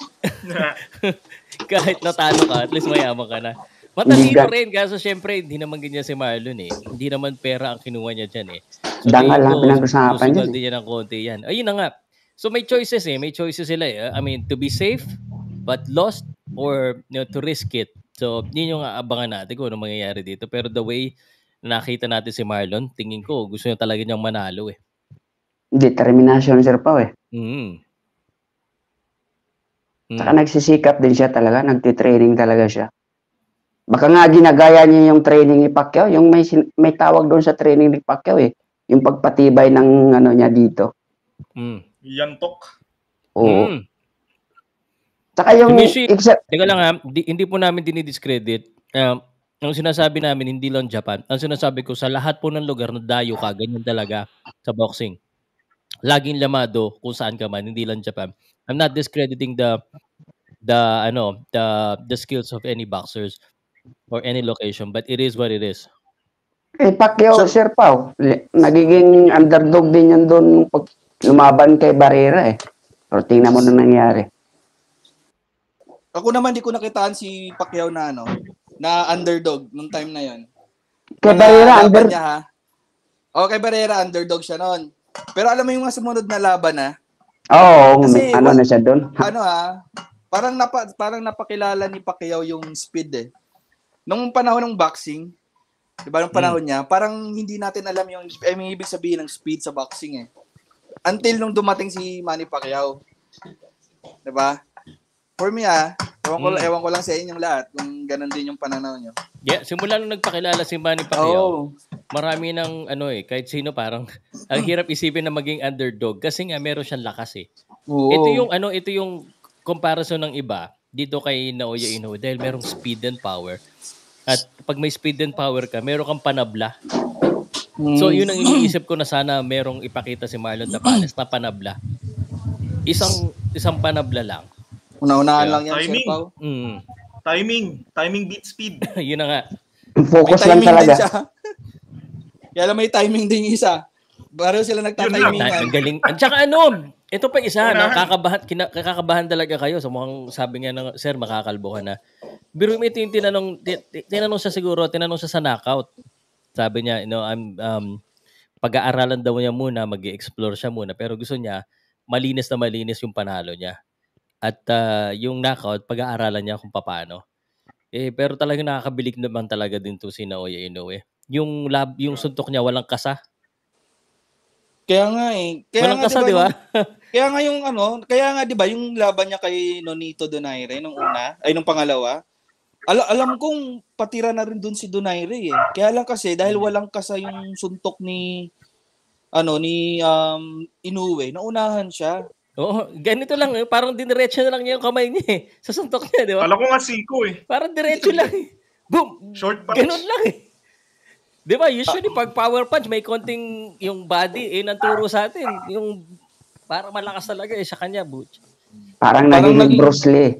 Kahit natalo ka, at least mayaman ka na. Matalino rin, kaso syempre, hindi naman ganyan si Marlon eh. Hindi naman pera ang kinuha niya dyan eh. So, Dangal lang tingin ko, pinag-usapan susugal dyan eh. din yan ng konti yan. Ayun na nga. So may choices eh. May choices sila eh. I mean, to be safe, but lost, or you know, to risk it. So, yun yung aabangan natin kung ano mangyayari dito. Pero the way nakita natin si Marlon, tingin ko, gusto niya talaga niyang manalo eh. Determinasyon, Sir Pao eh. Mm. Saka nagsisikap din siya talaga, nagtitraining talaga siya. Baka nga ginagaya niya yung training ni Pacquiao, yung may sin- may tawag doon sa training ni Pacquiao eh, yung pagpatibay ng ano niya dito. Mm. Yantok. Oo. Mm. Saka yung Tumishi, exa- teka lang ha, di, hindi po namin dinidiscredit. Um, ang sinasabi namin, hindi lang Japan. Ang sinasabi ko, sa lahat po ng lugar na dayo ka, ganyan talaga sa boxing. Laging lamado kung saan ka man, hindi lang Japan. I'm not discrediting the the ano the the skills of any boxers or any location, but it is what it is. eh, Pacquiao, Sir- Sir Pao, li- nagiging underdog din yan doon pag lumaban kay Barrera eh. Pero tingnan mo na nangyari. Ako naman di ko nakitaan si Pacquiao na ano, na underdog nung time na 'yon. Kay Barrera, under... niya ha. O kay Barrera underdog siya noon. Pero alam mo yung mga sumunod na laban ha, Oo, oh, Kasi, ano wal- na siya doon. ano ha, parang napa, parang napakilala ni Pacquiao yung speed eh. Nung panahon ng boxing, 'di ba, nung panahon niya, parang hindi natin alam yung I mean, ibig sabihin ng speed sa boxing eh. Until nung dumating si Manny Pacquiao. 'Di ba? For me ah, ewan ko, Mm. ewan ko lang sa inyong lahat kung ganun din yung pananaw nyo. Yeah, simula nung nagpakilala si Manny Pacquiao. Oo. marami ng ano eh, kahit sino parang ang hirap isipin na maging underdog kasi nga meron siyang lakas eh. Oo. Ito yung ano, ito yung comparison ng iba dito kay Naoya Inoue dahil merong speed and power. At pag may speed and power ka, meron kang panabla. Mm. So yun ang iniisip ko na sana merong ipakita si Marlon Tapales na panabla. Isang isang panabla lang. Una-unahan lang yan, timing. Sir Pao. Mm. Timing. Timing beat speed. Yun na nga. Focus lang talaga. Kaya lang may timing din isa. Baro sila nagtatiming. Ang galing. At saka ano, ito pa isa, no? Kakabahan, kina, kakabahan talaga kayo. So mukhang sabi nga ng sir, makakalbo ka na. Biro mo ito yung tinanong, tinanong siya siguro, tinanong siya sa knockout. Sabi niya, you know, I'm, um, pag-aaralan daw niya muna, mag-i-explore siya muna. Pero gusto niya, malinis na malinis yung panalo niya. At uh, yung knockout, pag-aaralan niya kung paano. Eh, pero talagang nakakabilig naman talaga din to si Naoya Inoue. Yung lab, yung suntok niya walang kasa. Kaya nga eh. Kaya walang nga, kasa, di ba? Kaya nga yung ano, kaya nga 'di ba, yung laban niya kay Nonito Donaire nung una, ay nung pangalawa. Al- alam kong patira na rin dun si Donaire eh. Kaya lang kasi dahil walang kasa yung suntok ni ano ni um, Inoue, naunahan siya. Oo, ganito lang eh. Parang diniretso na lang niya yung kamay niya eh. Sa suntok niya, di ba? Kala ko nga siko eh. Parang diretso lang eh. Boom! Short punch. Ganun lang eh. Di ba? Usually pag power punch, may konting yung body eh, nanturo sa atin. Yung parang malakas talaga eh sa kanya. Butch. Parang, parang naging naging Bruce Lee.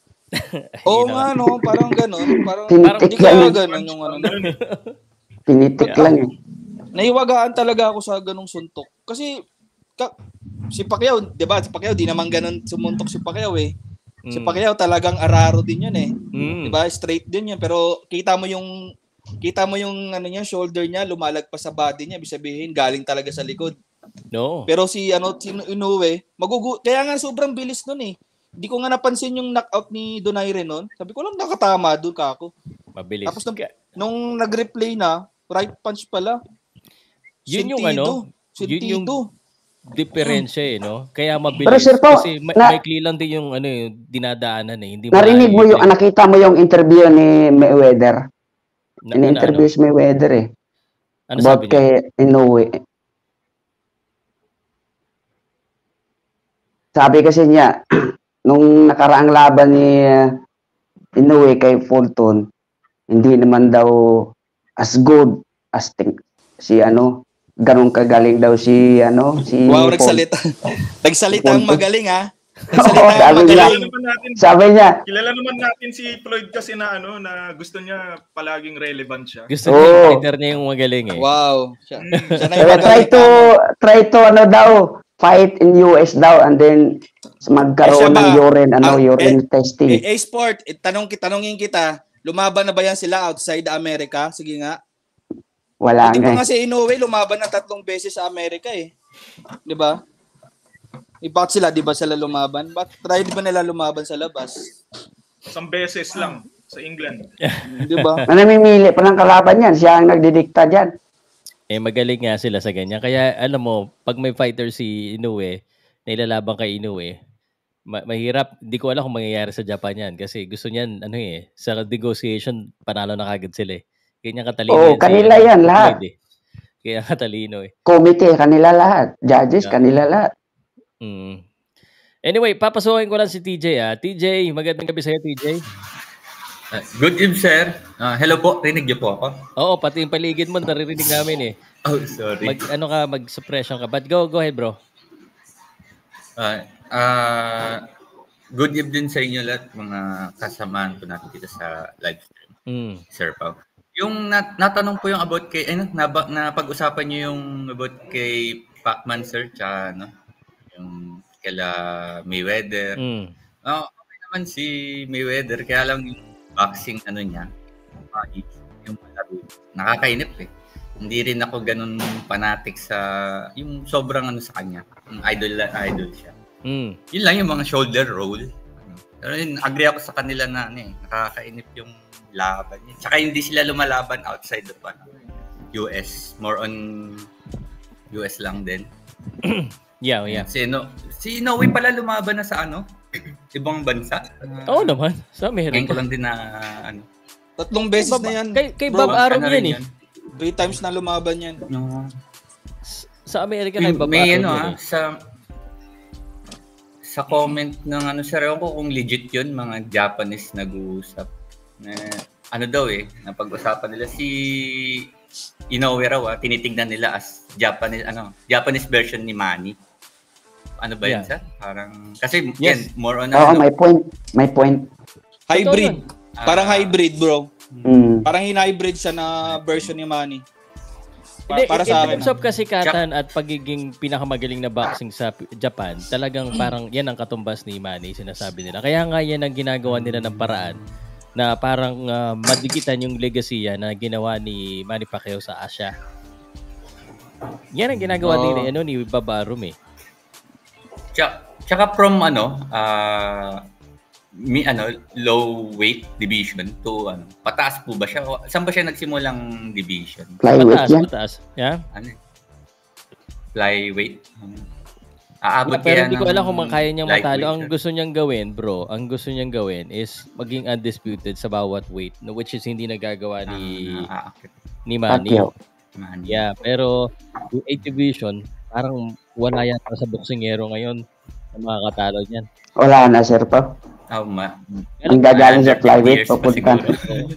Oo nga no, parang ganun. Parang, Tinitik parang lang. Di ganun yung ano. Tinitik yeah. lang eh. Naiwagaan talaga ako sa ganung suntok. Kasi ka, si Pacquiao, 'di ba? Si Pacquiao di naman ganun sumuntok si Pacquiao eh. Mm. Si Pacquiao talagang araro din 'yun eh. Mm. 'Di ba? Straight din 'yun, pero kita mo yung kita mo yung ano niya, shoulder niya lumalagpas sa body niya, ibig sabihin galing talaga sa likod. No. Pero si ano si Inoue, magugu kaya nga sobrang bilis noon eh. Hindi ko nga napansin yung knockout ni Donaire noon. Sabi ko lang nakatama doon ka ako. Mabilis. Tapos nung, nung nag-replay na, right punch pala. Yun yung ano, yun yung diferensya eh, no? Kaya mabilis. Pero sir po, kasi ma- na, maikli lang din yung ano yung dinadaanan eh. Hindi narinig mo yung, nakita mo yung interview ni Mayweather. Na, In-interview ano? si Mayweather eh. Ano about sabi niya? Kay Inoue. Sabi kasi niya, nung nakaraang laban ni uh, Inoue kay Fulton, hindi naman daw as good as think, si ano, ganun kagaling daw si ano, si wow, nagsalita. Nagsalita ang magaling ha. Oo, sabi niya, sabi niya, kilala naman natin si Floyd kasi na ano, na gusto niya palaging relevant siya. Gusto niya yung fighter niya yung magaling eh. Wow. Siya, siya na yung try to, try to ano daw, fight in U S daw and then magkaroon ng urine, ano, uh, urine eh, testing. Eh, eh sport, eh, tanong, tanongin kita, lumaban na ba yan sila outside America? Sige nga. Wala nga. Hindi pa nga si Inoue, lumaban na tatlong beses sa Amerika eh. Di ba? Eh, bakit sila, di ba sila lumaban? Bakit try di ba nila lumaban sa labas? Isang beses lang sa England. Di ba? Namimili pa ng kalaban yan. Siya ang nagdidikta dyan. Eh, magaling nga sila sa ganyan. Kaya, alam mo, pag may fighter si Inoue, na ilalaban kay Inoue, ma- mahirap. Hindi ko alam kung mangyayari sa Japan yan. Kasi gusto niyan, ano eh, sa negotiation, panalo na kagad sila eh. Ganyan katalino. Oo, kanila si, yan, lahat. Eh. Kaya katalino eh. Committee, kanila lahat. Judges, yeah. kanila lahat. Mm. Anyway, papasukin ko lang si T J ah. T J, magandang gabi sa'yo, T J. Uh, good evening, sir. Uh, hello po, rinig niyo po ako? Oo, pati yung paligid mo, naririnig namin eh. Oh, sorry. Mag, ano ka, mag-suppression ka. But go, go ahead, bro. Uh, uh, good evening sa inyo lahat, mga kasamaan po natin dito sa live stream. Mm. Sir Pao. Yung nat- natanong po yung about kay, ano, na, na pag-usapan niyo yung about kay Pacman, sir, tsaka, ano, yung kila Mayweather. Mm. Oh, okay naman si Mayweather, kaya lang yung boxing ano niya, uh, yung malaro, nakakainip eh. Hindi rin ako ganun fanatic sa yung sobrang ano sa kanya. Yung idol idol siya. Mm. Yun lang yung mga shoulder roll. Pero yun, agree ako sa kanila na ano eh, nakakainip yung laban niya. Tsaka hindi sila lumalaban outside of ano, U S. More on U S lang din. Yeah, yeah. Si no, si Inoue pala lumaban na sa ano? Ibang bansa. Uh, Oo naman. Sa meron. Ngayon ko lang din na ano. Tatlong beses Bob, na yan. Kay, kay Bob Arum ano yan eh. Yan? Three times na lumaban yan. No. Sa Amerika kay baba. May ano ah, sa sa comment ng ano sir, ko kung legit yun, mga Japanese nag-uusap. Eh, ano daw eh, napag-usapan nila si Inoue raw ah, tinitingnan nila as Japanese ano, Japanese version ni Manny. Ano ba yun, yeah. sir? Parang kasi yes. yan, more on oh, ano. may point, may point. Hybrid. Parang Ah. hybrid, bro. Mm. Parang hinhybrid siya na version ni Manny. Pa- Hindi, para in sa akin. terms of kasikatan at pagiging pinakamagaling na boxing sa P- Japan, talagang parang yan ang katumbas ni Manny, sinasabi nila. Kaya nga yan ang ginagawa nila ng paraan na parang uh, madikitan yung legacy na ginawa ni Manny Pacquiao sa Asia. Yan ang ginagawa Oh. nila ano, ni Babarum eh. Tsaka, tsaka from ano, ah mi ano, low weight division to ano, pataas po ba siya? O, saan ba siya nagsimulang division? Flyweight Mataas, yan. mataas. Yeah? Ano? eh? Flyweight. Um, aabot Yeah, pero kaya hindi ko ng alam kung makaya niyang matalo. lightweight Ang siya? gusto niyang gawin, bro, ang gusto niyang gawin is maging undisputed sa bawat weight, no, which is hindi nagagawa ni Ah, ah, okay. ni Manny. Pacquiao. Man. Yeah, pero yung eight division, parang wala yata sa boksingero ngayon na makakatalo niyan. Wala na, Sir Pao. Oh, ma. Ang gagaling sa Under flyweight, years pa papunta. siguro.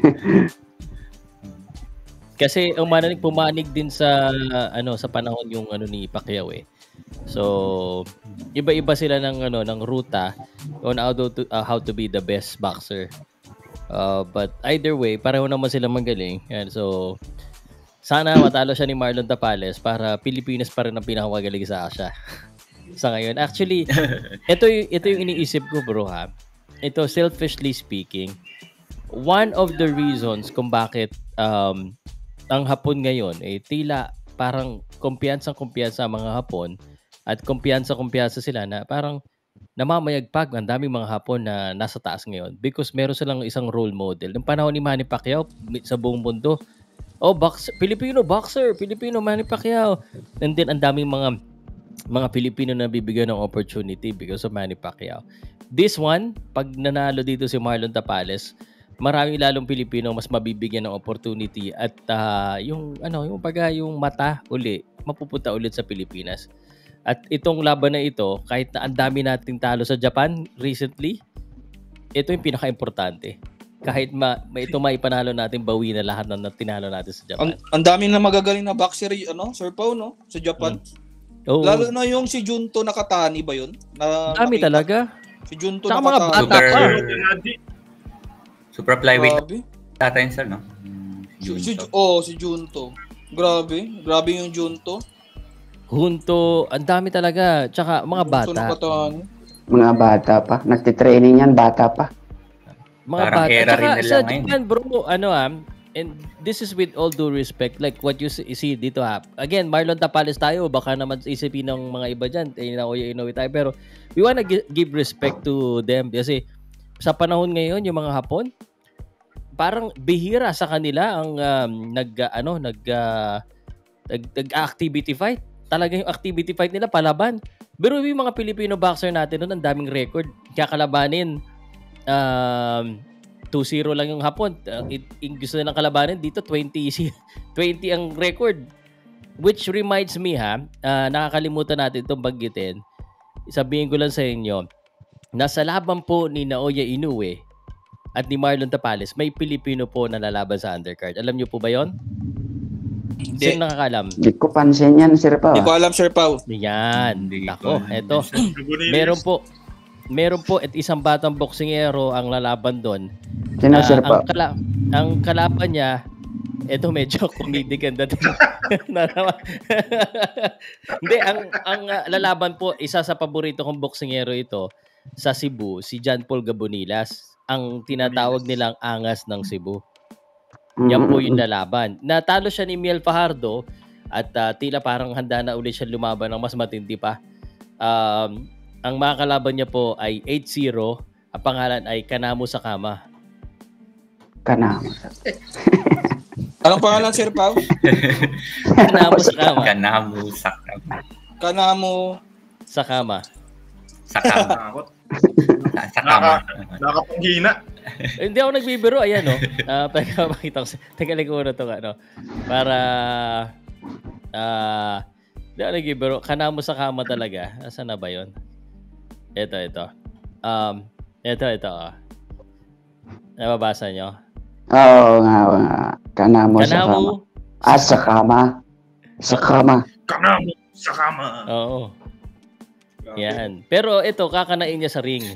Kasi ang mananig pumanig din sa ano sa panahon yung ano ni Pacquiao eh. So, iba-iba sila ng ano ng ruta on how to uh, how to be the best boxer. Uh, but either way, pareho naman sila magaling. And so, sana matalo siya ni Marlon Tapales para Pilipinas pa rin ang pinakamagaling sa Asia. Sa ngayon. Actually, ito yung, ito yung iniisip ko, bro, ha. Ito, selfishly speaking, one of the reasons kung bakit um, ang Hapon ngayon, eh, tila parang kumpiyansa-kumpiyansa ang mga Hapon at kumpiyansa-kumpiyansa sila na parang namamayagpag ang daming mga Hapon na nasa taas ngayon because meron silang isang role model. Noong panahon ni Manny Pacquiao sa buong mundo, oh, box, Filipino boxer, Filipino Manny Pacquiao. And then, ang daming mga mga Pilipino na bibigyan ng opportunity because of Manny Pacquiao. This one, pag nanalo dito si Marlon Tapales, maraming lalong Pilipino mas mabibigyan ng opportunity at uh, yung ano, yung pag yung mata uli, mapupunta ulit sa Pilipinas. At itong laban na ito, kahit na ang dami nating talo sa Japan recently, ito yung pinaka-importante. Kahit ma, ma ito maipanalo natin, bawi na lahat ng tinalo natin sa Japan. Ang, ang dami na magagaling na boxer, ano, Sir Pao, no? Sa Japan. Hmm. Oh. Lalo na yung si Junto Nakatani ba yun? Na, dami nakita. talaga. Si Junto Saka mga Nakatani. bata pa. Super flyweight. Grabe. Tata yun, sir, no? Si, si, oh, si Junto. Grabe. Grabe yung Junto. Junto, ang dami talaga. Tsaka mga Junto bata. Nakatani. Mga bata pa. Nagtitraining yan, bata pa. Mga Parang bata. era Tsaka rin nila sa ngayon. Japan, bro, ano ah, and this is with all due respect, like what you see dito ha. Again, Marlon Tapales tayo, baka naman isipin ng mga iba dyan, eh, Naoya Inoue tayo, pero we wanna gi- give respect to them kasi sa panahon ngayon, yung mga Hapon, parang bihira sa kanila ang um, nag, uh, ano, nag, uh, nag, nag-activity fight. Talaga yung activity fight nila, palaban. Pero yung mga Filipino boxer natin noon, ang daming record. Kakalabanin, um, two zero lang yung Hapon. Uh, it, it, gusto nilang kalabanin dito twenty twenty ang record. Which reminds me ha, uh, nakakalimutan natin itong banggitin. Sabihin ko lang sa inyo, nasa laban po ni Naoya Inoue at ni Marlon Tapales, may Pilipino po na lalaban sa undercard. Alam niyo po ba yon? Hindi. Sino nakakalam? Hindi ko pansin yan, Sir Pao. Hindi ko alam, Sir Pao. Yan. Hindi Ako, ko- eto. Meron po meron po at isang batang boksingero ang lalaban doon. Sino, Ah, Sir Pao? ang, kala- ang kalaban niya, ito medyo comedic ang dating. Hindi, ang, ang uh, lalaban po, isa sa paborito kong boksingero ito sa Cebu, si John Paul Gabonilas. Ang tinatawag nilang angas ng Cebu. Yan po yung lalaban. Natalo siya ni Miel Fajardo at uh, tila parang handa na ulit siya lumaban ng mas matindi pa. Um, ang mga kalaban niya po ay eight zero. Ang pangalan ay Kanamo Sakama. Kanamo. Anong pangalan, Sir Pao? Kanamo Sakama. Kanamu, sakama. Kanamo. Sakama. Sakama. Nakakot. Sakama. Naka, nakapanghina. Hindi ako nagbibiro. Ayan, no? Uh, teka, makita ko. Teka, lang ko na ito, ano. Para, ah, uh, hindi ako nagbibiro. Kanamo sa kama talaga. Asan na ba yun? Ito, ito. Um, ito, ito. Oh. Nababasa nyo? Oo nga, nga. Kanamo, Kanamo sa kama. Ah, sa kama. Sa kama. Kanamo sa kama. Oo. Yan. Pero ito, kakanain niya sa ring.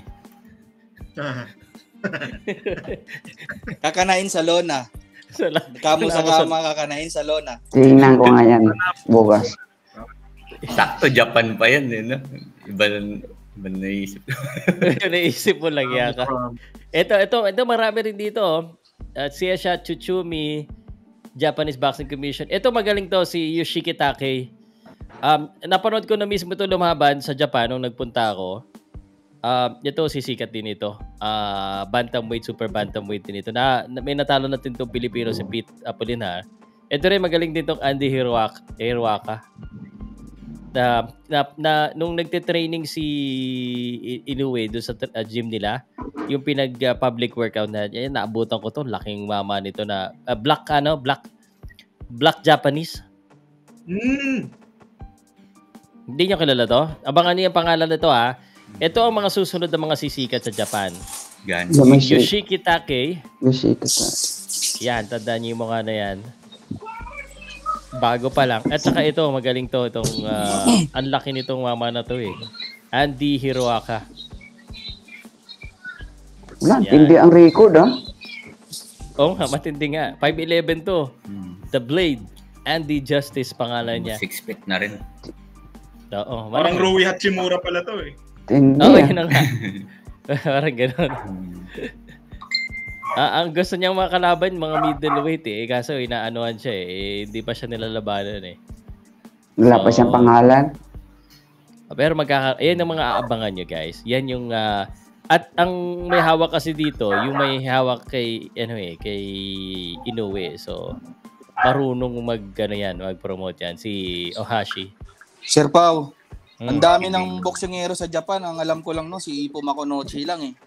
Kakanain sa lona. Sa la- Kamo sa kama, kakanain sa lona. Tingnan ko nga yan bukas. Sakto, Japan pa yan. Eh, no? Iba na, iba na naisip. Naisip mo lang yan. Ito, ito, ito, marami rin dito. Uh, siya siya, Chuchumi, Japanese Boxing Commission. Ito magaling to, si Yoshiki Takei. Um, napanood ko na mismo ito lumaban sa Japan nung nagpunta ako. Uh, ito, sisikat din ito. Uh, bantamweight, super bantamweight din ito. Na, na, may natalo natin itong Pilipino si Pete Apolinar. Ito rin magaling din itong Andy Hiroaka. Hiroaka. Na, na, na, nung nagte-training si Inoue doon sa uh, gym nila, yung pinag-public uh, workout na, yan, naabutan ko to, laking mama nito na, uh, black, ano, black, black Japanese. Mm. Hindi nyo kilala to? Abangan niyo yung pangalan nito, ha. Ito ang mga susunod na mga sisikat sa Japan. Gan. Yoshiki Takei. Yoshiki Takei. Yan, tandaan niyo yung mga na yan. Bago pa lang. At saka ito, magaling to. Itong, uh, ang laki nitong mama na to eh. Andy Hiroaka. Wala, hindi ang record ah. Oo nga, matindi nga. five eleven to. Hmm. The Blade. Andy Justice pangalan niya. Six feet na rin. Oo. Parang Rui Hachimura pala to eh. Hindi Oo, ah. yun nga. Parang gano'n. Ah, ang gusto niyang makalaban, mga middleweight eh. Kaso inaanohan siya eh. Hindi pa siya nilalabanan eh. Wala so, pa siyang pangalan. Pero magkaka... Ayan ang mga aabangan nyo guys. Yan yung... Uh, at ang may hawak kasi dito, yung may hawak kay... Ano eh, kay Inoue. So, marunong mag... Ano yan, mag-promote yan. Si Ohashi. Sir Pao, hmm. ang dami ng boksingero sa Japan. Ang alam ko lang no, si Ippo Makonochi lang eh.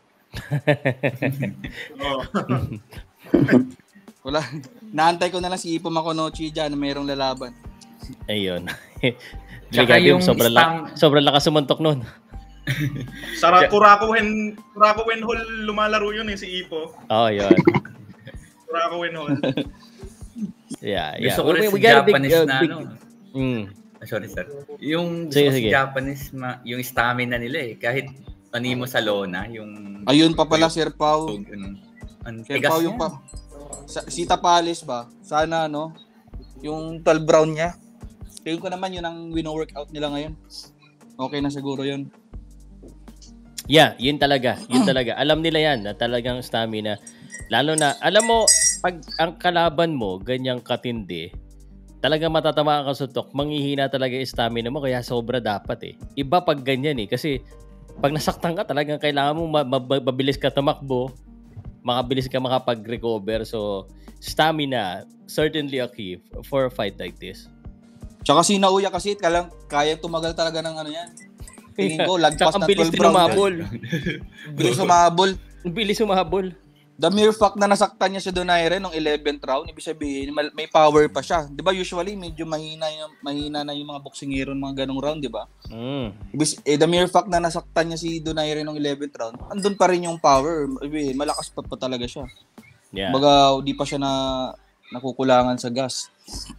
Oh. Wala. Naantay ko na lang si Ippo Makonochi dyan na mayroong lalaban. Ayun. Tsaka yung sobrang, stang... la- sobrang lakas sumuntok nun. Sa Kurakuhen, Kurakuhen Hall lumalaro yun eh, si Ippo. Oo, oh, yun. Kurakuhen Hall. Yeah, yeah. Gusto ko rin we, we si Japanese big, uh, na big... ano. Mm. Sorry, sir. Yung sige, gusto sige. si Japanese, ma- yung stamina nila eh. Kahit animo sa lona, yung... Ayun pa pala, Sir Pao. Yung, ang Sir Pao yung pa... Sa, si Tapales ba? Sana, no? Yung twelve round niya. Tingin ko naman yun ang wino-workout nila ngayon. Okay na siguro yun. Yeah, yun talaga. Yun talaga. Alam nila yan na talagang stamina. Lalo na, alam mo, pag ang kalaban mo, ganyang katindi, talagang matatamaan ka suntok, manghihina talaga yung stamina mo, kaya sobra dapat eh. Iba pag ganyan eh, kasi pag nasaktan ka, talagang kailangan mo mabilis ka tumakbo, makabilis ka makapag-recover. So, stamina, certainly a key for a fight like this. Tsaka si Naoya kasi, kalang, kaya tumagal talaga ng ano yan. Tingin ko, lagpas na bilis twelve rounds. Bilis umabol. Bilis umabol. The mere fact na nasaktan niya si Donaire nung eleventh round, ibig sabihin, may power pa siya. Di ba usually, medyo mahina, yung, mahina na yung mga boksingero ng mga ganong round, di ba? Mm. Eh, the mere fact na nasaktan niya si Donaire nung eleventh round, andun pa rin yung power. Ibig, malakas pa pa talaga siya. Yeah. Baga, di pa siya na nakukulangan sa gas.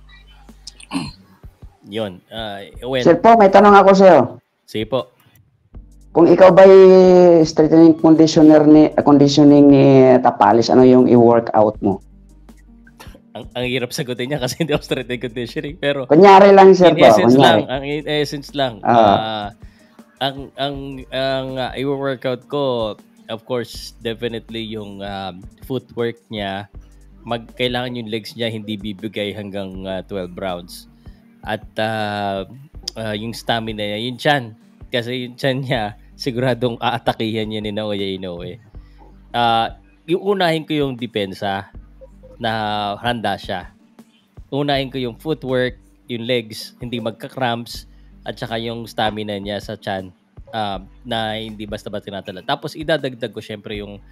Yun. Uh, when... Sir Po, may tanong ako sa'yo. Sige po. Kung ikaw ba'y strengthening conditioner ni conditioning ni Tapales, ano yung i-workout mo? Ang, ang hirap sagutin niya kasi hindi ako strength and conditioning, pero kunyari lang sir in po, essence kunyari. lang, ang in essence lang. Uh, uh, ang ang ang uh, i-workout ko, of course, definitely yung um, footwork niya. Magkailangan yung legs niya hindi bibigay hanggang uh, twelve rounds. At uh, uh, yung stamina niya, yung chan. Kasi yung chan niya, siguradong aatakihan niya ni Naoya Inoue. Uh, yung unahin ko yung depensa na handa siya. Unahin ko yung footwork, yung legs, hindi magka-cramps, at saka yung stamina niya sa chan uh, na hindi basta-basta tinatala. Tapos idadagdag ko syempre yung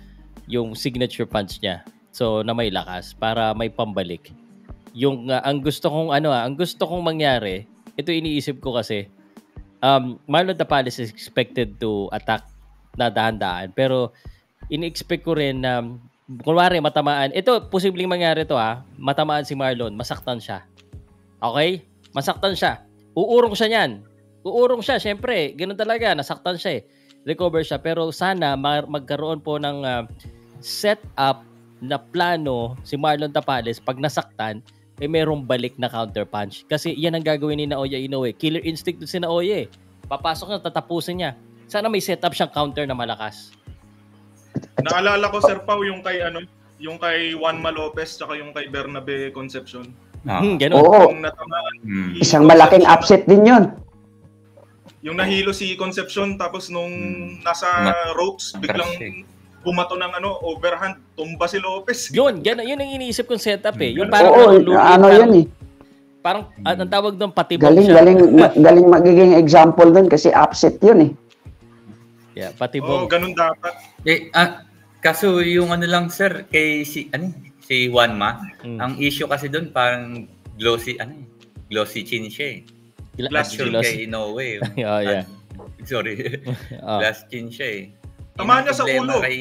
yung signature punch niya. So, na may lakas para may pambalik. Yung uh, ang gusto kong ano ah, ang gusto kong mangyari, ito iniisip ko kasi um Marlon Tapales is expected to attack na dahan-dahan, pero ini-expect ko rin na um, kunwari matamaan. Ito posibleng mangyari to ah, matamaan si Marlon, masaktan siya. Okay? Masaktan siya. Uurong siya niyan. Uurong siya, syempre. Ganoon talaga, nasaktan siya eh. Recover siya, pero sana mag- magkaroon po ng uh, set-up na plano si Marlon Tapales pag nasaktan, eh merong balik na counter punch. Kasi yan ang gagawin ni Naoya Inoue. Killer instinct si Naoya eh. Papasok na, tatapusin niya. Sana may setup siyang counter na malakas. Naalala ko, Sir Pau, yung kay ano, yung kay Juanma Lopez tsaka yung kay Bernabe Concepcion. Ah. Hmm, ganun. Oo. Yung natamaan, hmm. Isang malaking upset din yun. Yung nahilo si Concepcion tapos nung hmm. nasa ropes, biglang bumato ng ano, overhand, tumba si Lopez. Yun, gan- yun ang iniisip kong setup eh. Yung parang Oo, ano, lulit, ano parang, yan eh. Parang, hmm. ang tawag doon, patibong galing, siya. Galing, ma- galing magiging example doon kasi upset yun eh. Yeah, patibong. Oo, ganun dapat. Eh, ah, kaso yung ano lang sir, kay si, ano, si Juanma, hmm. ang issue kasi doon parang glossy, ano glossy chin siya eh. Glass chin kay Inoue. Oh, yeah. Sorry. oh. Glass chin siya eh. Tamaan niya sa ulo. Kay,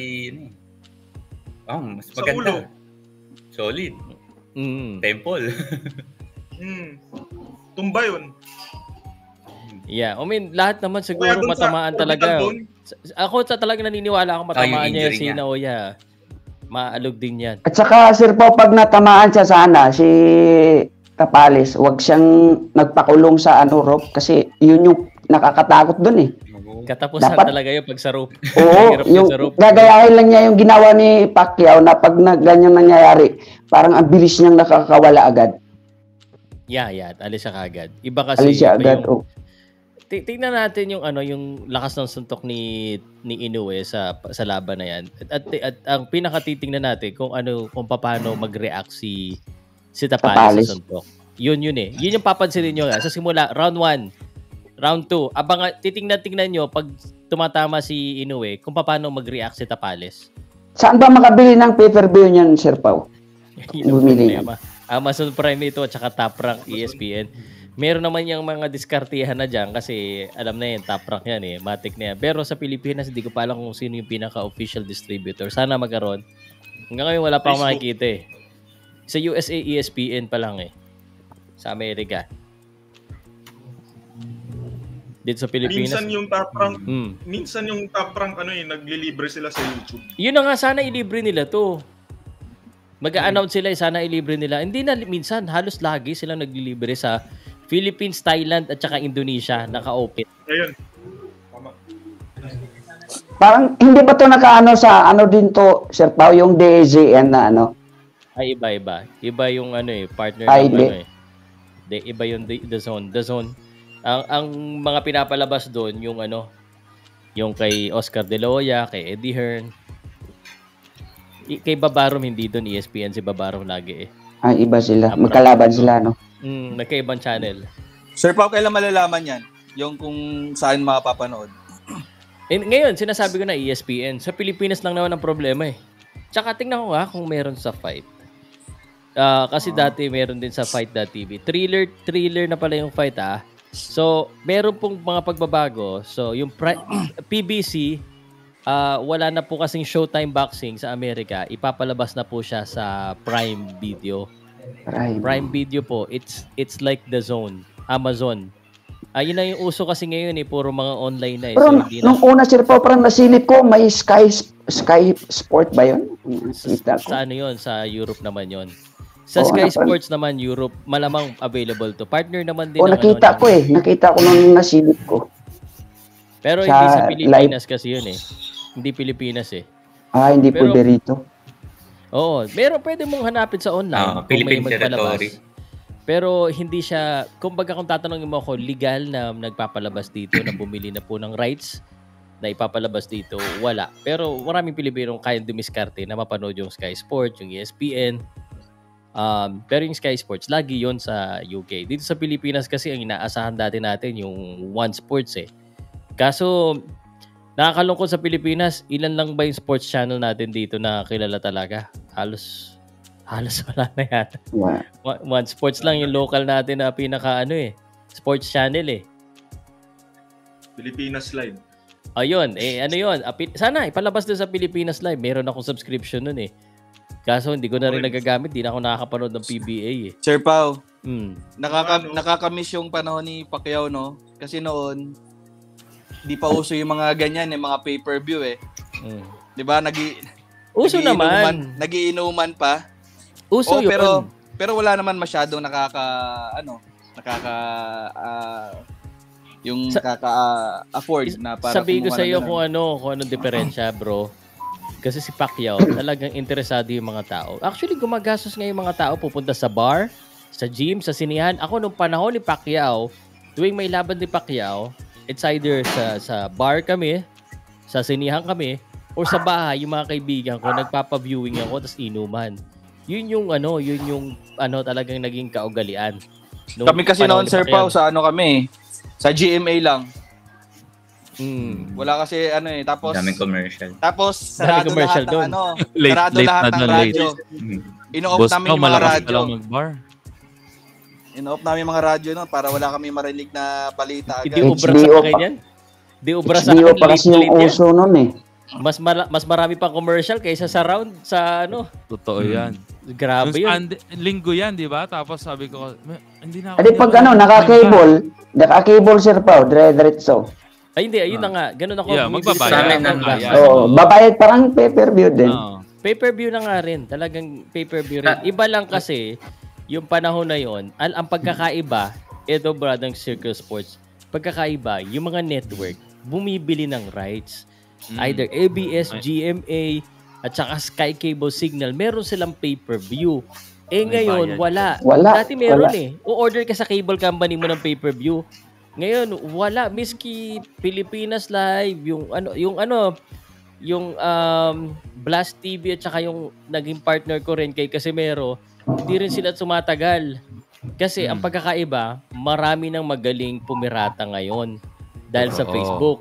oh, mas maganda. Solid. Mm. Temple. mm. Tumba yun. Yeah, I mean, lahat naman siguro matamaan sa, talaga. Ako sa talaga naniniwala akong matamaan niya si Naoya. Maalog din yan. At saka, Sir Pao, pag natamaan siya sana, si Tapales, wag siyang nagpakulong sa ano rope kasi yun yung nakakatakot dun eh. Katapusan dapat, talaga yung pag sa rope. Oo, yung gagayahin lang niya yung ginawa ni Pacquiao na pag na, ganyan nangyayari, parang ang bilis niyang nakakawala agad. Yeah, yeah. Alis siya kagad. Iba kasi. Alis siya agad, yung, oh. t- Tingnan natin yung ano yung lakas ng suntok ni ni Inoue sa sa laban na yan. At, at, at ang pinakatitingnan natin kung ano kung paano mag-react si si Tapales, Tapales. sa suntok. Yun yun eh. Yun yung papansinin niyo sa simula round one. Round two, abang titingnan-tingnan nyo pag tumatama si Inoue kung paano mag-react si Tapales. Saan ba makabili ng pay-per-view niyan, Sir Pao? Bumili. Amazon Prime ito at saka Top Rank E S P N. Meron naman yung mga diskartihan na dyan kasi alam na yun, Top Rank yan eh, matik na yan. Pero sa Pilipinas, hindi ko pa alam kung sino yung pinaka-official distributor. Sana magkaroon. Hanggang ngayon wala pa akong makikita eh. Sa U S A, E S P N pa lang eh. Sa Amerika. Dito sa Pilipinas. Minsan yung Top Rank, hmm. minsan yung Top Rank ano eh, naglilibre sila sa YouTube. Yun na nga, sana ilibre nila to. Mag-a-announce sila, eh, sana ilibre nila. Hindi na minsan, halos lagi silang naglilibre sa Philippines, Thailand at saka Indonesia, naka-open. Ayun. Tama. Parang hindi ba to naka-ano sa ano din to, Sir Pao, yung D A Z N na ano? Ay, iba-iba. Iba yung ano eh, partner Ay, ng ano eh. De, iba yung the, the Zone. The Zone. Ang ang mga pinapalabas doon yung ano, yung kay Oscar De La Hoya, kay Eddie Hearn. I, kay Babarom hindi doon, E S P N si Babarom lagi eh. Ay, iba sila. Magkalaban sila, no? Mm, nagkaibang channel. Sir Pao, kailan malalaman yan? Yung kung saan makapapanood? Eh, ngayon, sinasabi ko na E S P N. Sa Pilipinas lang naman ang problema eh. Tsaka tingnan ko nga kung meron sa Fight. Uh, kasi uh, dati meron din sa Fight dot T V. Thriller, thriller na pala yung Fight ah. So, meron pong mga pagbabago. So, yung pri- P B C, uh, wala na po kasing Showtime Boxing sa Amerika. Ipapalabas na po siya sa Prime Video. Prime, Prime Video po. It's it's like The Zone. Amazon. Ayun uh, na yung uso kasi ngayon eh. Puro mga online na eh. Pero so, hindi nung na... una, Sir Pao, parang nasilip ko, may Sky Sky Sport ba yun? Sa, sa ano yun? Sa Europe naman yun. Sa oh, Sky Sports naman, Europe, malamang available to. Partner naman din. Oh, nakita ano, ko eh. Nakita ko nung nasilip ko. Pero sa hindi sa Pilipinas live. Kasi yun eh. Hindi Pilipinas eh. Ah, hindi po derito. Oo. Pero pwede mong hanapin sa online. Uh, Philippine territory. Pero hindi siya, kumbaga kung tatanungin mo ako, legal na nagpapalabas dito, na bumili na po ng rights na ipapalabas dito, wala. Pero maraming Pilipinong kayang dumiskarte na mapanood yung Sky Sports, yung E S P N. Um, pero yung Sky Sports, lagi yon sa U K. Dito sa Pilipinas kasi ang inaasahan dati natin yung One Sports eh. Kaso, Nakakalungkot sa Pilipinas, ilan lang ba yung sports channel natin dito na kilala talaga? Halos, halos wala na yata. Wow. One, one sports lang yung local natin na pinaka ano eh, sports channel eh. Pilipinas Live. Ayun, eh ano yun? Sana ipalabas din sa Pilipinas Live. Meron akong subscription nun eh. Kaso hindi ko na rin okay. nagagamit, hindi na ako nakakapanood ng P B A eh. Sir Pao, mm. nakaka nakakamiss yung panahon ni Pacquiao, no? Kasi noon, di pa uso yung mga ganyan, yung mga pay-per-view eh. Mm. 'Di ba? Nagi Uso naman. Nagiinuman pa. Uso oh, yun. Pero pero wala naman masyadong nakaka ano, nakaka uh, yung sa, nakaka-afford uh, na para sabihin ko sa iyo kung ano, kung anong diferensya, bro. Kasi si Pacquiao, talagang interesado yung mga tao. Actually, gumagastos nga yung mga tao, pupunta sa bar, sa gym, sa sinihan. Ako nung panahon ni Pacquiao, tuwing may laban ni Pacquiao, it's either sa sa bar kami, sa sinihan kami, or sa bahay, yung mga kaibigan ko, nagpapa-viewing ako, tapos inuman. Yun yung ano, yun yung ano talagang naging kaugalian. Nung kami kasi noon, Sir Pao, sa ano kami, sa G M A lang. Hmm. Wala kasi ano eh, tapos daming commercial. Tapos sarado lahat ng ano, late, sarado late lahat ng radyo. Ino-off namin yung mga radyo. Ino-off namin yung mga radyo noon para wala kami marinig na balita agad. Di ubra sa akin yan. Di ubra sa akin. H B O pa kasi yung uso noon eh. Mas mara- mas marami pang commercial kaysa sa round sa ano. Totoo yan. Grabe yun. And, linggo yan, di ba? Tapos sabi ko, hindi na ako. Adi pag ano, naka-cable, naka-cable Sir Pao, dire-diretso. Ay hindi, ayun na nga. Ganun ako. Yeah, magbabayad. Oo, babayad parang pay-per-view din. Oh. Pay-per-view na nga rin. Talagang pay-per-view rin. Iba lang kasi, yung panahon na yon, ang, ang pagkakaiba, ito brother Circle Sports, pagkakaiba, yung mga network, bumibili ng rights. Mm. Either A B S, G M A, at saka Sky Cable Signal, meron silang pay-per-view. Eh ngayon, wala. Wala. Dati meron wala. eh. O-order ka sa cable company mo ng pay-per-view. Ngayon, wala. Miski Pilipinas Live, yung ano, yung ano, yung um, Blast T V at saka yung naging partner ko rin kay Casimero, hindi rin sila sumatagal. Kasi hmm. ang pagkakaiba, marami nang magaling pumirata ngayon dahil sa Facebook.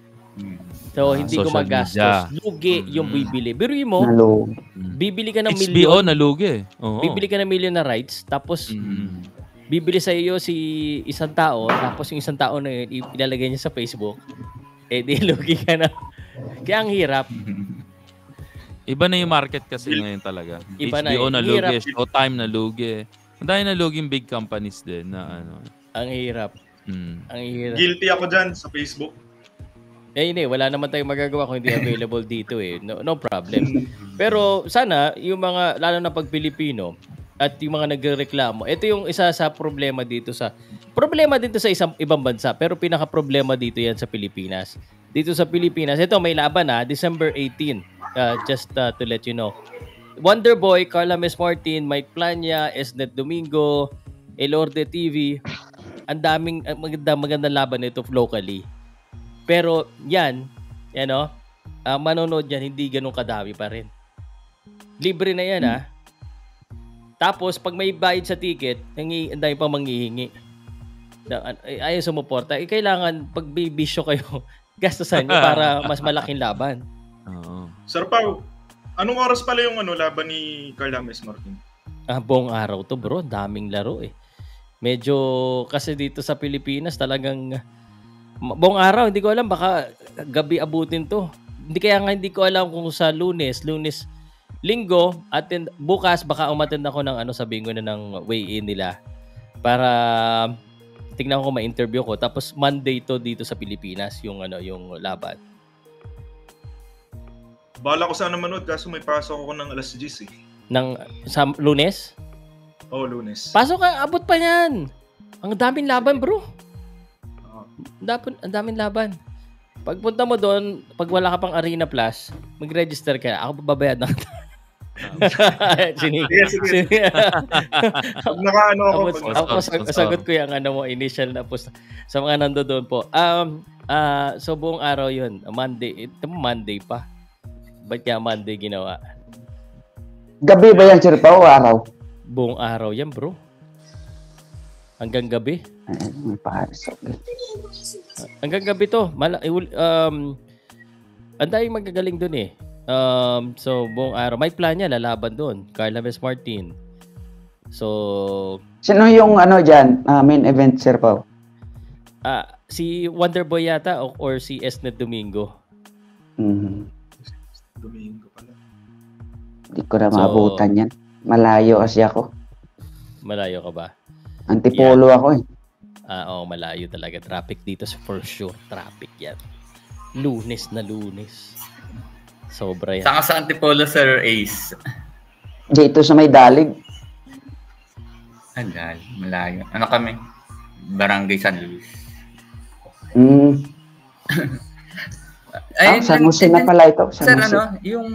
So, hindi Social gumagastos. Media. Lugi yung bibili. Biruin mo, Nalo. bibili ka ng H B O milyon. nalugi. Oo. Bibili ka ng milyon na rights, tapos mm. bibili sa iyo si isang tao, tapos yung isang tao na yun, ilalagay niya sa Facebook, eh di lugi ka na. Kaya ang hirap. Iba na yung market kasi ngayon talaga. Iba H B O na, na lugi, hirap. Showtime na lugi. Ang dahil na luging big companies din na ano. Ang hirap. Mm. Ang hirap. Guilty ako dyan sa Facebook. Eh hindi, wala naman tayong magagawa kung hindi available dito eh. No, no problem. Pero sana, yung mga, lalo na pag Pilipino, at yung mga nagrereklamo, ito yung isa sa problema dito sa, problema dito sa isang ibang bansa, pero pinaka-problema dito yan sa Pilipinas. Dito sa Pilipinas, ito may laban na, December eighteenth, uh, just uh, to let you know. Wonder Boy, Carla Mes Martin, Mike Plania, Esnet Domingo, Elorde T V, ang daming, maganda, magandang laban nito locally. Pero yan, yan o, uh, manonood yan, hindi ganun kadami pa rin. Libre na yan, ha? Tapos, pag may bayad sa ticket, ang dami pang manghihingi. Ayaw sumuporta. Eh, kailangan, pag bibisyo kayo, gastusan nyo para mas malaking laban. Oo. Sir Pao, anong oras pala yung ano, laban ni Carla Mes Martin? Ah, buong araw to, bro. Daming laro, eh. Medyo, kasi dito sa Pilipinas, talagang buong araw, hindi ko alam, baka gabi abutin to. Hindi kaya nga hindi ko alam kung sa Lunes, Lunes, Linggo, attend, bukas baka umattend ako ng ano, sabihin ko na ng weigh-in nila para tingnan ko ma-interview ko. Tapos Monday to dito sa Pilipinas yung ano, yung laban. Bala ko sana manood kaso may pasok ako ng alas diyes eh. Ng sa Lunes? Oo, oh, Lunes. Pasok ka, abot pa yan. Ang daming laban, bro. Dapat ang daming laban. Pagpunta mo doon, pag wala ka pang Arena Plus, mag-register ka. Ako babayad na. Sige, sige. Pag naka-ano ako. Ako, ako sagot ko yung ano mo, initial na post. Sa mga nando doon po. Um, uh, so buong araw yun. Monday. Ito Monday pa. Ba't kaya Monday ginawa? Gabi ba yan, Sir Pao, araw? Buong araw yan, bro. Hanggang gabi. Ay, may pares. Okay. Hanggang gabi to. Mala, um, ang daming magagaling doon eh. Um, so, buong araw. May plan niya, lalaban doon. Carla Vez Martin. So... Sino yung ano dyan, uh, main event, Sir Pao? Ah, si Wonderboy yata o, or si Esnet Domingo. Mm-hmm. Domingo pala. Hindi ko na maabutan so, yan. Malayo kasi ako. Malayo ka ba? Antipolo yeah. ako eh. Ah, oo, malayo talaga. Traffic dito for sure. Traffic yan. Lunes na lunes. Sobra yan. Saka sa Antipolo, Sir Ace? Dito sa may dalig. Andal, malayo. Ano kami? Barangay San Luis. Mm. Ay, ah, San Jose na pala ito. San sir, Jose. Ano, yung...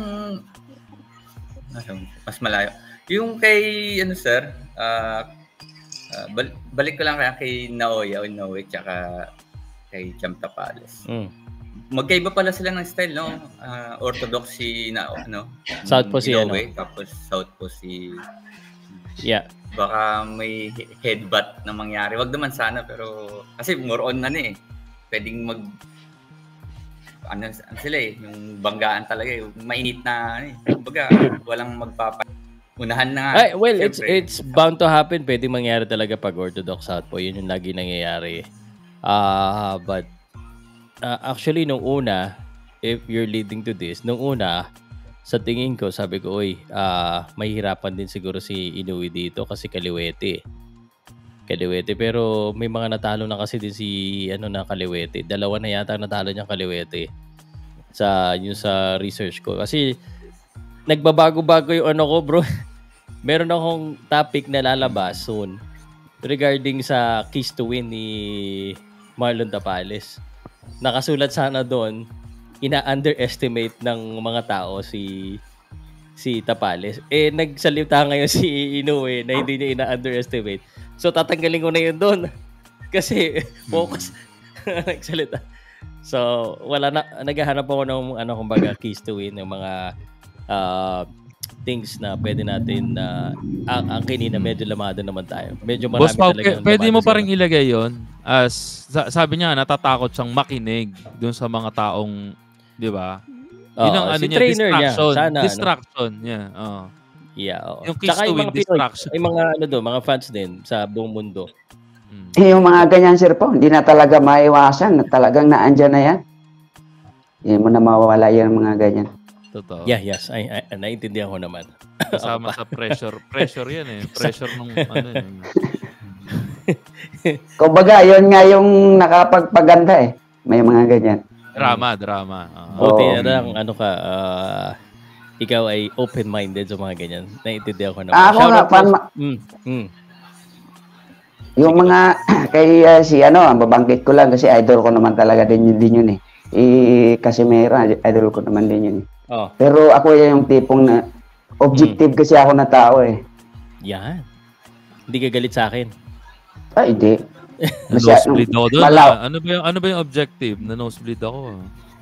Mas malayo. Yung kay, ano sir, uh, uh, bal- balik ko lang kay Naoya o Noe, tsaka kay Cham Tapales. Mm. Magkaiba pala sila ng style, no? Uh, orthodox si na, ano? South po si Noe, ano? tapos South po si... Yeah. Baka may headbutt na mangyari. Wag naman sana, pero... Kasi more on na eh. Pwedeng mag... Ano, ano sila eh, yung banggaan talaga eh. Mainit na, eh. Kumbaga, walang magpapa... Unahan na nga. Ay, well, it's it's bound to happen. Pwede mangyari talaga pag Orthodox Southpaw. Yun yung lagi nangyayari. Uh, but, uh, actually, nung una, if you're leading to this, nung una, sa tingin ko, sabi ko, uy, uh, mahihirapan din siguro si Inoue dito kasi kaliwete. Kaliwete. Pero may mga natalo na kasi din si, ano na, kaliwete. Dalawa na yata natalo niyang kaliwete. Sa, yung sa research ko. Kasi, nagbabago-bago yung ano ko, bro. Meron akong topic na lalabas soon regarding sa Keys to Win ni Marlon Tapales. Nakasulat sana doon, ina-underestimate ng mga tao si si Tapales. Eh, nagsalita ngayon si Inoue na hindi niya ina-underestimate. So, tatanggalin ko na yun doon. Kasi, focus. Nagsalita. So, wala na. Naghahanap ako ng, ano, kumbaga, Keys to Win, ng mga Uh, things na pwede natin na uh, ang, ang kinina medyo lamado naman tayo. Medyo marami Boss Pao, talaga. Pwede mo pa rin ilagay yon as sabi niya natatakot siyang makinig dun sa mga taong, di ba? Yun ang ano si niya, distraction. Niya, sana, distraction. No? Yeah, oh. Yeah, oo. Yung Keys to Win, distraction. Yung mga ano do, mga fans din sa buong mundo. Hmm. Eh, yung mga ganyan, Sir Pao, hindi na talaga maiwasan. Talagang naandyan na yan. Hindi mo na mawawala yung mga ganyan. Totoo. Yeah, yes. Ay, ay, naiintindihan ko naman. Kasama sa pressure. Pressure yan eh. Pressure nung ano yun. Kumbaga, yun nga yung nakapagpaganda eh. May mga ganyan. Drama, drama. Uh-huh. Buti na lang, ano ka, uh, ikaw ay open-minded sa mga ganyan. Naiintindihan ko naman. Ako nga, fan ma- mm, mm. Yung Sige mga, kay uh, si ano, ang babangkit ko lang kasi idol ko naman talaga din yun, din yun eh. Eh, Casimero, idol ko naman din yun eh. Oh. Pero ako yung tipong na objective hmm. kasi ako na tao eh. Yan. Hindi ka galit sa akin. Ah, hindi. Nosebleed ako doon. Ah. Ano ba yung ano ba yung objective? Na nosebleed ako.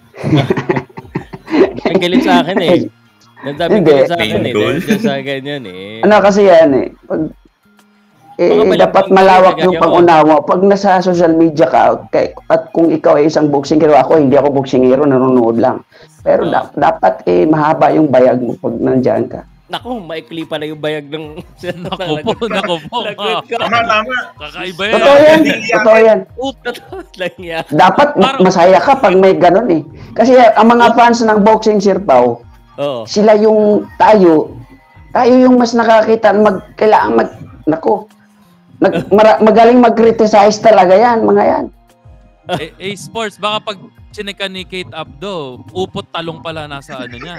Ang galit sa akin eh. Nandami galit sa akin eh. Dahil sa ganyan eh. Ano kasi yan eh. Pag, eh, dapat malawak yung pag-unawa. Pag nasa social media ka, kay, at kung ikaw ay isang boxingero, ako hindi ako boxingero, nanonood lang. Pero oh. da- dapat eh, mahaba yung bayag mo pag nandyan ka. Naku, maikli pala yung bayag ng... Naku po, naku po. Tama, tama. Kakaiba yan. Totoo yan, totoo yan. Dapat masaya ka pag may ganun eh. Kasi ang mga fans ng boxing, Sir Pao, oh. sila yung tayo, tayo yung mas nakakita, mag, kailangan mag... Naku, Nag, mara, magaling mag-criticize talaga yan, mga yan. eh, eh, sports, baka pag chinekan ni Kate Abdo, upot talong pala nasa ano niya.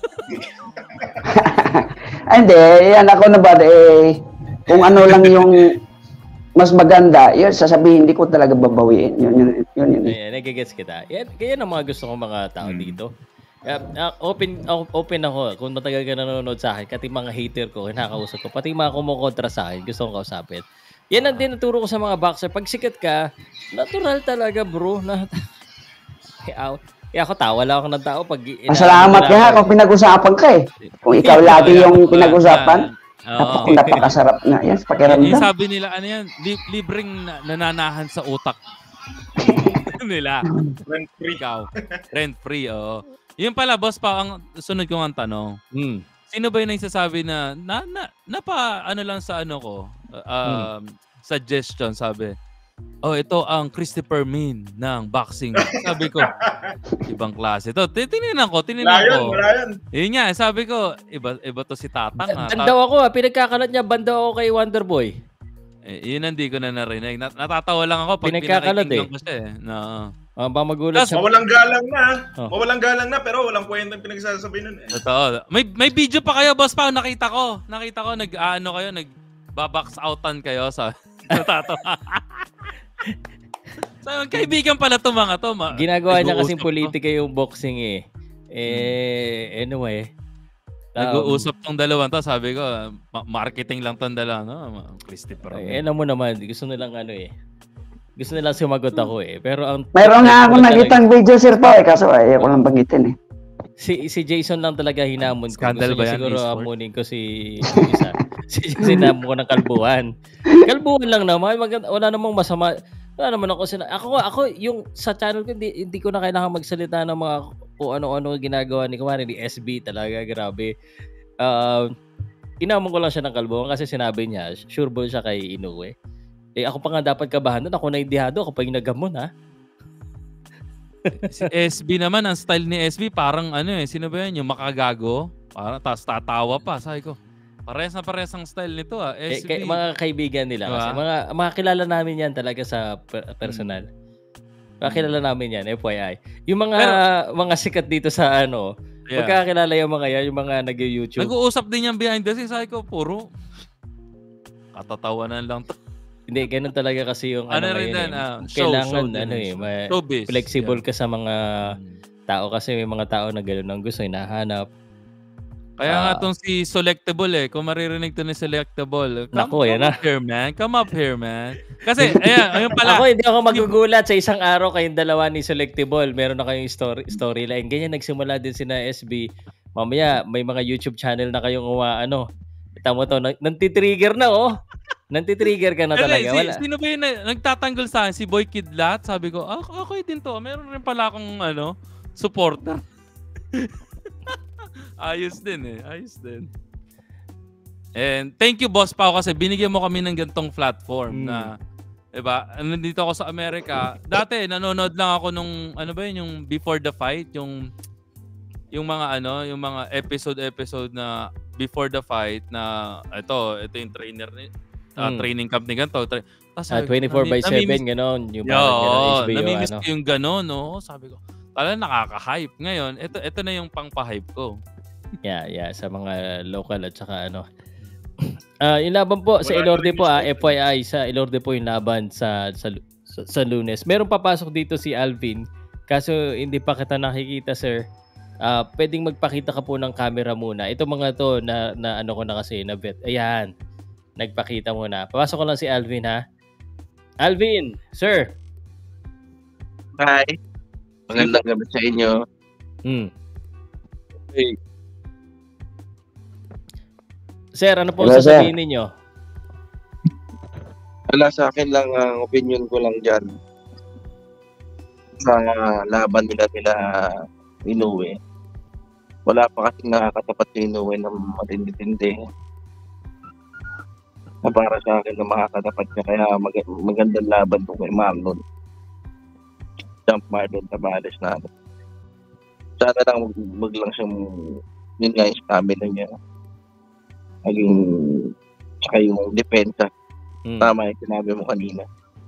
Ay, hindi. Yan ako na ba, eh, kung ano lang yung mas maganda, yun, sasabihin, hindi ko talaga babawiin. Yun, yun, yun. yun. Ayan, nagigets kita. Yan, kaya ang mga gusto kong mga tao hmm. dito. Uh, uh, open uh, open ako. Kung matagal ka nanonood sa akin, pati mga hater ko, kinakausap ko, pati mga kumukontra sa akin, gusto kong kausapin. Yan ang din naturo ko sa mga boxer. Pag sikat ka, natural talaga, bro. Na, kaya ako tawa lang ako ng tao. Pag, Masalamat ka nga kung pinag-usapan ka eh. Kung ikaw lagi yung pinag-usapan, napaka, napakasarap nga. Yan, pakiramdam. Yung sabi nila, ano yan, li- libreng nananahan sa utak nila. Rent free. Ikaw. Rent free, oo. Yun pala, boss pa, ang sunod ko ang tanong. Hmm. Sino ba yung nagsasabi na, na, na, na pa, ano lang sa ano ko, uh, hmm. suggestion, sabi, oh, ito ang Christopher Min ng boxing. Sabi ko, ibang klase. Ito, tinignan ko, tinignan ko. Ryan, Yun nga, sabi ko, iba, iba to si Tatang. Ha? Bandaw ako, ha? Pinagkakalat niya, bandaw ako kay Wonderboy. Eh, yun hindi ko na narinig. Nat- natatawa lang ako pag pinagkakalat eh. ko siya eh. Na, Uh, ba magulat siya. Mawalang galang na. Oh. Mawalang galang na pero walang kwenta yung pinagsasabi nun eh. Totoo. May may video pa kayo, boss pa. Nakita ko. Nakita ko nag-ano kayo, nag-babox outan kayo sa natatawa. So, kaibigan pala to mga to. Ma- Ginagawa niya kasing politika yung boxing eh. Eh, anyway. Um, Nag-uusap tong dalawang to. Sabi ko, marketing lang tong dalawa. No? Christopher. Eh, alam mo naman, gusto nilang ano eh. Gusto nila sumagot ako eh. Pero ang mayroon nga ako nakitang video, Sir Pao, eh, kaso ayaw ko lang banggitin eh. Si si Jason lang talaga hinamon ko. Scandal ba yan? Siguro hamunin ko si isa. Si Jason hinamon ko ng kalbuhan. Kalbuhan lang naman. Mag- wala namang masama. Wala naman ako sina- Ako ako yung sa channel ko hindi, hindi ko na kailangan magsalita ng mga kung ano-ano ginagawa ni Kumari ni S B talaga. Grabe. Uh, hinamon ko lang siya ng kalbuhan kasi sinabi niya, sure ball siya kay Inoue. Eh, ako pa nga dapat kabahan doon. Ako na indihado. Ako pa yung nagamon, ha? Si S B naman, ang style ni S B, parang ano eh, sino ba yan? Yung makagago. Parang tas tatawa pa. Sabi ko, parehas na parehas ang style nito, ah. S B. Eh, kay, mga kaibigan nila. Diba? Kasi mga, mga kilala namin yan talaga sa per- personal. Mga kilala namin yan, F Y I. Yung mga Pero, mga sikat dito sa ano, yeah. Magkakilala yung mga yan, yung mga nag-YouTube. Nag-uusap din yan behind the scenes. Sabi ko, puro katatawanan lang to. Hindi, ganun talaga kasi yung ano, ano rin ngayon, din, uh, kailangan show, show ano eh, may showbiz, flexible yeah. ka sa mga tao kasi may mga tao na gano'n ang gusto, hinahanap. Kaya uh, nga itong si Selectable eh, kung maririnig to ni Selectable, come, naku, come yan up na. here man, come up here man. Kasi, ayan, ayun pala. Ako hindi ako magugulat sa isang araw kayong dalawa ni Selectable, meron na kayong story, storyline. Ganyan, nagsimula din si na S B. Mamaya, may mga YouTube channel na kayong uwa, ano, tamo to, nantitrigger na oh. Nantitrigger ka na talaga. Wala. Si, sino ba yung na, nagtatanggol sa akin? Si Boy Kidlat? Sabi ko, ah, okay din to. Meron rin pala akong ano, supporter. Ayos din eh. Ayos din. And thank you, Boss Pao, kasi binigyan mo kami ng gantong platform mm. na, diba, nandito ako sa Amerika. Dati, nanonood lang ako nung, ano ba yun, yung Before the Fight, yung, yung mga ano, yung mga episode-episode na Before the Fight na, ito, ito yung trainer ni, Uh, hmm. training camp ni ganito. Tra- ah, twenty-four by seven, gano'n. Yung yo, gano'n, namimiss ano. ko yung gano'n, no? Sabi ko, talagang nakaka-hype. Ngayon, ito, ito na yung pang-pa-hype ko. Yeah, yeah. Sa mga local at saka ano. Uh, yung laban po, sa Ilorde po, ah, F Y I, sa Ilorde po yung laban sa, sa, sa, sa Lunes. Meron papasok dito si Alvin. Kaso, hindi pa kita nakikita, sir. Uh, pwedeng magpakita ka po ng camera muna. Ito mga to, na, na ano ko na kasi, na vet. Ayan. Nagpakita muna. Papasok ko lang si Alvin, ha? Alvin, sir. Hi. Magandang gabi sa inyo. Hmm. Hey. Sir, ano po Hello, sasabihin ninyo? Wala, sa akin lang ang uh, opinion ko lang dyan. Sa uh, laban nila nila Inoue. Wala pa kasing nakakatapat si Inoue ng matindi-tindi. Na para sa akin na makakatapat niya, kaya mag- magandang laban po kay Marlon. Jump Marlon Tavares na ano. Sana lang mag, mag lang siyang, yun nga yung stamina niya. Naging, saka yung depensa. Hmm. Tama yung sinabi mo kanina.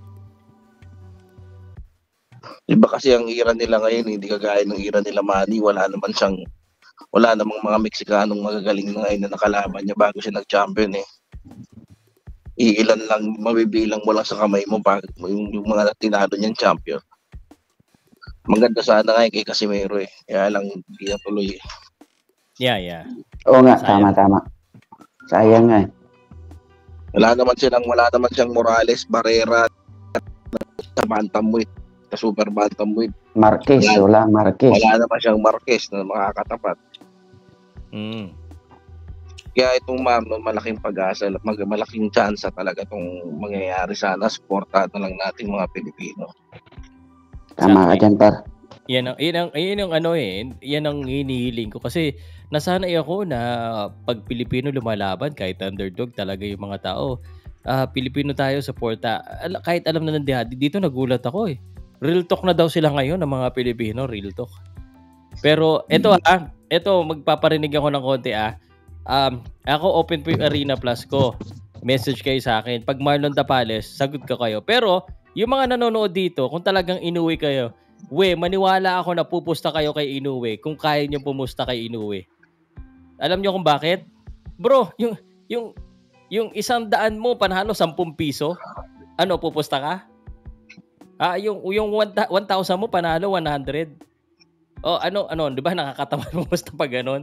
Iba kasi ang ira nila ngayon, hindi kagaya ng ira nila Manny. Wala naman siyang, wala namang mga Mexicanong magagaling na ngayon na nakalaban niya bago siya nag-champion eh. Iilan lang, mabibilang mo lang sa kamay mo pag yung, yung mga tinalo niyang champion. Maganda sana nga kay Casimero eh. Kaya lang hindi na tuloy eh. Yeah, yeah. Oo nga, sayang. Tama, tama. Sayang nga eh. Wala naman silang, wala naman siyang Morales, Barrera, sa bantamweight, sa super bantamweight. Marquez, wala, wala Marquez. Wala naman siyang Marquez na makakatapat. Mm. Kaya itong Marlon, malaking pag-asa, mag, malaking chance talaga itong mangyayari sana. Supportahan na lang natin mga Pilipino. Tama ka dyan, par. Yan ang, yan ang, yan ang ano eh, yan ang hinihiling ko. Kasi nasanay ako na pag Pilipino lumalaban, kahit underdog talaga yung mga tao, uh, Pilipino tayo, suporta. Kahit alam na ng dihadi, dito nagulat ako eh. Real talk na daw sila ngayon ng mga Pilipino, real talk. Pero eto hmm. ah, eto magpaparinig ako ng konti ah. Um, ako open po yung Arena Plus ko. Message kayo sa akin. Pag Marlon Tapales, sagot ko kayo. Pero yung mga nanonood dito, kung talagang inuwi kayo, we, maniwala ako na pupusta kayo kay Inoue kung kaya niyo pumusta kay Inoue. Alam niyo kung bakit? Bro, yung yung yung isang daan mo panalo sampung piso, ano pupusta ka? Ah, yung yung one thousand mo panalo one hundred. Oh, ano ano, 'di ba nakakatawa pumusta pag ganoon?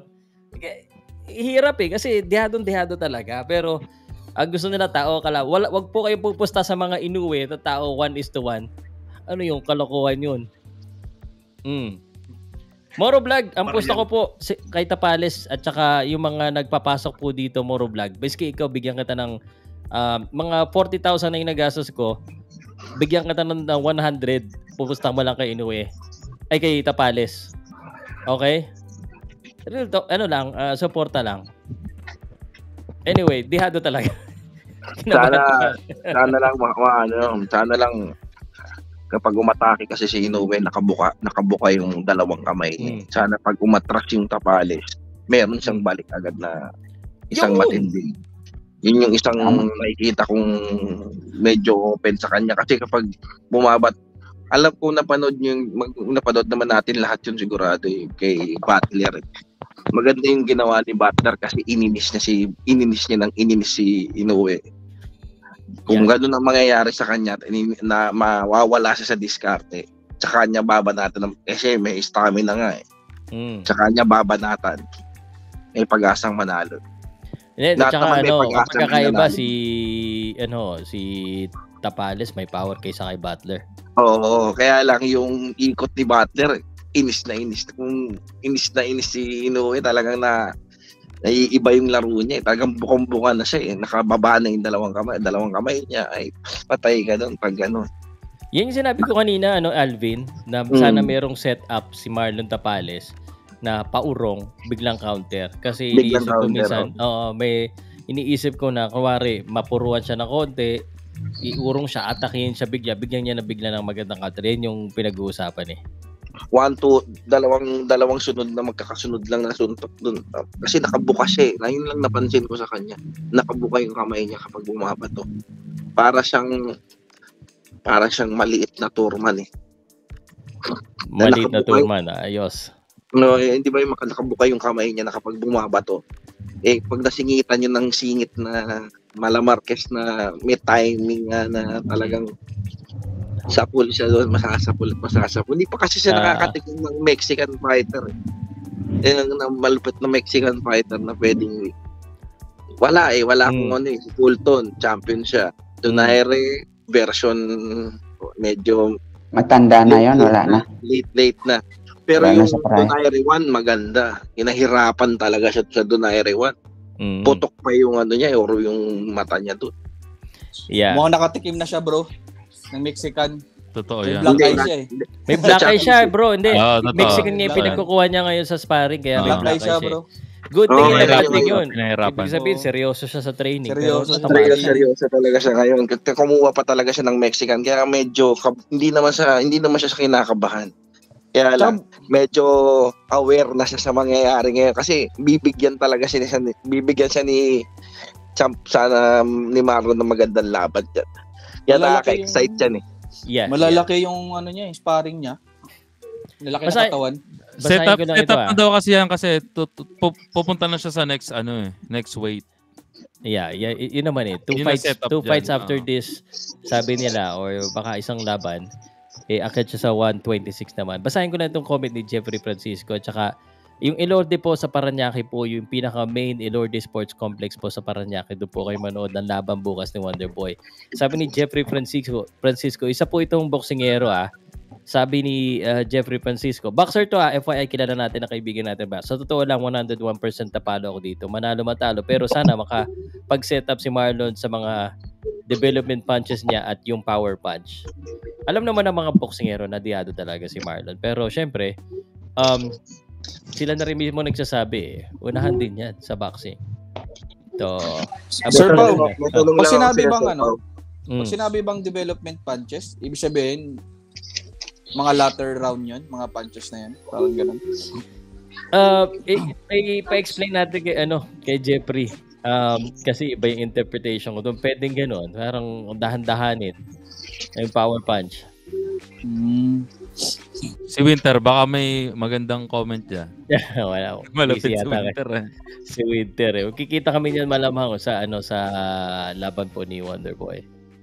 Hirap eh kasi dihadong-dihado talaga. Pero ang gusto nila tao kala, wala, wag po kayo pupusta sa mga Inoue na tao one is to one. Ano yung kalokohan yun? Mm. Moro Vlog, ang pusto ko po si, kay Tapales at saka yung mga nagpapasok po dito, Moro Vlog. Basically, ikaw, bigyan kita ng uh, mga forty thousand na yung nagastos ko. Bigyan kita ng one hundred. Pupusta mo lang kay Inoue. Ay, kay Tapales. Okay? Ano lang, uh, suporta lang. Anyway, dihado talaga. sana, sana lang, ma, ma, ano, sana lang, kapag umatake kasi si Inoue, nakabuka, nakabuka yung dalawang kamay niya. Hmm. Sana pag umatras yung Tapales, meron siyang balik agad na isang yun! Matindi. Yun yung isang nakikita kong medyo open sa kanya. Kasi kapag bumabat, alam ko napanood yung, mag, napanood naman natin lahat yun sigurado eh, kay Butler. Maganda yung ginawa ni Butler kasi ininis niya si ininis niya ng ininis si Inoue. Kung yeah. Gano'n ang mangyayari sa kanya na mawawala siya sa diskarte, sa kanya babanatan ng kasi may stamina nga eh. Mm. Sa kanya babanatan. May pag-asang manalo. Eh, at saka ano, magkakaiba si ano, si Tapales may power kaysa kay Butler. Oo, kaya lang yung ikot ni Butler, inis na inis. Kung inis na inis si Inoue, talagang na naiiba yung laro niya. Eh. Talagang bukong-buka na siya. Eh. Nakababa na yung dalawang kamay. Dalawang kamay niya ay patay ka doon pag gano'n. Yan yung sinabi ko kanina, ano, Alvin, na sana mm. merong setup si Marlon Tapales na paurong, biglang counter. Kasi biglang iniisip counter, ko minsan, oh. uh, may iniisip ko na, kuwari, mapuruan siya ng konti, iurong siya, atakin siya bigla, bigyan niya na bigla ng magandang counter. Yan yung pinag-uusapan eh. One, two, dalawang, dalawang sunod na magkakasunod lang na suntok dun. Kasi nakabuka siya eh. Ngayon lang napansin ko sa kanya. Nakabuka yung kamay niya kapag bumabato. Para siyang, para siyang maliit na turman eh. Maliit na, na turman, yung, ayos. No, eh, hindi ba yung nakabuka yung kamay niya na kapag bumabato? Eh, pag nasingitan yun ng singit na Malamarquez na may timing na, na talagang sapul siya doon, masasapul at masasapul. Hindi pa kasi siya nakakatikim ng Mexican fighter. Eh. Yan ang malupit na Mexican fighter na pwedeng wala eh, wala akong hmm. ano eh. Si Fulton, champion siya. Donaire, version medyo matanda na yon, wala na. Late, late na. Pero wala yung Donaire one, maganda. Hinahirapan talaga siya sa Donaire one. Mm. Putok pa yung ano niya, or yung mata niya doon. Yeah. Mukhang nakatikim na siya, bro. Ng Mexican. Totoo may yan. Black eye siya eh. May black eye siya, bro. Hindi. Oh, Mexican nga yung pinagkukuha niya ngayon sa sparring. Kaya may black eye siya, bro. Good thing oh, na bad thing yun. Ibig sabihin, seryoso siya sa training. Seryoso, seryoso, seryoso talaga siya ngayon. Kumuha pa talaga siya ng Mexican. Kaya medyo, hindi naman siya, hindi naman siya kinakabahan. Kaya lang, medyo aware na siya sa mangyayari ngayon. Kasi bibigyan talaga siya, bibigyan siya ni Champ, sana ni Marlon ng magandang laban dyan. Kaya nakaka-excite yan eh. Yeah, malalaki yeah. yung ano niya, yung sparring niya. Malalaki na katawan. Set up, set up na daw kasi yan kasi tu, tu, pu, pupunta na siya sa next ano eh, next weight. Yeah, yeah, y- yun naman eh. Two yun fights, two dyan. fights after uh. this, sabi nila, or baka isang laban, eh, akit siya sa one twenty-six naman. Basahin ko na itong comment ni Jeffrey Francisco, at saka yung Elorde po sa Paranaque po, yung pinaka-main Elorde Sports Complex po sa Paranaque. Doon po kayo manood ng laban bukas ni Wonderboy. Sabi ni Jeffrey Francisco, Francisco, isa po itong boksingero ah. Sabi ni uh, Jeffrey Francisco, boxer to ah, F Y I, kilala natin na kaibigan natin ba? Sa totoo lang, one hundred one percent tapalo ako dito. Manalo matalo. Pero sana makapag-set up si Marlon sa mga development punches niya at yung power punch. Alam naman ng mga boksingero na diado talaga si Marlon. Pero syempre, um, sila na rin mismo nagsasabi eh. Unahan din yan sa boxing. So, Sir Pao, pag sinabi bang ano, mm. pag sinabi bang development punches, ibig sabihin, mga latter round yun, mga punches na yan, parang ganun. Uh, eh, pa-explain natin kay, ano, kay Jeffrey. Um, kasi iba yung interpretation ko doon. Pwedeng ganun. Parang dahan-dahanin. Yung power punch. Mm. Si Winter, baka may magandang comment dyan. Wala. Malapit si Winter. Eh. Si Winter. Eh. Kikita kami niyan malamang sa ano sa laban po ni Wonderboy.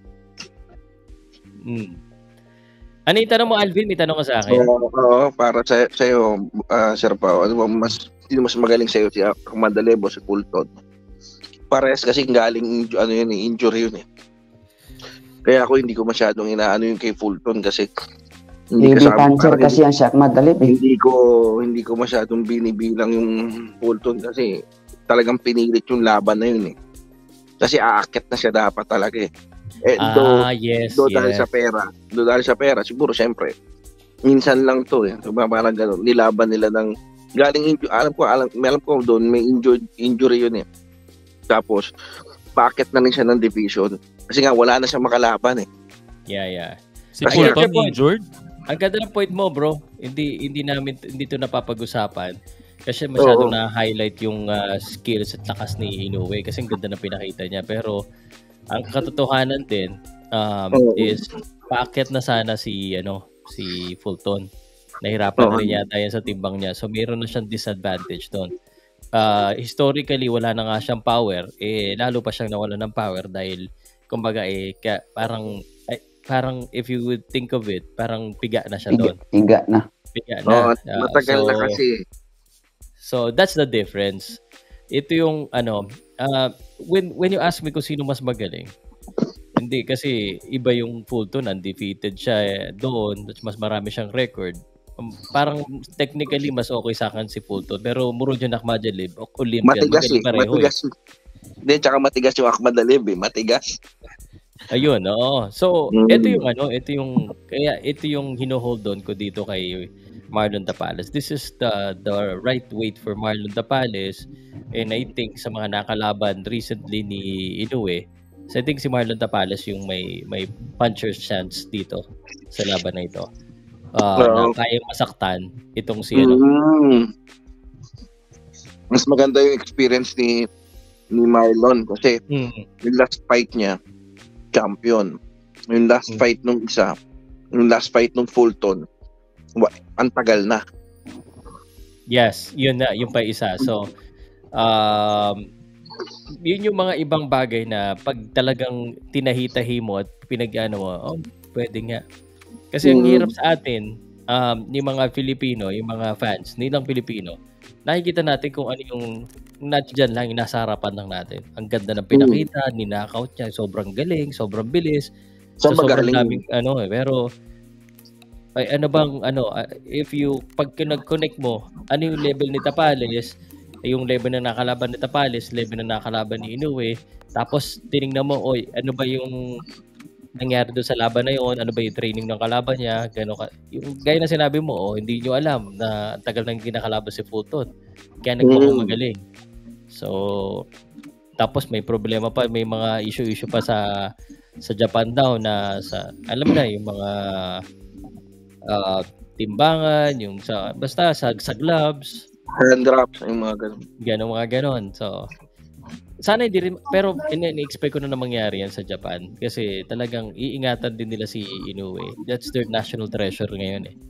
Hmm. Ano yung tanong mo, Alvin? May tanong ka sa akin? Oo, uh, uh, para sa sa'yo, uh, Sir Pao, ano ba mas, sino mas magaling sa'yo, si Ahmad Alib o si Fulton? Parehas kasi galing, ano yun, injury yun eh. Kaya ako hindi ko masyadong inaano yung kay Fulton kasi hindi puncher kasi ang si Ahmad Alib eh. Hindi ko, hindi ko masyadong binibilang yung Fulton kasi talagang pinilit yung laban na yun eh. Kasi aakyat na siya dapat talaga eh. Eh, ah, do, yes, do yes. dahil sa pera. Do dahil sa pera. Siguro, syempre, minsan lang to eh. Diba, parang gano'n. Nilaban nila ng, galing injury. Alam ko, alam, alam ko doon, may injured, injury yun eh. Tapos, packet na rin siya ng division. Kasi nga, wala na siya makalaban eh. Yeah, yeah. Si Fulton injured? Ang ganda ng point mo, bro. Hindi hindi namin hindi to napapag-usapan. Kasi masyado na highlight yung uh, skills at lakas ni Inoue. Kasi ang ganda na pinakita niya. Pero, ang katotohanan din um, oh. is paakyat na sana si ano si Fulton. Nahirapan oh. na rin yata yan sa timbang niya. So mayroon na siyang disadvantage doon. Uh, historically wala na nga siyang power, eh lalo pa siyang nawalan ng power dahil kumbaga eh kaya, parang eh, parang if you would think of it, parang piga na siya doon. Piga na. Piga na. Oh, uh, matagal so, na kasi. So that's the difference. Ito yung ano uh, when when you ask me kung sino mas magaling, hindi kasi iba yung Fulton, undefeated siya eh, doon, mas marami siyang record. Um, parang technically mas okay sa akin si Fulton, pero Murodjon Akhmadalib o Olympian matigas eh, pareho, matigas. Hindi, eh. tsaka matigas yung Akhmadalib eh, matigas. Ayun, oo. So, mm. ito yung ano, ito yung kaya ito yung hino-hold on ko dito kay Marlon Tapales. This is the the right weight for Marlon Tapales, and I think sa mga nakalaban recently ni Inoue, so I think si Marlon Tapales yung may may puncher's chance dito sa laban na ito. Uh, no. Na kayang masaktan itong si ano. Mm. Mas maganda yung experience ni ni Marlon kasi mm. yung last fight niya champion. Yung last mm. fight nung isa, yung last fight nung Fulton, ang tagal na. Yes, yun na, yung pa isa. So, um, yun yung mga ibang bagay na pag talagang tinahitahi mo at pinag-ano mo, oh, pwede nga. Kasi ang hirap sa atin, um, yung mga Filipino, yung mga fans, nilang Filipino, nakikita natin kung ano yung nandiyan lang, yung nasa harapan lang natin. Ang ganda ng pinakita, ninakaut niya, sobrang galing, sobrang bilis. So, so sobrang daming, ano eh, pero ay ano bang ano if you pag nag-connect mo ano yung level ni Tapales, yung level na nakalaban ni Tapales, level na nakalaban ni Inoue, tapos tiningnan mo oy ano ba yung nangyari doon sa laban na yon, ano ba yung training ng kalaban niya, gano ka yung gaya na sinabi mo, oh hindi niyo alam na tagal nang kinakalaban si Fulton kaya nagmamagaling. So tapos may problema pa, may mga issue-issue pa sa sa Japan daw na sa alam mo na yung mga Uh, timbangan, yung sa basta sa, sa gloves, hand drops, yung mga ganun. Ganon, mga ganon. So, sana hindi rin, pero in-expect ko na na mangyari yan sa Japan kasi talagang iingatan din nila si Inoue. That's their national treasure ngayon eh.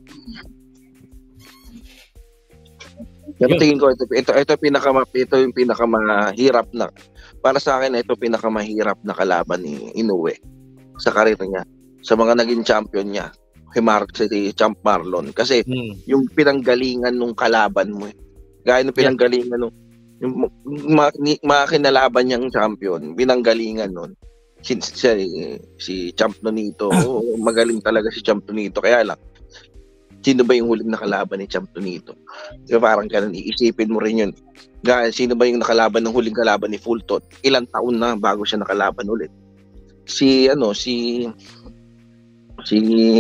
Pero tingin ko ito ito ito pinaka ito yung pinakamahirap na para sa akin ito pinakamahirap na kalaban ni Inoue sa karir niya, sa mga naging champion niya. Kay Mar- si Champ Marlon kasi hmm. yung pinanggalingan nung kalaban mo eh. Gaya ng pinanggalingan nung yung makinalaban ma- niyang champion, pinanggalingan nun si, si, si Champ Nonito. Oh, magaling talaga si Champ Nonito, kaya lang sino ba yung huling nakalaban ni Champ Nonito? So, parang ganun, iisipin mo rin yun. Gaya, sino ba yung nakalaban ng huling kalaban ni Fulton? Ilang taon na bago siya nakalaban ulit. si ano si si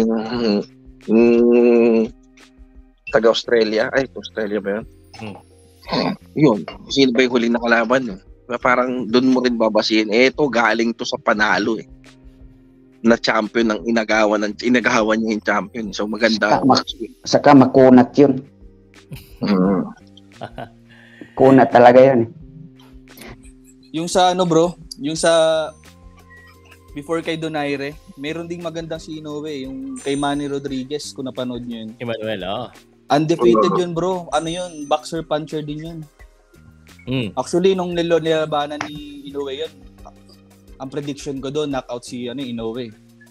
mm, taga Australia, ay Australia ba yun? Hmm. Yun, sino ba yung huli na kalaban? Eh? Parang doon mo rin babasihin, eh ito galing to sa panalo eh. Na champion ng inagawan ng inagawan niya yung champion. So maganda. Saka, mak- saka makunat yun. Mm. Kunat talaga yun eh. Yung sa ano bro, yung sa before kay Donaire, meron ding magandang si Inoue, yung kay Manny Rodriguez, kung napanood nyo yun. Emmanuel, oh. Undefeated yun bro. Ano yun? Boxer puncher din yun. Mm. Actually, nung nilo nilabanan ni Inoue yun, ang prediction ko doon, knockout si ano, Inoue.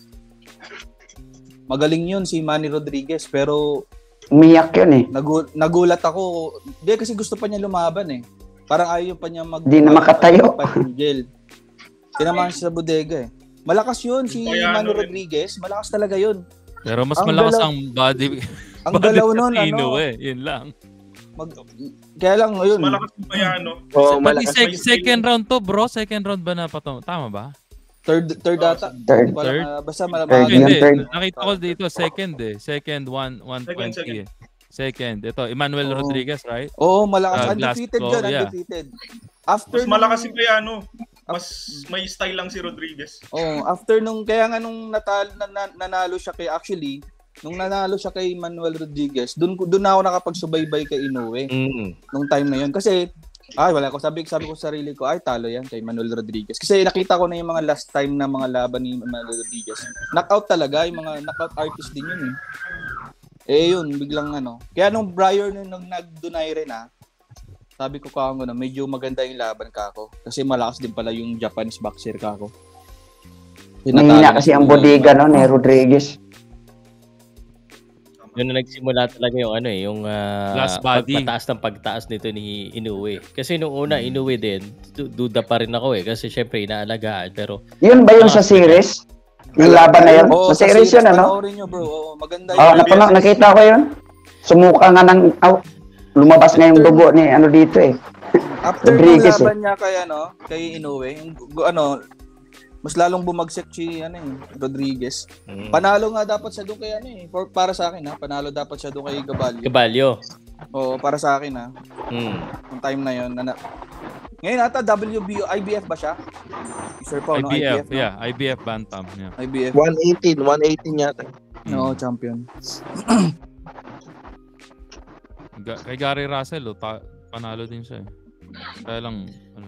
Magaling yun si Manny Rodriguez, pero umiyak yun eh. Nagu- nagulat ako. Hindi, kasi gusto pa niya lumaban eh. Parang ayaw pa niya mag- Di na makatayo. Gel. Tinamahan siya sa bodega eh. Malakas yun si Manny Rodriguez. Malakas talaga yun. Pero mas ang malakas galaw, ang body. Ang body galaw nun, ano. Eh. Yun lang. Mag, kaya lang, yun. Mas malakas yung Bayano. Oh, malakas. Sec- second round to, bro. Second round ba na pa to? Tama ba? Third, third oh, ata. Third. Third. Uh, basta malakas. Third. Third. Nakita ko dito, second eh. Second, one, one twenty. Second, second. Ito, Emmanuel oh. Rodriguez, right? Oo, oh, malakas. Uh, undefeated yun, yeah. Undefeated. After mas malakas si Bayano. Mas may style lang si Rodriguez. Oh, after nung kaya nga nung natal, nan, nanalo siya kay actually, nung nanalo siya kay Manuel Rodriguez, doon doon ako nakapagsubaybay kay Inoue. Mm. Nung time na 'yon kasi ay wala ko sabi sabi ko sa sarili ko ay talo yan kay Manuel Rodriguez. Kasi nakita ko na yung mga last time na mga laban ni Manuel Rodriguez. Knockout talaga, yung mga knockout artist din yun eh. Eh yun, biglang ano. Kaya nung Briar nung nag-Donaire na, sabi ko kako na medyo maganda yung laban kako kasi malakas din pala yung Japanese boxer kako. Mahina kasi ang bodega no ni Rodriguez. Yun na nagsimula talaga yung ano eh, yung uh, last body. Pagpataas ng pagtaas nito ni Inoue. Kasi nung una Inoue din, duda pa rin ako eh kasi syempre inaalagaan pero yun ba yung uh, sa series? Yung laban na yun? Oh, sa series yun ano? Panoorin nyo bro, oh, maganda yun. Oh, napanood, nakita ko yun. Sumuka nga ng oh, lumabas na yung dugo ni ano dito eh. After ng laban eh. niya kay ano, kay Inoue, yung, ano, mas lalong bumagsik si ano eh, Rodriguez. Mm. Panalo nga dapat siya doon kay ano eh, for, para sa akin ha, panalo dapat siya doon kay Gabalio. Gabalio. Oo, para sa akin ha. Mm. Yung time na yon. Na, ngayon ata W B O, I B F ba siya? Sir Paul, I B F, no? I B F, no? yeah, I B F Bantam, yeah. I B F. one eighteen, one eighteen yata. No, mm. champion. Kay Gary Russell, oh, ta- panalo din siya eh. Kaya lang, ano...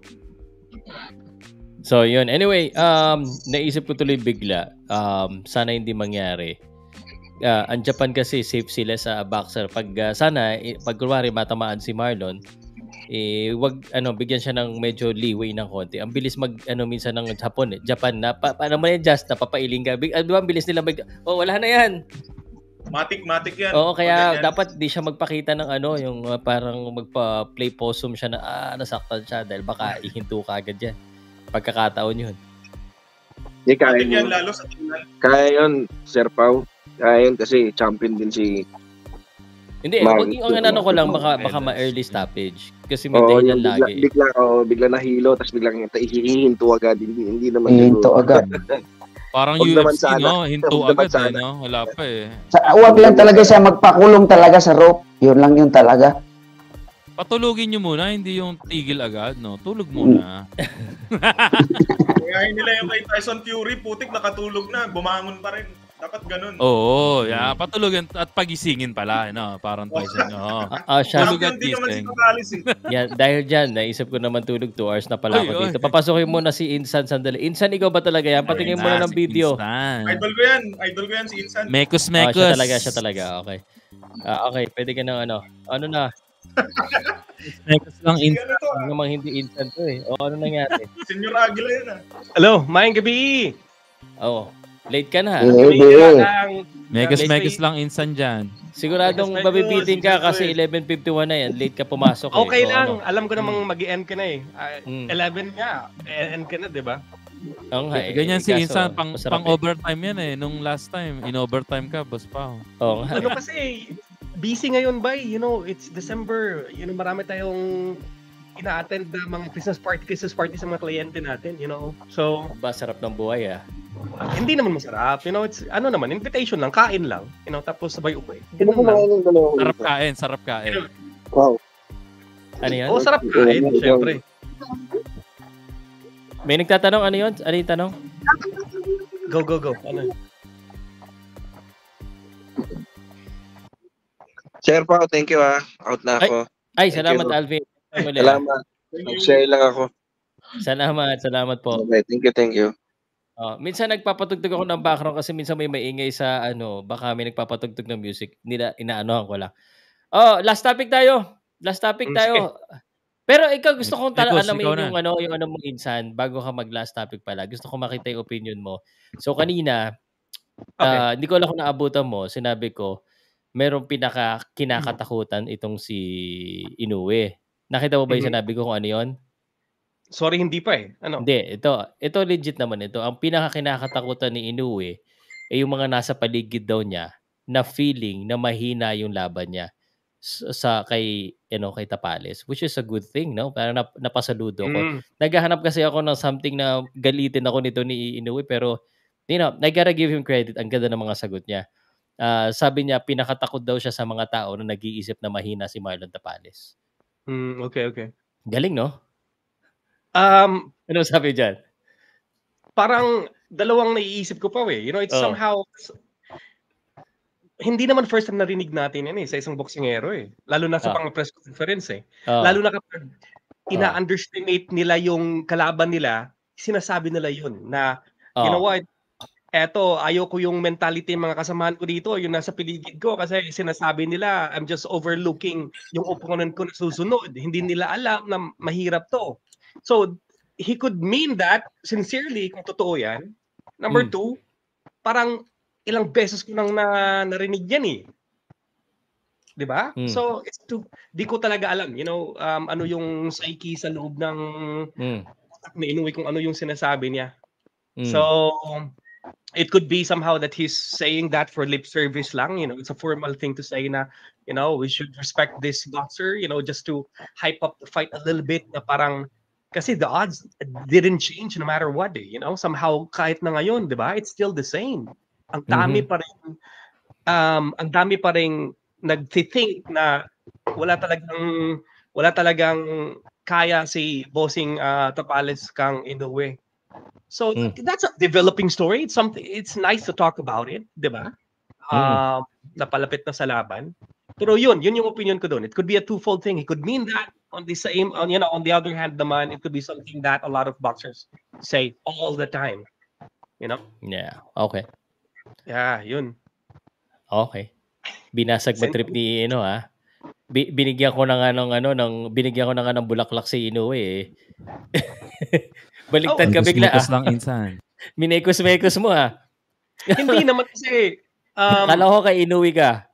So, yun. Anyway, um, naisip ko tuloy bigla, um, sana hindi mangyari. Uh, ang Japan kasi safe sila sa boxer. Pag uh, sana, eh, pag kunwari matamaan si Marlon, eh, wag, ano, bigyan siya ng medyo leeway ng konti. Ang bilis mag, ano, minsan ng Japon, eh, Japan na, pa, paano mo yan, just, napapailing ka. Big, uh, diba, ang bilis nila mag, oh, wala na yan. Matik-matik yan. Oo, kaya dapat di siya magpakita ng ano, yung uh, parang magpa-play possum siya na, ah, nasaktan siya dahil baka ihinto ka agad yan. Pagkakataon yun. Hindi, kaya yun. Lalo sa tingnan. Kaya yun, Sir Pao. Kaya yun kasi champion din si... Hindi, wag yung ano ko lang, baka, baka ma-early stoppage. Kasi may oh, dahilan lagi. Bigla, oh, bigla nahilo, tapos biglang hihinto agad. Hindi, hindi naman. Hihinto agad. Parang U F C, no? Hinto agad, eh, no? Wala pa eh. Sa, wag lang talaga siya magpakulong talaga sa rope. Yun lang yun talaga. Patulugin nyo muna, hindi yung tigil agad, no? Tulog muna. Kaya nila yung kay Tyson Fury, putik nakatulog na, bumangon pa rin. Dapat ganun. Oo, yeah. Patulogin at pagisingin pala, no? Parang Tyson, no? Ah, siya. Tulog at gising. Yeah, dahil dyan, naisip ko naman tulog two hours na pala ako dito. Papasokin muna si Insan sandali. Insan, ikaw ba talaga yan? Patingin mo na ng video. Idol ko yan. Idol ko yan si Insan. Mekos, Mekos. Oh, siya talaga, siya talaga. Okay. Uh, okay, pwede ka ng ano. Ano na? Mekos lang Insan. Ano namang hindi Insan to eh. O, ano nangyari? Senyor Aguila yan ah. Hello, maayong gabi. Oo. Oh, late ka na. Mekos, Mekos lang Insan dyan. Siguradong babibiting ka kasi eleven fifty-one na yan. Late ka pumasok eh. Okay o, lang. Ano? Alam ko namang mag-i-end ka na eh. Uh, hmm. eleven nga. End ka na, di ba? Oo nga eh. Ganyan si Kaso, Insan. Pang, pang eh. overtime yan eh. Nung last time, in-overtime ka, boss pa. Oo nga. Ano kasi, busy ngayon ba? You know, it's December. You know, marami tayong ina-attend na mga Christmas party, Christmas party sa mga kliyente natin, you know. So, ba sarap ng buhay ah. Hindi naman masarap, you know, it's ano naman, invitation lang, kain lang, you know, tapos sabay uwi. Sarap kain, sarap kain. Wow. Ano yan? Oo, sarap kain, syempre. May nagtatanong, ano yun? Ano yung tanong? Go, go, go. Ano? Sir Pao, thank you ah. Out na ako. Ay, salamat Alvin. Salamat. Nag-share lang ako. Salamat, salamat po. Okay, thank you, thank you. Uh, minsan nagpapatugtog ako ng background kasi minsan may maingay sa ano, baka may nagpapatugtog ng music. Nila inaanohan ko lang. Oh, last topic tayo. Last topic tayo. Pero ikaw gusto kong tala, alam mo yung ano, yung ano mo Insan, bago ka mag last topic pala. Gusto ko makita yung opinion mo. So kanina, okay. uh, hindi ko alam kung naabutan mo, sinabi ko, merong pinaka kinakatakutan itong si Inoue. Nakita mo ba yung sinabi ko kung ano yun? Sorry, hindi pa eh. Ano? Hindi, ito. Ito legit naman ito. Ang pinaka kinakatakutan ni Inoue ay yung mga nasa paligid daw niya na feeling na mahina yung laban niya sa kay you know, kay Tapales, which is a good thing, no? Parang nap, napasaludo ko. Mm. Naghahanap kasi ako ng something na galitin ako nito ni Inoue, pero you know, I gotta give him credit. Ang ganda ng mga sagot niya. Uh, sabi niya, pinakatakot daw siya sa mga tao na nag-iisip na mahina si Marlon Tapales. Mm, okay, okay. Galing, no? Um, ano sabi dyan? Parang dalawang naiisip ko pa eh. You know, it's oh. somehow... Hindi naman first time narinig natin yan eh, sa isang boksingero eh. Lalo na sa oh. pang press conference eh. Oh. Lalo na kapag ina-underestimate nila yung kalaban nila, sinasabi nila yun na, oh. you know what, eto, ayoko yung mentality ng mga kasamahan ko dito, yung nasa paligid ko, kasi sinasabi nila, I'm just overlooking yung opponent ko na susunod. Hindi nila alam na mahirap to. So, he could mean that sincerely, kung totoo yan. Number mm. two, parang ilang beses ko nang na, narinig yan eh. Diba? Mm. So, it's too, di ko talaga alam, you know, um, ano yung psyche sa loob ng mm. na Inoue kung ano yung sinasabi niya. Mm. So, it could be somehow that he's saying that for lip service lang, you know, it's a formal thing to say na, you know, we should respect this boxer, you know, just to hype up the fight a little bit na parang, kasi the odds didn't change no matter what, eh, you know, somehow kahit na ngayon, di ba, it's still the same. Ang dami mm-hmm. pa rin, um, ang dami pa rin nag-think na wala talagang, wala talagang kaya si bossing uh, Tapales kang Inoue. So mm. that's a developing story. It's something. It's nice to talk about it, di ba? Mm. Uh, napalapit na sa laban. Pero yun, yun yung opinion ko doon. It could be a twofold thing. It could mean that on the same, on you know, on the other hand, naman, it could be something that a lot of boxers say all the time. You know? Yeah. Okay. Yeah, yun. Okay. Binasag mo trip ni Ino ah. Bi- binigyan ko na nga ng ano, ng binigyan ko na nga ng bulaklak si Inoue eh. Baliktad oh, ka bigla ah. lang Insan. Minekos-mekos mo ah. Hindi naman kasi um, kala ko kay Inoue ka.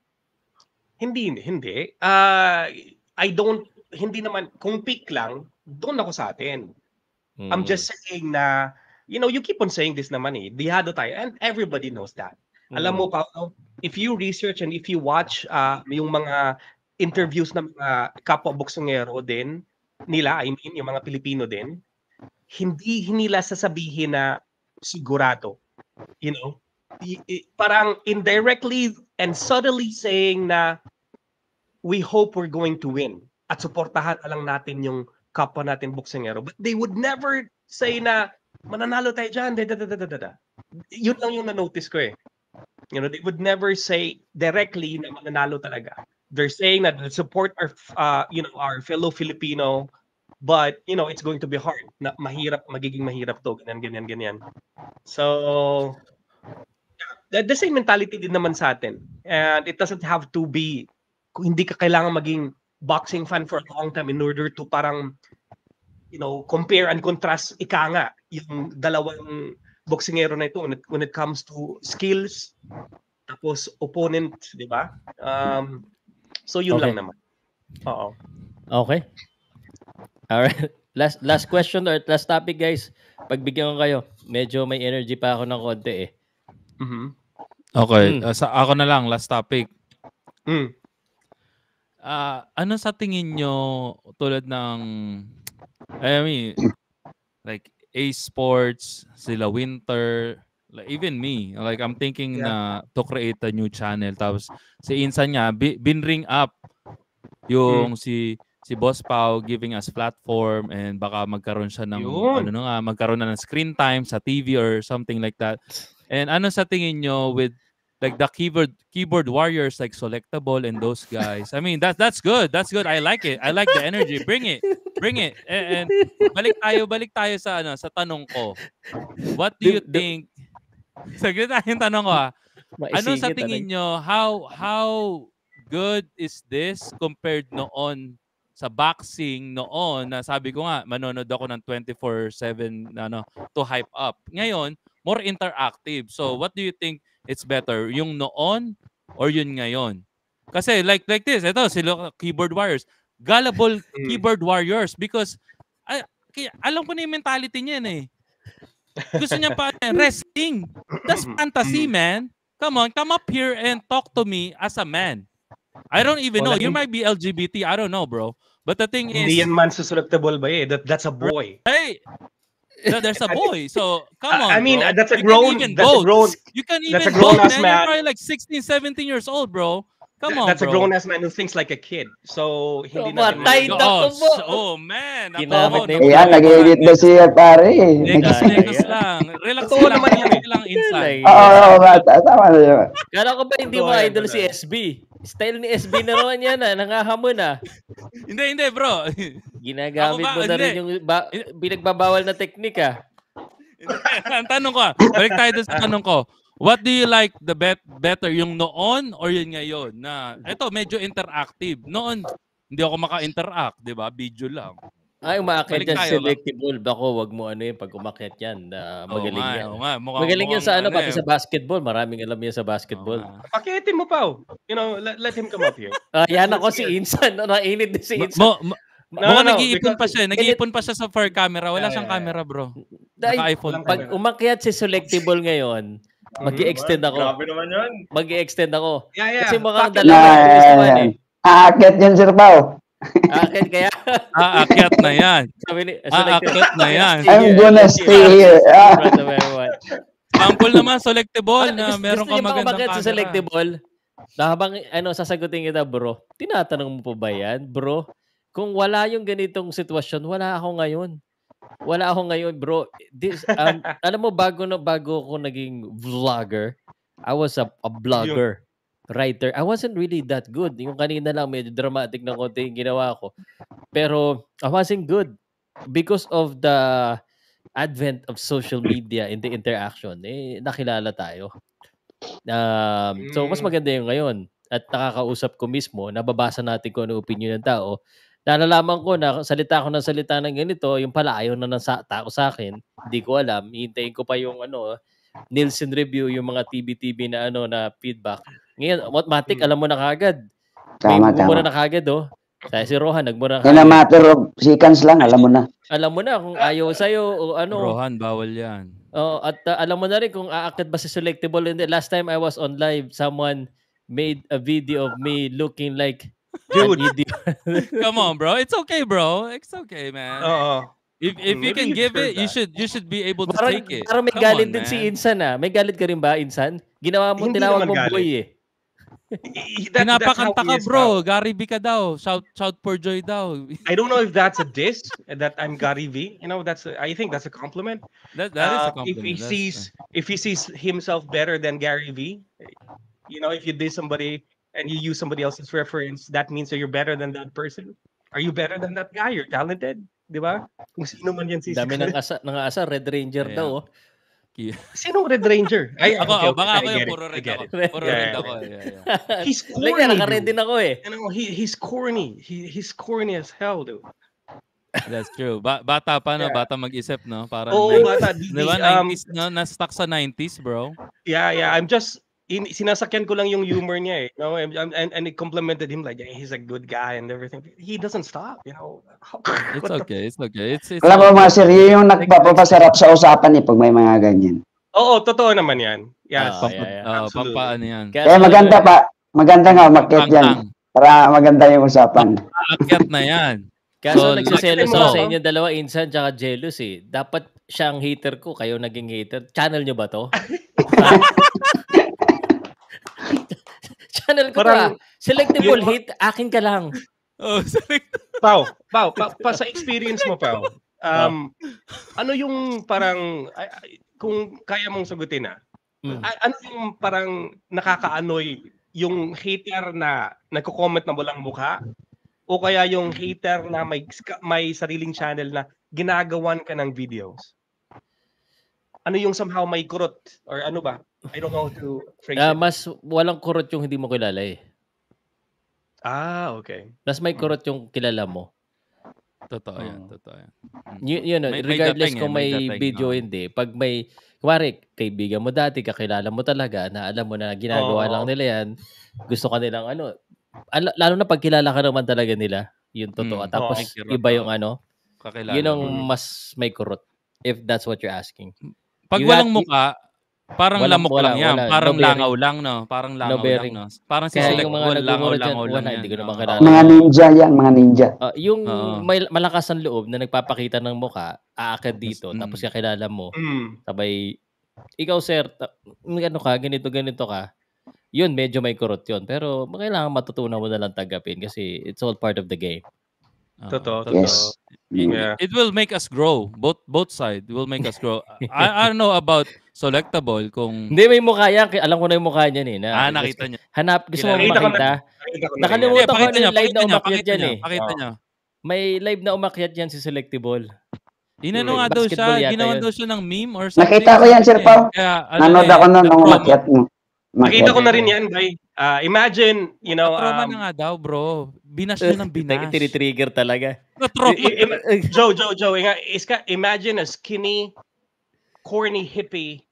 Hindi, hindi. Uh, I don't, hindi naman, kung pick lang, doon ako sa atin. Hmm. I'm just saying na, you know, you keep on saying this naman eh. Dihado tayo. And everybody knows that. Hmm. Alam mo, Paulo, if you research and if you watch uh, yung mga interviews ng mga kapwa boksingero din, nila, I mean, yung mga Pilipino din, hindi nila sasabihin na sigurado. You know? I, I, parang indirectly and subtly saying na we hope we're going to win at suportahan lang natin yung kapwa natin boksingero. But they would never say na mananalo tayo dyan. Da, da, da, da, da, da. Yun lang yung na-notice ko eh. You know, they would never say directly na mananalo talaga. They're saying that they support our, uh, you know, our fellow Filipino, but you know, it's going to be hard. Na mahirap, magiging mahirap to, ganyan, ganyan, ganyan. So, the, the same mentality din naman sa atin. And it doesn't have to be, hindi ka kailangan maging boxing fan for a long time in order to parang, you know, compare and contrast ika nga yung dalawang boksingero na ito when it, when it comes to skills, tapos opponent, di ba? Um, so yun okay. lang naman. Oo. Okay. Alright. Last last question or last topic, guys. Pagbigyan ko kayo, medyo may energy pa ako ng konti eh. Mm-hmm. Okay. Mm. Uh, sa, ako na lang, last topic. Mm. uh, ano sa tingin nyo tulad ng, I mean, like Ace Sports, sila Winter, like even me, like I'm thinking yeah. na to create a new channel. Tapos si Insan niya, binring up yung hmm. si si Boss Pao giving us platform and baka magkaroon siya ng Yun. ano na nga, magkaroon na ng screen time sa T V or something like that. And ano sa tingin nyo with like the keyboard keyboard warriors like Selectable and those guys? I mean, that that's good. That's good. I like it. I like the energy. Bring it. Bring it. And, and balik tayo, balik tayo sa ano, sa tanong ko. What do you think? Saglit tayong tanong ko ah. Ano sa tingin nyo, how how good is this compared noon sa boxing noon na sabi ko nga manonood ako ng twenty-four seven ano to hype up. Ngayon, more interactive. So, what do you think it's better? Yung noon or yun ngayon? Kasi like like this, ito sila keyboard warriors. Gullible keyboard warriors because ay, alam ko na yung mentality niyan eh. Gusto niya pa wrestling. That's fantasy, man. Come on, come up here and talk to me as a man. I don't even know. You might be L G B T. I don't know, bro. But the thing is... Hindi yan man suselectable ba eh. That, that's a boy. Hey! There's a boy. So, come on, I mean, bro. that's a grown... You can even that's vote. A grown, you can even that's a vote, man. man. You're probably like sixteen, seventeen years old, bro. Come on, that's bro. a grown-ass man who thinks like a kid. So, hindi oh, natin... Oh, oh, man. Ginamit na Ayan, nag-edit na siya, pare. Negas, negas lang. Relax lang. Relax lang inside. Oo, oo, bata. Tama na yun. Kala ko ba hindi mo idol si S B? Style ni S B na naman yan ah. Nangahamon ah. Hindi, hindi, bro. Ginagamit mo na rin yung ba- binagbabawal na teknik ah. Ang tanong ko, balik tayo doon sa tanong ko. What do you like the bet better, yung noon or yung ngayon? Na ito medyo interactive. Noon hindi ako maka-interact, 'di ba? Video lang. Ay, umaakit yan selectable. Bako, wag mo ano yun pag umakyat yan. Uh, magaling oh, yan. Oh, nga. Mukhang, magaling mukhang, yan sa ano, ano pati sa basketball. Maraming alam yan sa basketball. Oh, pakitin mo pa. You know, let, let him come up here. Uh, yan ako si Insan. Nainit din si Insan. Mo, mo, No, Mukhang no, nag-iipon pa siya. Nag-iipon pa siya sa far camera. Wala yeah, siyang yeah, camera, bro. Naka-iPhone. Pag umakyat si selectable ngayon, mag-i-extend ako. Grabe naman yan. Mag-i-extend ako. Yeah, yeah. Kasi mukhang dalawa yung gusto man eh. Aakyat yan, Sir Pao. Aakyat kaya? Aakyat na yan. Aakyat na yan. I'm gonna stay here. Sample naman, selectable na meron ka magandang camera. Sa selectable, na habang ano, sasagutin kita, bro, tinatanong mo pa ba yan, bro? Kung wala yung ganitong sitwasyon, wala ako ngayon. Wala ako ngayon, bro. This, um, alam mo, bago na bago ako naging vlogger, I was a, a blogger, writer. I wasn't really that good. Yung kanina lang, medyo dramatic na konti yung ginawa ko. Pero I wasn't good because of the advent of social media and the interaction. Eh, nakilala tayo. Um, so, mas maganda yung ngayon. At nakakausap ko mismo, nababasa natin kung ano opinion ng tao. Nalalaman ko na salita ko ng salita ng ganito, yung pala ayaw na ng sa, tao sa akin. Hindi ko alam. Hihintayin ko pa yung ano, Nielsen review, yung mga T V T V na ano na feedback. Ngayon, automatic, alam mo na kagad. May mo na na kagad, oh. Kaya si Rohan, nagmura kagad. In a matter of seconds lang, alam mo na. Alam mo na kung ayaw sa'yo o ano. Rohan, bawal yan. Oh, at uh, alam mo na rin kung aakit ba si selectable. And last time I was on live, someone made a video of me looking like dude. Come on, bro. It's okay, bro. It's okay, man. Oo. If if you can give it, you should you should be able to parang, take it. Parang may Come galit on, din man. Si Insan ah. May galit ka rin ba, Insan? Ginawa mo, tinawag mo boy eh. That, Pinapakanta ka, bro. Now. Gary V ka daw. Shout shout for joy daw. I don't know if that's a diss that I'm Gary V. You know, that's a, I think that's a compliment. That that uh, is a compliment. If he that's, sees uh... if he sees himself better than Gary V, you know, if you diss somebody and you use somebody else's reference, that means that you're better than that person. Are you better than that guy? You're talented, di ba? Kung sino man yan si dami ng asa, ng asa Red Ranger yeah. daw. Oh. Sinong Red Ranger? Ay, ako, okay, okay. baka ako yung puro red ako. Puro yeah, red ako. Yeah, yeah. He's corny. Like, naka-red din ako eh. You know, he, he's corny. He, he's corny as hell, dude. That's true. Ba bata pa, no? Yeah. Bata mag-isip, no? Parang Oo, oh, bata. Di ba, nineties, um, no? Na-stuck sa nineties, bro. Yeah, yeah. I'm just, in, sinasakyan ko lang yung humor niya eh. No? And, and, and it complimented him like, yeah, he's a good guy and everything. He doesn't stop, you know. It's okay, it's okay. It's, it's alam mo, mga sir, yung nagpapasarap sa usapan eh pag may mga ganyan. Oo, totoo naman yan. Yes. Uh, yeah, yeah. Uh, pampaano yan. Kaya maganda pa. Maganda nga, umakyat yan. Para maganda yung usapan. Aakyat na yan. Kaso so, nagsiselos ako sa inyo dalawa, Insan tsaka jealous eh. Dapat siya ang hater ko, kayo naging hater. Channel nyo ba to? Channel ko Parang, ba? Selectable hate, akin ka lang. Oh, Pao, Pao, pa, pa sa experience mo, Pao. Um, ano yung parang, ay, ay, kung kaya mong sagutin na, mm. ay, ano yung parang nakakaanoy yung hater na nagko-comment na walang mukha? O kaya yung hater na may, may sariling channel na ginagawan ka ng videos? Ano yung somehow may kurot? Or ano ba? I don't know how to phrase uh, it. Mas walang kurot yung hindi mo kilala eh. Ah, okay. Mas may kurot yung kilala mo. Totoo yan, totoo yan. Y- yun, may, regardless may kung may, may video o hindi. Pag may, kumari, kaibigan mo dati, kakilala mo talaga, na alam mo na ginagawa oh. lang nila yan, gusto ka nilang ano, al- lalo na pag kilala ka naman talaga nila, yun totoo. Hmm. Tapos oh, iba yung ano, kakilala yun ang mo. Mas may kurot, if that's what you're asking. Pag you walang have, mukha, parang walang, lamok wala, lang yan. Wala, parang no langaw lang, no? Parang langaw no lang, no? Parang si Select Ball, langaw, langaw lang yan. Hindi ko naman kilala. Mga ninja yan, mga ninja. Uh, yung uh, may malakas ang loob na nagpapakita ng mukha, aakad dito, mm. tapos kakilala mo. Mm. Sabay, ikaw sir, ta- ano ka, ganito, ganito ka. Yun, medyo may kurot yun. Pero kailangan matutunan mo na lang tagapin kasi it's all part of the game. Uh, totoo, totoo. Yes. Yeah. It will make us grow. Both both sides will make us grow. I, I don't know about Selectable kung... Hindi, may mukha yan. Alam ko na yung mukha niyan eh. Na, ah, nakita niya. Hanap, gusto mo makita? Nakalimutan ko na yung live na umakyat yan eh. Pakita niya. May live na umakyat yan si Selectable. Inano nga daw siya. Ginawa daw siya ng meme or something. Nakita ko yan, Sir Pao. Nanood ako nun nung umakyat mo. Nakita ko na rin yan, guys. Uh, imagine, you know... Trauma um, na nga daw, bro. Binas nyo ng binas. Tinitrigger talaga. Joe, Joe, Joe. Imagine a skinny, corny hippie.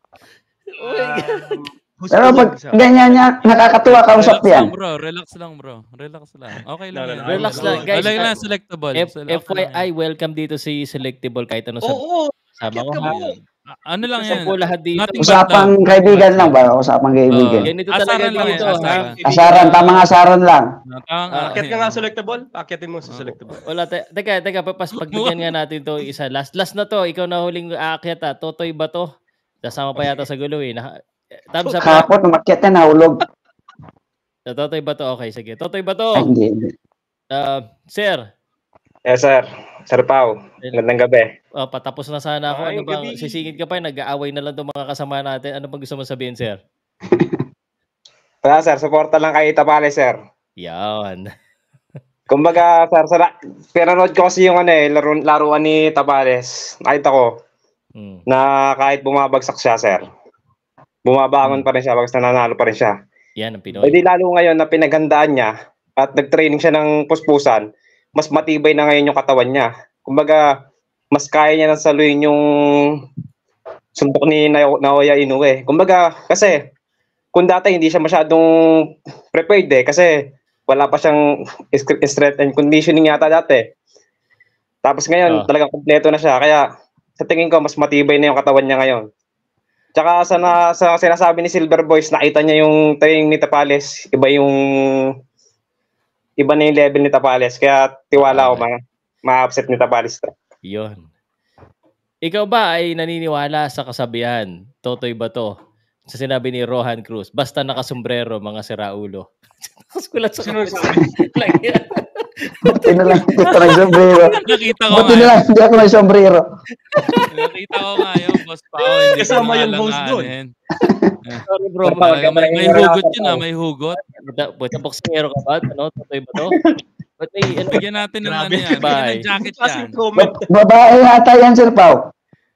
Um, Pero pag ganyan niya, nakakatuwa kausap yan. Relax lang, bro. Relax lang, bro. Relax lang. Okay lang. No, no, no. Relax lang, guys. Wala lang, Selectable. F Y I, welcome dito si Selectable kahit ano sa... Oo, sama ko. Ano lang yan? Lahat dito. Usapang kaibigan lang ba? Usapang kaibigan. Uh, ganito talaga dito. Asaran, asaran tamang asaran lang. Akit ka nga Selectable? Akitin mo sa Selectable. Wala, te- teka, teka, pas pagbigyan nga natin to isa. Last last na to, ikaw na huling aakyat ah. Totoy ba to? Kasama pa yata sa gulo eh. Thumbs up. Kapot, umakyat na, nahulog. Totoy ba to? Okay, sige. Totoy ba to? Hindi, hindi. Uh, sir. Yes, sir. Sir Pao, magandang gabi. Oh, patapos na sana ako. Ay, ano bang gabi. Sisingit ka pa? Nag-aaway na lang itong mga kasama natin. Ano bang gusto mo sabihin, sir? Wala, sir. Suporta lang kay Tapales, sir. Yan. Kumbaga, sir, sir pinanood ko kasi yung ano, eh, laro, laruan ni Tapales. Nakita ko hmm. na kahit bumabagsak siya, sir, bumabangon hmm. pa rin siya, bagas nananalo pa rin siya. Yan ang Pinoy. E di lalo ngayon na pinaghandaan niya at nag-training siya ng puspusan, mas matibay na ngayon yung katawan niya. Kumbaga, mas kaya niya nang saluhin yung suntok ni Naoya Inoue. Kumbaga, kasi, kung dati hindi siya masyadong prepared eh, kasi wala pa siyang strength and conditioning yata dati. Tapos ngayon, oh. talagang kompleto na siya. Kaya, sa tingin ko, mas matibay na yung katawan niya ngayon. Tsaka sa, na, sa sinasabi ni Silver Boys, nakita niya yung training ni Tapales, iba yung iba na yung level ni Tapales. Kaya tiwala ako, ma- ma-upset ni Tapales. Yun. Ikaw ba ay naniniwala sa kasabihan? Totoy ba to? Sa sinabi ni Rohan Cruz, basta nakasombrero, mga siraulo. Nakasulat sa kasabihan. Buti na lang hindi ko nag-sombrero. Nakita ko Buti na lang hindi ako nag-sombrero. Nakita ko nga yung boss Pao. Kasama yung host doon. Sorry bro. May, may hugot yun ah, may hugot. Buta boksero ka ba? Ano? Totoy ba to? But may, ano, bigyan natin ng ano yan. Bigyan ng jacket yan. Babae yata yan, Sir Pao.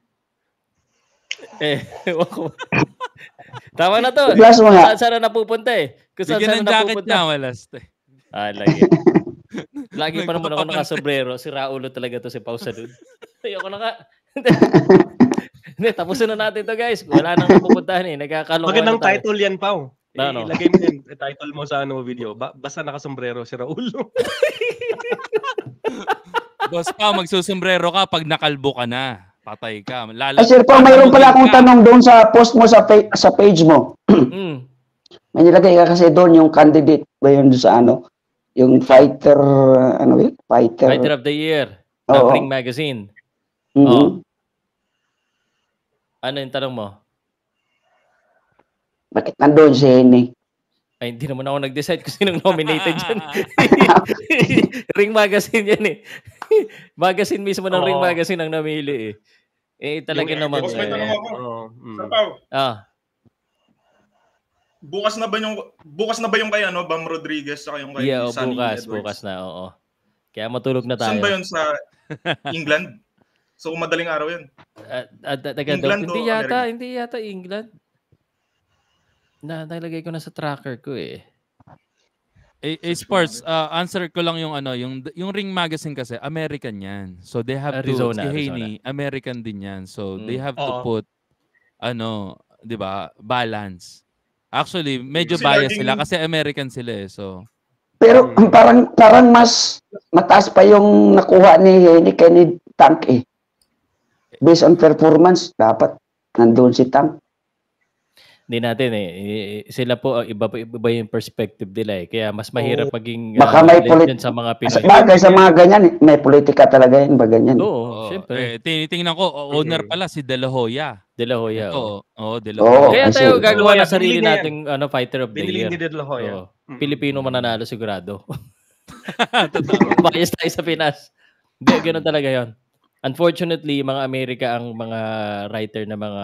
Eh, wako. Tama na to. Plus mo nga. Saan na napupunta eh? Bigyan ng jacket niya, walas. Ah, lagi. Lagi pa naman ako naka-sombrero. Si Raulo talaga to si Pao Salud. Ayoko na ka. Hindi, tapusin na natin to guys. Wala nang napupuntahan eh. Nagkakalokohan. Magandang title yan, Pao. No, no. Ilagay mo yung title mo sa ano video. Ba- basta naka-sombrero si Raulo. Boss Pao, magsusombrero ka pag nakalbo ka na. Patay ka. Lalo, Ay, Sir Pao, mayroon pala akong tanong doon sa post mo sa, pa- sa page mo. mm. May nilagay ka kasi doon yung candidate ba yun sa ano? yung fighter, ano yun? Fighter. Fighter of the Year. Oo. Ng Ring Magazine. Mhm. Oh. Ano yung tanong mo? Bakit nandun si Henny? Ay, hindi naman ako nag-decide kung sinong nominated dyan. Ring Magazine yan eh. Magazine mismo ng Oo. Ring Magazine ang namili eh. Eh, talaga Yung- naman. Boss, may tanong Eh. ako. Oo. Mm. Sir Pao, Ah, bukas na ba yung bukas na ba yung kay ano, Bam Rodriguez sa yung kay yeah, oh, Sonny bukas, Edwards? bukas na, oo. Kaya matulog na tayo. Saan ba yun, sa England? So madaling araw yun. At, at, at, taga- England hindi o yata, America? hindi yata England. Na nalagay ko na sa tracker ko eh. Eh, eh, sports, uh, answer ko lang yung ano, yung yung Ring Magazine kasi American 'yan. So they have Arizona, to si Arizona. Haney, American din 'yan. So they Mm. have to Oo. put ano, 'di ba, balance. Actually, medyo Kasi biased laging- sila kasi American sila eh. So Pero parang parang mas mataas pa yung nakuha ni Henny kay ni Tank eh. Based on performance, dapat nandun si Tank. Hindi natin eh. Eh, Sila po, iba, iba yung perspective nila eh. Kaya mas mahirap maging Baka ah, may legend polit- sa mga Sa Pinoy. bagay sa mga ganyan, eh, may politika talaga yun, ba ganyan? Oo, oh, syempre. eh, tinitingnan ko o- owner pala si De La Hoya. De La Hoya. Oo, oo. oh, De La Oo. Hoya. Kaya kasi- tayo gagawa Hoya, ng sarili binili niya yan. nating ano, fighter of the Binili year. ni De La Hoya. Oo. Mm. Pilipino mananalo sigurado. Totoo. Bias tayo sa Pinas. Hindi, ganun talaga yon. Unfortunately, mga Amerika ang mga writer na mga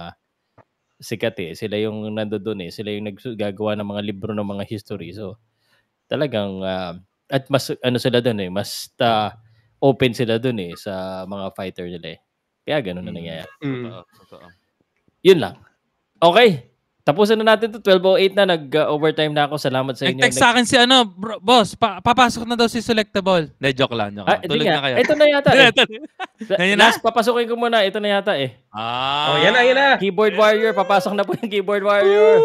sikat eh. Sila yung nandoon eh. Sila yung naggagawa ng mga libro ng mga history. So, talagang, ah, at mas, ano sila doon eh, mas ta, open sila doon eh sa mga fighter nila eh. Kaya ganun na nangyayari. Mm. Totoo, totoo. Yun lang. Okay. Tapusin na natin to. twelve oh eight na. Nag-overtime na ako. Salamat sa inyo. Nag-text sa akin si ano, bro, boss, pa- papasok na daw si Selectable. Hindi, joke lang. Joke Ah, lang. hindi Tulog nga. na kayo. Ito na yata eh. Ngayon na? Last, papasukin ko muna. Ito na yata eh. Ah. Oh, yan na, yan na. Keyboard Warrior. Papasok na po yung Keyboard Warrior.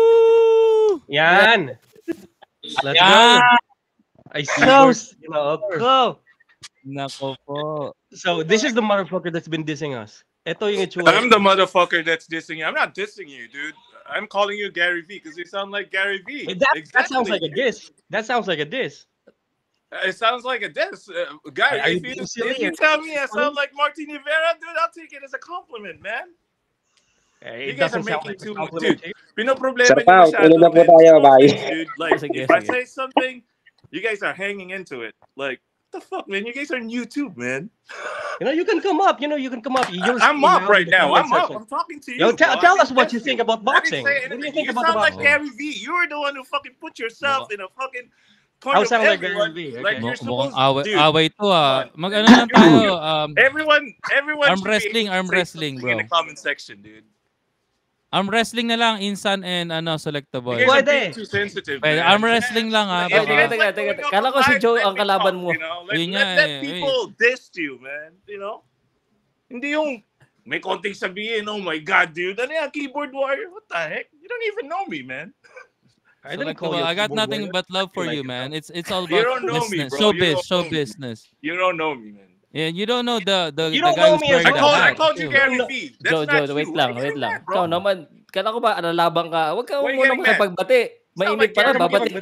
Yan. Let's Yan. go. I see. yours. You know, go. Nako po. So, this is the motherfucker that's been dissing us. Ito yung itsura. I'm the motherfucker that's dissing you. I'm not dissing you, dude. I'm calling you Gary V because you sound like Gary V. Hey, that, exactly. that sounds like a diss. That sounds like a diss. It sounds like a diss. Uh, Gary, Are you if, you, being silly if you or- tell me I sound like Martin Rivera, dude, I'll take it as a compliment, man. Hey, You it guys are doesn't sound making like a too much. compliment. Dude, pinoproblema Sir niyo Pao, masyado, ulo na po man. tayo, Stop bye. it, dude. Like, Sige, if I sige. say something, you guys are hanging into it. Like, what the fuck, man? You guys are on YouTube, man. You know, you can come up. You know, you can come up. You're I'm speaking up out right in the now. comment I'm up. section. I'm talking to you. Yo, tell, bro. tell I us didn't what diss you think you. about I didn't boxing. say What do you anything. think You about the sound like boxing? Gary V. You were the one who fucking put yourself in a fucking point I of sound like Gary everyone. V, okay. Like Mu- you're Mukhang supposed away, dude. away to ah. Come on. Mag ano lang tayo. Um, Everyone, everyone Arm should be wrestling, able to arm say wrestling, something in bro. the comment section, dude. arm wrestling na lang, Insan and ano, You Selectable. guys are Pwede. being too sensitive, Pwede, man. arm wrestling lang ah. Like, Ay, Baka, teka, it's teka, like teka. going off Kala a ko si live, Joe let ang me kalaban talk, mo. You know? Let, Yun let, nga let eh, people diss you, man. You know? Hindi yung may konting sabihin, oh my God, dude. Ano yan, keyboard warrior? What the heck? You don't even know me, man. I didn't call Selectable. you a I got keyboard nothing warrior. but love for Like you, that. man. It's it's all You about don't know me, business. bro. You Showbiz, don't show know me. business. You don't know me, man. Yeah, you don't know the the, You the don't guy know who's me as wearing I the well. called, I hat. called you too. Gary V. That's Joe, not Joe, you. wait Why lang, are you wait getting lang. mad, Ikaw bro? naman, kala ko ba nalalabang ka? Huwag ka Why you muna getting mad? makipagbati. Sound Mainit like pa na, Gary V. babati.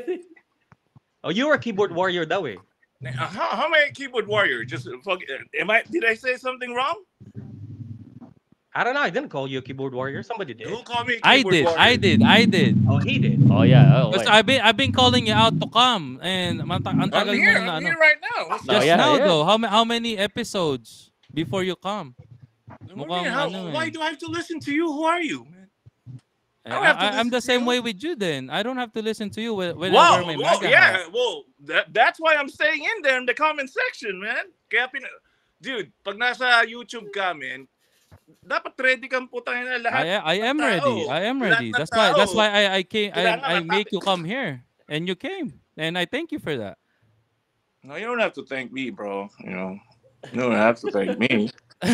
Oh, you're a keyboard warrior that way. Uh, How, how am I a keyboard warrior? Just fuck. Am I? Did I say something wrong? I don't know. I didn't call you a keyboard warrior. Somebody did. Who called me a I keyboard did, warrior? I did, I did. Oh, he did. Oh yeah, oh, Because okay. I've been I've been calling you out to come and manta- ang I'm tagal here. mo na I'm ano. here right now. What's No, Just up? yeah, now yeah. though, how ma- how many episodes before you come? What do you Mukhang mean? How, ano why eh. do I have to listen to you? Who are you, man? I don't I, have to I, I'm the listen to same you. way with you then. I don't have to listen to you whe- when I Wow, wear my well, MAGA hat. yeah, well, that, that's why I'm staying in there in the comment section, man. Kaya pin dude, pag nasa YouTube ka, man, dapat ready kang putang ina lahat. I I am ng ready. tao. I am Lahat ready. ng That's why that's tao. why I I came Kailangan I I ng make you topic. come here and you came and I thank you for that. No, you don't have to thank me, bro. You know, you don't have to thank me.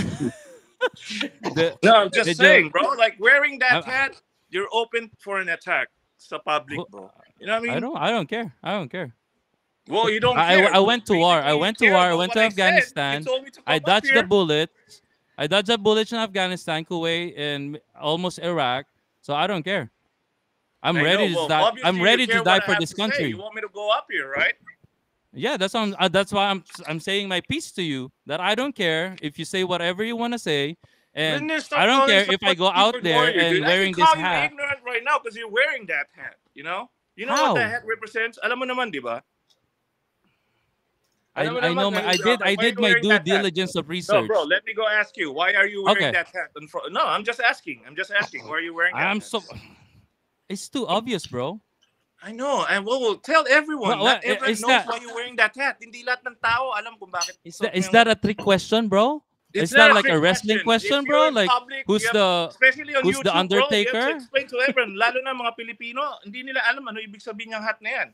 The- No, I'm just Medyo- saying, bro. Like wearing that I'm- hat, you're open for an attack sa public, Who- bro. You know what I mean? I don't I don't care. I don't care. Well, you don't I, care. I went to war. I Basically, you went to care war. I about went what to I said. Afghanistan. You told me to I come up dodged the here. bullets. I dodged the bullets in Afghanistan, Kuwait, and almost Iraq. So I don't care. I'm I ready know, to well, die. obviously I'm you ready care to die what I for have this to say. country. You want me to go up here, right? Yeah, that's why I'm, uh, that's why I'm I'm saying my piece to you that I don't care if you say whatever you want to say, and I don't care if I go out there warrior, and dude. wearing I can call this you hat. ignorant right now because you're wearing that hat. You know, you know How? what that hat represents. Alam mo naman, di ba? I, Alam mo I naman, know na- I did I why are did you my wearing due that hat? diligence of No, research. bro. Let me go ask you. Why are you wearing Okay. that hat? In front? No, I'm just asking. I'm just asking. Why are you wearing that? I'm hat? so it's too obvious, bro. I know. And well, we'll tell everyone. What- what- Not everyone is knows that- why you're wearing that hat. Hindi lahat ng tao alam kung bakit. Is suot that is mo that yung- a trick question, bro? It's Is that not like a trick wrestling question, If bro? you're in Like public, who's you have- the especially on who's YouTube, the bro, you have Undertaker? to explain to everyone, lalo na mga Pilipino, hindi nila alam ano ibig sabihin ng hat na yan.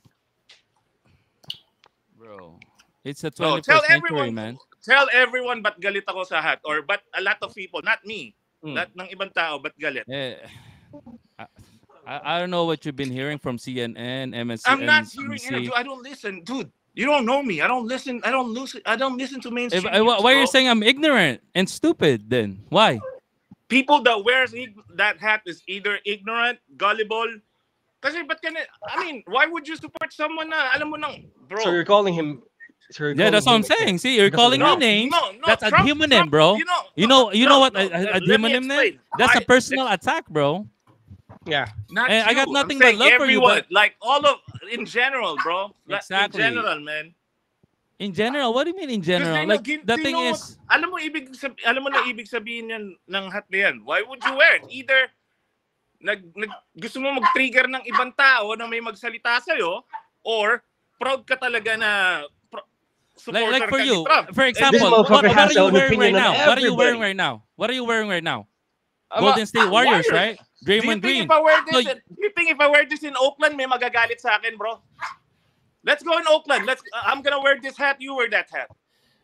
Bro, it's a No, twenty-first tell century, everyone, man. tell everyone ba't galit ako sa hat or but a lot of people, not me, Hmm. lahat ng ibang tao, ba't galit? Eh, I, I I don't know what you've been hearing from C N N, M S C, I'm not M C. hearing any. I don't listen, dude. You don't know me. I don't listen. I don't listen. I don't listen to If, mainstream. eh, why news, why are you bro. saying I'm ignorant and stupid then? Why? People that wears ig- that hat is either ignorant, gullible. Kasi ba't ka na, I mean, why would you support someone na alam mo nang, bro? So you're calling him. So you're Yeah, that's what calling I'm him- saying. See, you're Because calling of me the- names. no, no, That's ad Trump- hominem, Trump, bro. you know, You know, you know no, what no, a- a- let ad me hominem explain. is? That's a I- personal attack, bro. Yeah. Not Eh, I you. got nothing I'm but saying love for you, everyone, but- like all of, in general, bro. Like, Exactly. In general, man. In general, what do you mean in Because general? they know, Like gin- the they thing know is, what- alam mo ibig sab- alam mo na ibig sabihin yan ng hat na yan. Why would you wear it? Either nag, nag gusto mo mag-trigger ng ibang tao na may magsalita sa or proud ka talaga na pro- like, like supporter for ka ni you, Trump. for And example, then- what, what motherfucker are has you an wearing opinion right on now? What are you wearing everybody. right now? What are you wearing right now? I'm Golden a- State Warriors, Warriors. right? Do you Draymond think Green. if I wear this, So, in, you think if I wear this in Oakland, may magagalit sa akin, bro? Let's go in Oakland. Let's. Uh, I'm gonna wear this hat. You wear that hat.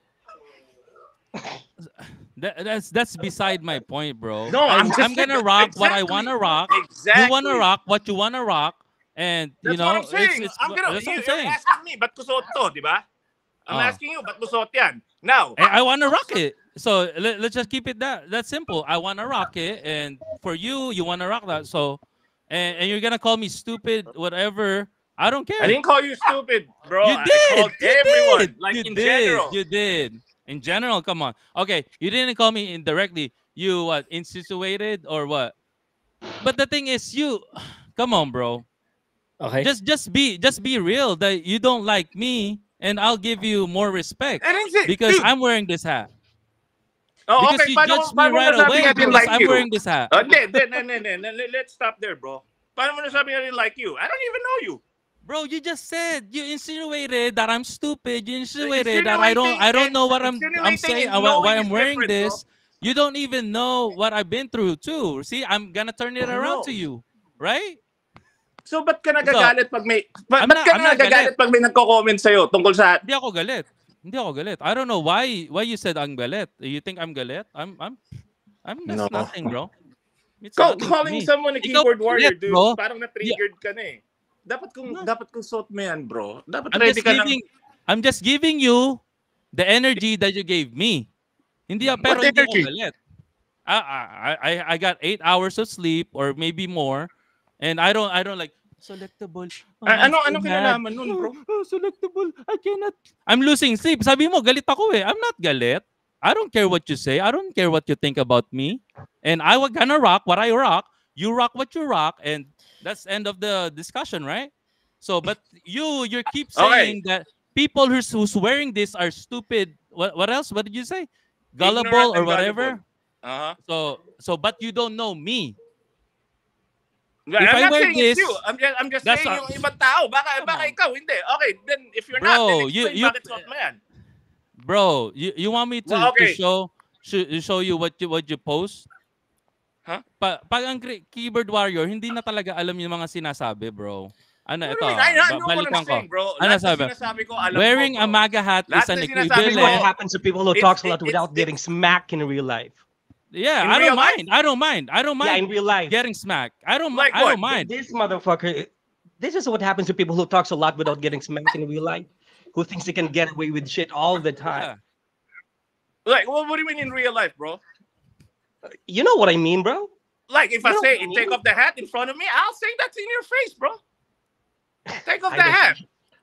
That, that's that's beside my point, bro. No, I'm just I'm gonna saying- rock what I exactly. wanna rock. Exactly. You wanna rock what you wanna rock, and That's you know what I'm saying. it's, it's I'm gonna. that's You, what I'm you're saying. asking me, ba't ko suot to, di ba? I'm Oh. asking you, ba't mo suot yan? Now, I, I wanna rock it. So let, let's just keep it that that simple. I wanna rock it, and for you, you wanna rock that. So, and, and you're gonna call me stupid, whatever. I don't care. I didn't call you stupid, bro. You I did. called You everyone, did. like you in did. general. You did. In general, come on. Okay, you didn't call me indirectly. You what? Insinuated or what? But the thing is, you, come on, bro. Okay. Just just be just be real that you don't like me, and I'll give you more respect I didn't say, because dude. I'm wearing this hat. Oh, Because okay, you paano, judged me paano mo right nasabing away I didn't because like I'm you? wearing this hat. Oh, hindi, hindi, hindi, hindi, hindi. Let's stop there, bro. Paano mo nasabing I didn't like you? I don't even know you. Bro, you just said you insinuated that I'm stupid. You insinuated that I don't I don't Insinuating know what I'm and- I'm insinuating saying and uh, why, knowing why is I'm wearing different, this. You don't even know what I've been through too. See, I'm gonna turn it I around know. to you, right? So, ba't ka nagagalit pag may... Ba, I'm ba't not- ka I'm not nagagalit pag may nagko-comment sa'yo tungkol sa... Hindi ako galit. Hindi ako galit. I don't know why why you said I'm galit. You think I'm galit? I'm I'm I'm that's No. nothing, bro. It's Call, nothing to calling me. someone a Ikaw keyboard warrior, galit, dude, bro. parang na-triggered ka na eh. Dapat kung dapat kung suot mo yan, bro. Dapat I'm ready just ka lang. giving I'm just giving you the energy that you gave me. Hindi ah, pero What hindi ako energy? galit. I, I I I got eight hours of sleep or maybe more, and I don't I don't like selectable. Oh, Ah, ano I'm ano so kinalaman mad. nun, bro? Oh, selectable. I cannot. I'm losing sleep. Sabi mo galit ako eh. I'm not galit. I don't care what you say. I don't care what you think about me. And I was gonna rock what I rock. You rock what you rock, and that's end of the discussion, right? So, but you you keep saying Okay. that people who's who's wearing this are stupid. What what else? What did you say? Ignorant Gullible or and whatever. gullible. Uh-huh. So so, but you don't know me. I'm If I not wear saying this, it's you. I'm just, I'm just that's saying a- yung ibang tao. Baka, Come baka on. ikaw, hindi. Okay, then if you're Bro, not, then you- explain you- bakit suot mo yan. Bro, you, you want me to, Well, okay. to show show, show you what you what you post? Huh? Pa, pag ang key- keyboard warrior, hindi na talaga alam yung mga sinasabi, bro. Ano What ito? do you mean? I, I ba- know what balikan I'm ko. saying, bro. Ano Lahat sabi? na sinasabi ko, alam Wearing ko, a bro. MAGA hat Lahat is an na sinasabi This is equivalent. what happens to people who It's- talks a lot it's- without it's- getting smacked in real life. Yeah, In I real don't mind. I don't mind. I don't Yeah, mind in real life. getting smacked. I don't Like mind. I what? don't mind. This motherfucker. This is what happens to people who talks a lot without getting smacked in real life. Who thinks they can get away with shit all the Yeah. time. Like, well, what do you mean in real life, bro? You know what I mean, bro? Like, if You I know say, what I take mean? off the hat in front of me, I'll say that's in your face, bro. Take off I the don't- hat.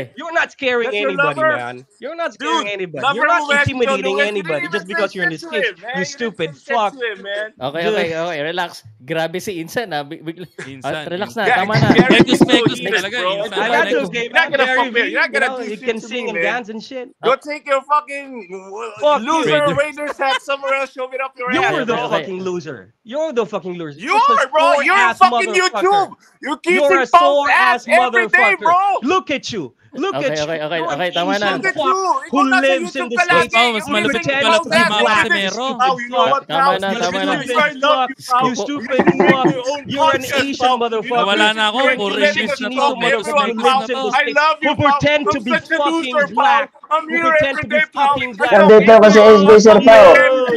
Okay. You're not scaring That's your anybody, lover? man. You're not scaring Dude, anybody. lover You're not mo ba yan si Joe intimidating Louis? You anybody didn't just even because say you're in the shit to States. him, man. You You didn't stupid say shit fuck. to him, man. Okay, Dude. okay, okay. Relax. Grabe si Insan, ha? Big, big, Insan, Ah, relax na. Yeah, Tama na. Gary Mekus, is so mekus heated, talaga, bro. Insan. I got those games. You're not gonna fuck me. You're not gonna you know, do you shit can to sing me, and man. dance and shit. Go take your fucking Fuck loser you. Raiders hat somewhere camera, shove it up your You're ass. the bro. fucking loser. You're the fucking loser. You are, bro. You're a fucking YouTube. You're kissing You're a Paul's sore ass ass every day, motherfucker. bro. Look at you. Look Okay, at you. okay, okay, You're okay, an tama na. Asian Look at fuck you. who Ikaw nasa lives in YouTube the ka States. lagi. Oh, mas You're malupit kissing ka pala Paul's si ass Mama every day. Casimero. Pao, you know what, Tama Pao? na, You tama na. love you, I love you, Pao. You stupid fuck. You're an Asian motherfucker. Nawala na ako. You're Puro letting English us na to. talk to Medyo everyone, English Pao. na to. I love you, Who Pao. pretend to You're be such a fucking loser, Pao. black. I'm Who here pretend every to be day, Pao. fucking I black. love Nandito ako si S B, Sir Pao.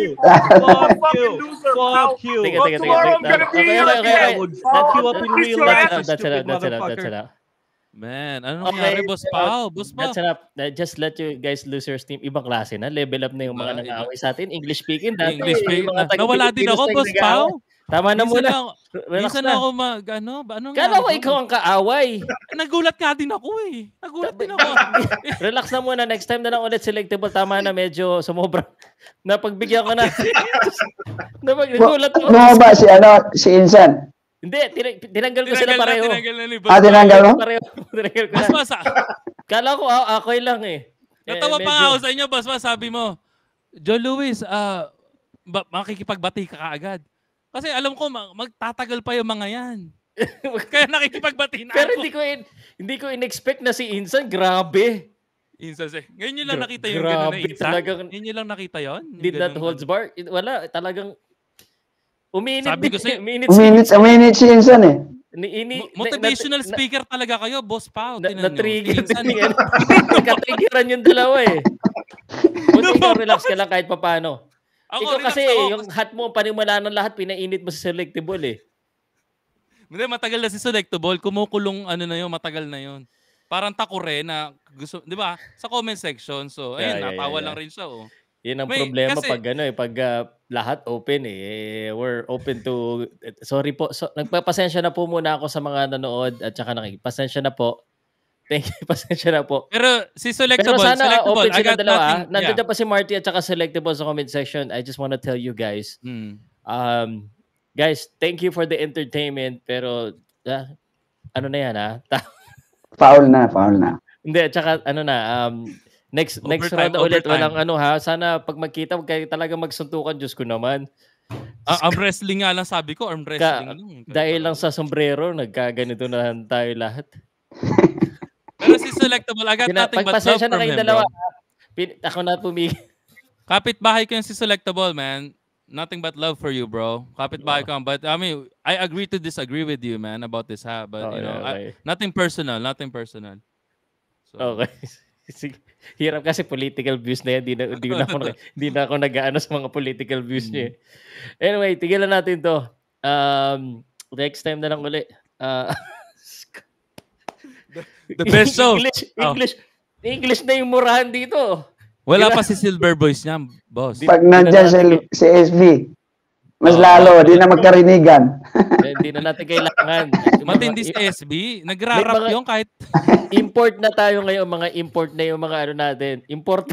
Fuck you. Fuck you. Teka, Well, teka, teka. tomorrow I'm gonna be Okay, your okay, okay, guest. okay. I would fuck you up in Kiss real your life, ass. you That's enough, stupid that's enough, that's motherfucker. enough. Man, ano Okay, nangyari, Boss Pao? Boss That's Pao. enough. Uh, Just let you guys losers team. Ibang klase na. Level up na yung mga Iba, iba. nang-aaway sa atin. English speaking. Dati, English speaking. mga Na, nawala din taga-Pilipinas ako, na Boss yung nag-aaway. Pao. Tama na Minsan muna. lang, Relax minsan na. lang ako mag, ano, ba, ano Kala nangyari ko ko? ikaw ang kaaway. Nagulat nga din ako eh. Nagulat din ako. Relax na muna. Next time na lang ulit selectable. Tama na. Medyo sumobra. Napagbigyan ko na. Napag nagulat ko. Ano ba si ano si Insan? Hindi. Tin- tinanggal ko sila Tinanggal na, pareho. tinanggal na ni Boss Ah, Pao. tinanggal mo? Pareho. Tinanggal ko Boss na. Pao, sa, Kala ko ah, ako'y lang eh. natawa Eh, pa nga medyo- ako sa inyo, Boss Pao. Sabi mo, Joe Louis, ah, ba- makikipagbati ka kaagad. Kasi alam ko, ma- magtatagal pa yung mga yan. Kaya nakikipagbati na Pero ako. hindi ko in, hindi ko in-expect na si Insan. Grabe. Insan, eh. Ngayon nyo lang Gra- nakita yung gano'n na grabe Insan? talagang- Ngayon nyo lang nakita yun? Yung Did not ganun, holds ano? bar. Wala. Talagang uminit. Sabi ko din. sa'yo, uminit. Uminit, uminit si Insan eh. Ni, ini, Mo- Motivational na, speaker talaga kayo, Boss Pao. Na, Tinan nyo. na-trigger Si Insan, din yan. Nagka-triggeran yung dalawa eh. Buti ikaw relax ka lang kahit papano. Ako, Ikaw relax kasi ako. yung hat mo, panimula ng lahat, pinainit mo sa selectable eh. Hindi, matagal na si Selectable. Kumukulong ano na yun, matagal na yun. Parang takure na gusto, di ba? Sa comment section. So, ayun, Yeah, yeah, natawa yeah, lang yeah. rin siya. Oh. Yan ang May- problema kasi- pag ano eh, pag ah, lahat open eh. Eh, We're open to, sorry po, so, nagpapasensya na po muna ako sa mga nanood at saka nakikipasensya na po. Thank you, pasensya na po. Pero si Pero Selectable, sana Selectable, open I sila got dalawa. nothing. ah. Nandiyan pa si Marty at saka Selectable sa comment section. I just want to tell you guys, Hmm. um, guys, thank you for the entertainment. Pero, ah, ano na yan ah? Ta- Foul na, foul na. Hindi, at saka ano na, um, next next Overtime, round na ulit, overtime. walang ano ha. Sana pag magkita, huwag kayo talaga magsuntukan. Diyos ko naman. Ah, arm wrestling nga lang sabi ko, arm wrestling Ka, lang. dahil lang sa sombrero, nagkaganito na tayo lahat. Pero si Selectable, I got Pina, nothing but love pagpasensya na from kayong him, dalawa. bro. ha. Pin- ako na pumigil. Kapit-bahay ko yung si Selectable, man. Nothing but love for you, bro. Kapit-bahay ko. But, I mean, I agree to disagree with you, man, about this, ha? But, Okay, you know, okay. I, nothing personal, nothing personal. So, Okay. Sige. Hirap kasi political views na yan. Di na, di na ako, di na ako nag-ano sa mga political views niya. eh. Anyway, tigilan natin to. Um, next time na lang uli. Uh, The best show. English, Oh. English, English na yung murahan dito. Wala Di ba? pa si Silver Boys niya, boss. Di- Pag di na nandyan si, natin- si S B, mas Oo. lalo, di na magkarinigan. Hindi na natin kailangan. Yung mga Matindi si S B. Nagrarap May mga- yung kahit... import na tayo ngayon, mga import na yung mga ano natin. Import.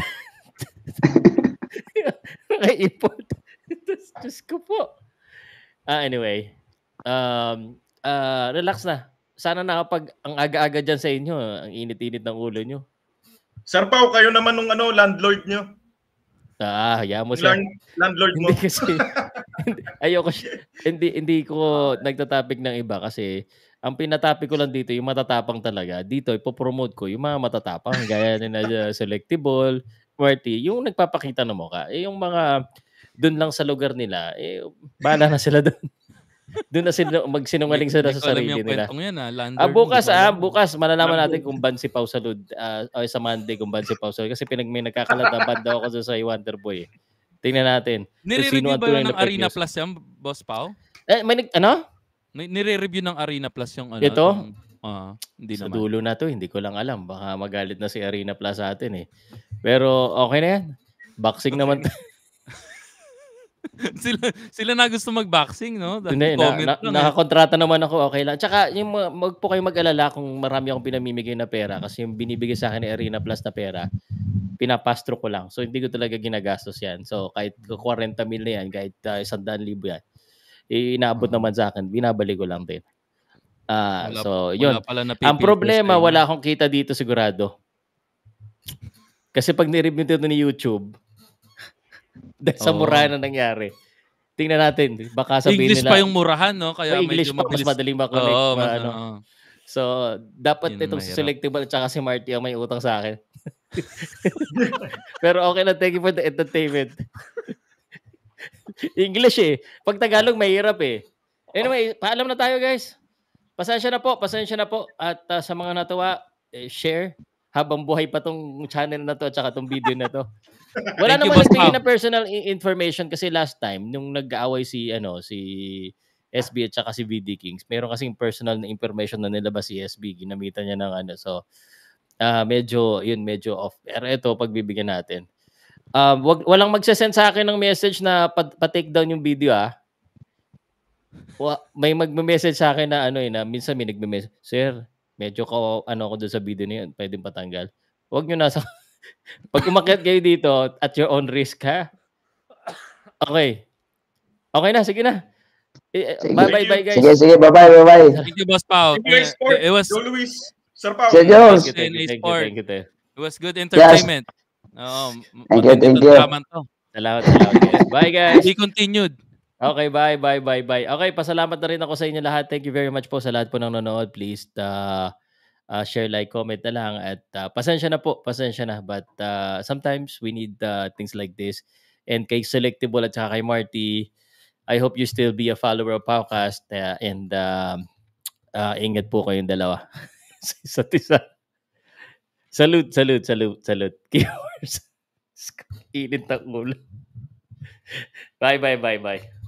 mga import. Diyos ko po. Ah, anyway. Um, ah, relax na. Sana nakapag ang aga-aga dyan sa inyo. Ang init-init ng ulo nyo. Sir Pao, kayo naman nung ano, landlord nyo. Ah, hayaan mo siya. Land, landlord mo. Hindi kasi hindi, ayoko siya- hindi hindi ko nagtatopic ng iba kasi ang pinatopic ko lang dito yung matatapang talaga. Dito ipo-promote ko yung mga matatapang gaya ni na uh, Selectable, Marty, yung nagpapakita ng mukha. Eh, yung mga doon lang sa lugar nila, eh bahala na sila doon. Doon na sila magsinungaling sila Hindi sa ko alam sarili yung nila. kwentong yan, ah. Landlord, Ah, bukas hindi ko ah, alam. bukas malalaman natin kung ban si Pau Salud ah, o sa Monday kung ban si Pau Salud kasi pinag may nagkakalat na ban daw ako sa Wonderboy. Eh. Tingnan natin. kung sino Nire-review ang ba tunay yun na ng fake Arena news. Plus yan, Boss Pao? Eh, may nag- ano? Ni- Nire-review ng Arena Plus yung ano? Ito? yung- Ah, hindi Sa naman. dulo na to, hindi ko lang alam. Baka magalit na si Arena Plus sa atin eh. Pero okay na yan. Boxing naman. sila, sila na gusto mag-boxing, no? Dahil Hindi, na, comment na, lang, eh. nakakontrata naman ako, okay lang. Tsaka, yung, mga- wag po kayo mag-alala kung marami akong pinamimigay na pera kasi yung binibigay sa akin ni Arena Plus na pera, pinapastro ko lang. So, hindi ko talaga ginagastos yan. So, kahit forty mil na yan, kahit uh, one hundred libo yan, eh, inaabot naman sa akin, binabalik ko lang din. Ah, Wala- so, wala yun. pala na Ang pipili problema, first time. wala akong kita dito sigurado. Kasi pag nireview nito ni YouTube, Dahil sa murahan na nangyari. Tingnan natin. Baka sabihin English nila. pa yung murahan, no? Kaya so English medyo pa, mabilis. mas madaling ma-connect. Oo, ma, mas, ano. oo. So, dapat Yun itong si mahirap. Selectable at saka si Marty ang may utang sa akin. Pero okay lang. Thank you for the entertainment. English eh. Pag Tagalog, mahirap eh. Anyway, paalam na tayo guys. Pasensya na po. Pasensya na po. At uh, sa mga natuwa, eh, share habang buhay pa tong channel na to at saka tong video na to. Wala Thank you, naman Boss nagbigay Pao. na personal i- information kasi last time nung nag-aaway si ano si S B at saka si V D Kings, meron kasing personal na information na nilabas si S B, ginamitan niya ng ano. So uh, medyo yun medyo off. Pero ito pagbibigyan natin. Uh, wag, walang magse-send sa akin ng message na pa- pa-take down yung video ah. Wa- may magme-message sa akin na ano eh na minsan may nagme-message, "Sir, medyo ko ano ako doon sa video na yun, pwedeng patanggal." Wag niyo nasa pag umakyat kayo dito at your own risk ha. Okay. Okay na, sige na. Eh, Sige. bye bye bye guys. Sige, sige. Bye-bye, bye-bye. Thank you, Boss Pao. Thank you, guys, Sport. It was Joe Luis. Sir Pao. Sir Joe. Thank you, thank you, thank you, thank you, thank you. It was good entertainment. Oo, Thank you, thank you. to. Salamat, salamat guys. Bye guys. Be continued. Okay, bye, bye, bye, bye. Okay, pasalamat na rin ako sa inyo lahat. Thank you very much po sa lahat po ng nanonood. Please uh, uh, share, like, comment na lang. At uh, pasensya na po, pasensya na. But uh, sometimes we need uh, things like this. And kay Selectable at saka kay Marty, I hope you still be a follower of Powcast. Uh, and uh, uh, ingat po kayong dalawa. Sa isa't isa. Salute, salute, salute, salute. Keywords. Init ng ulo. Bye, bye, bye, bye.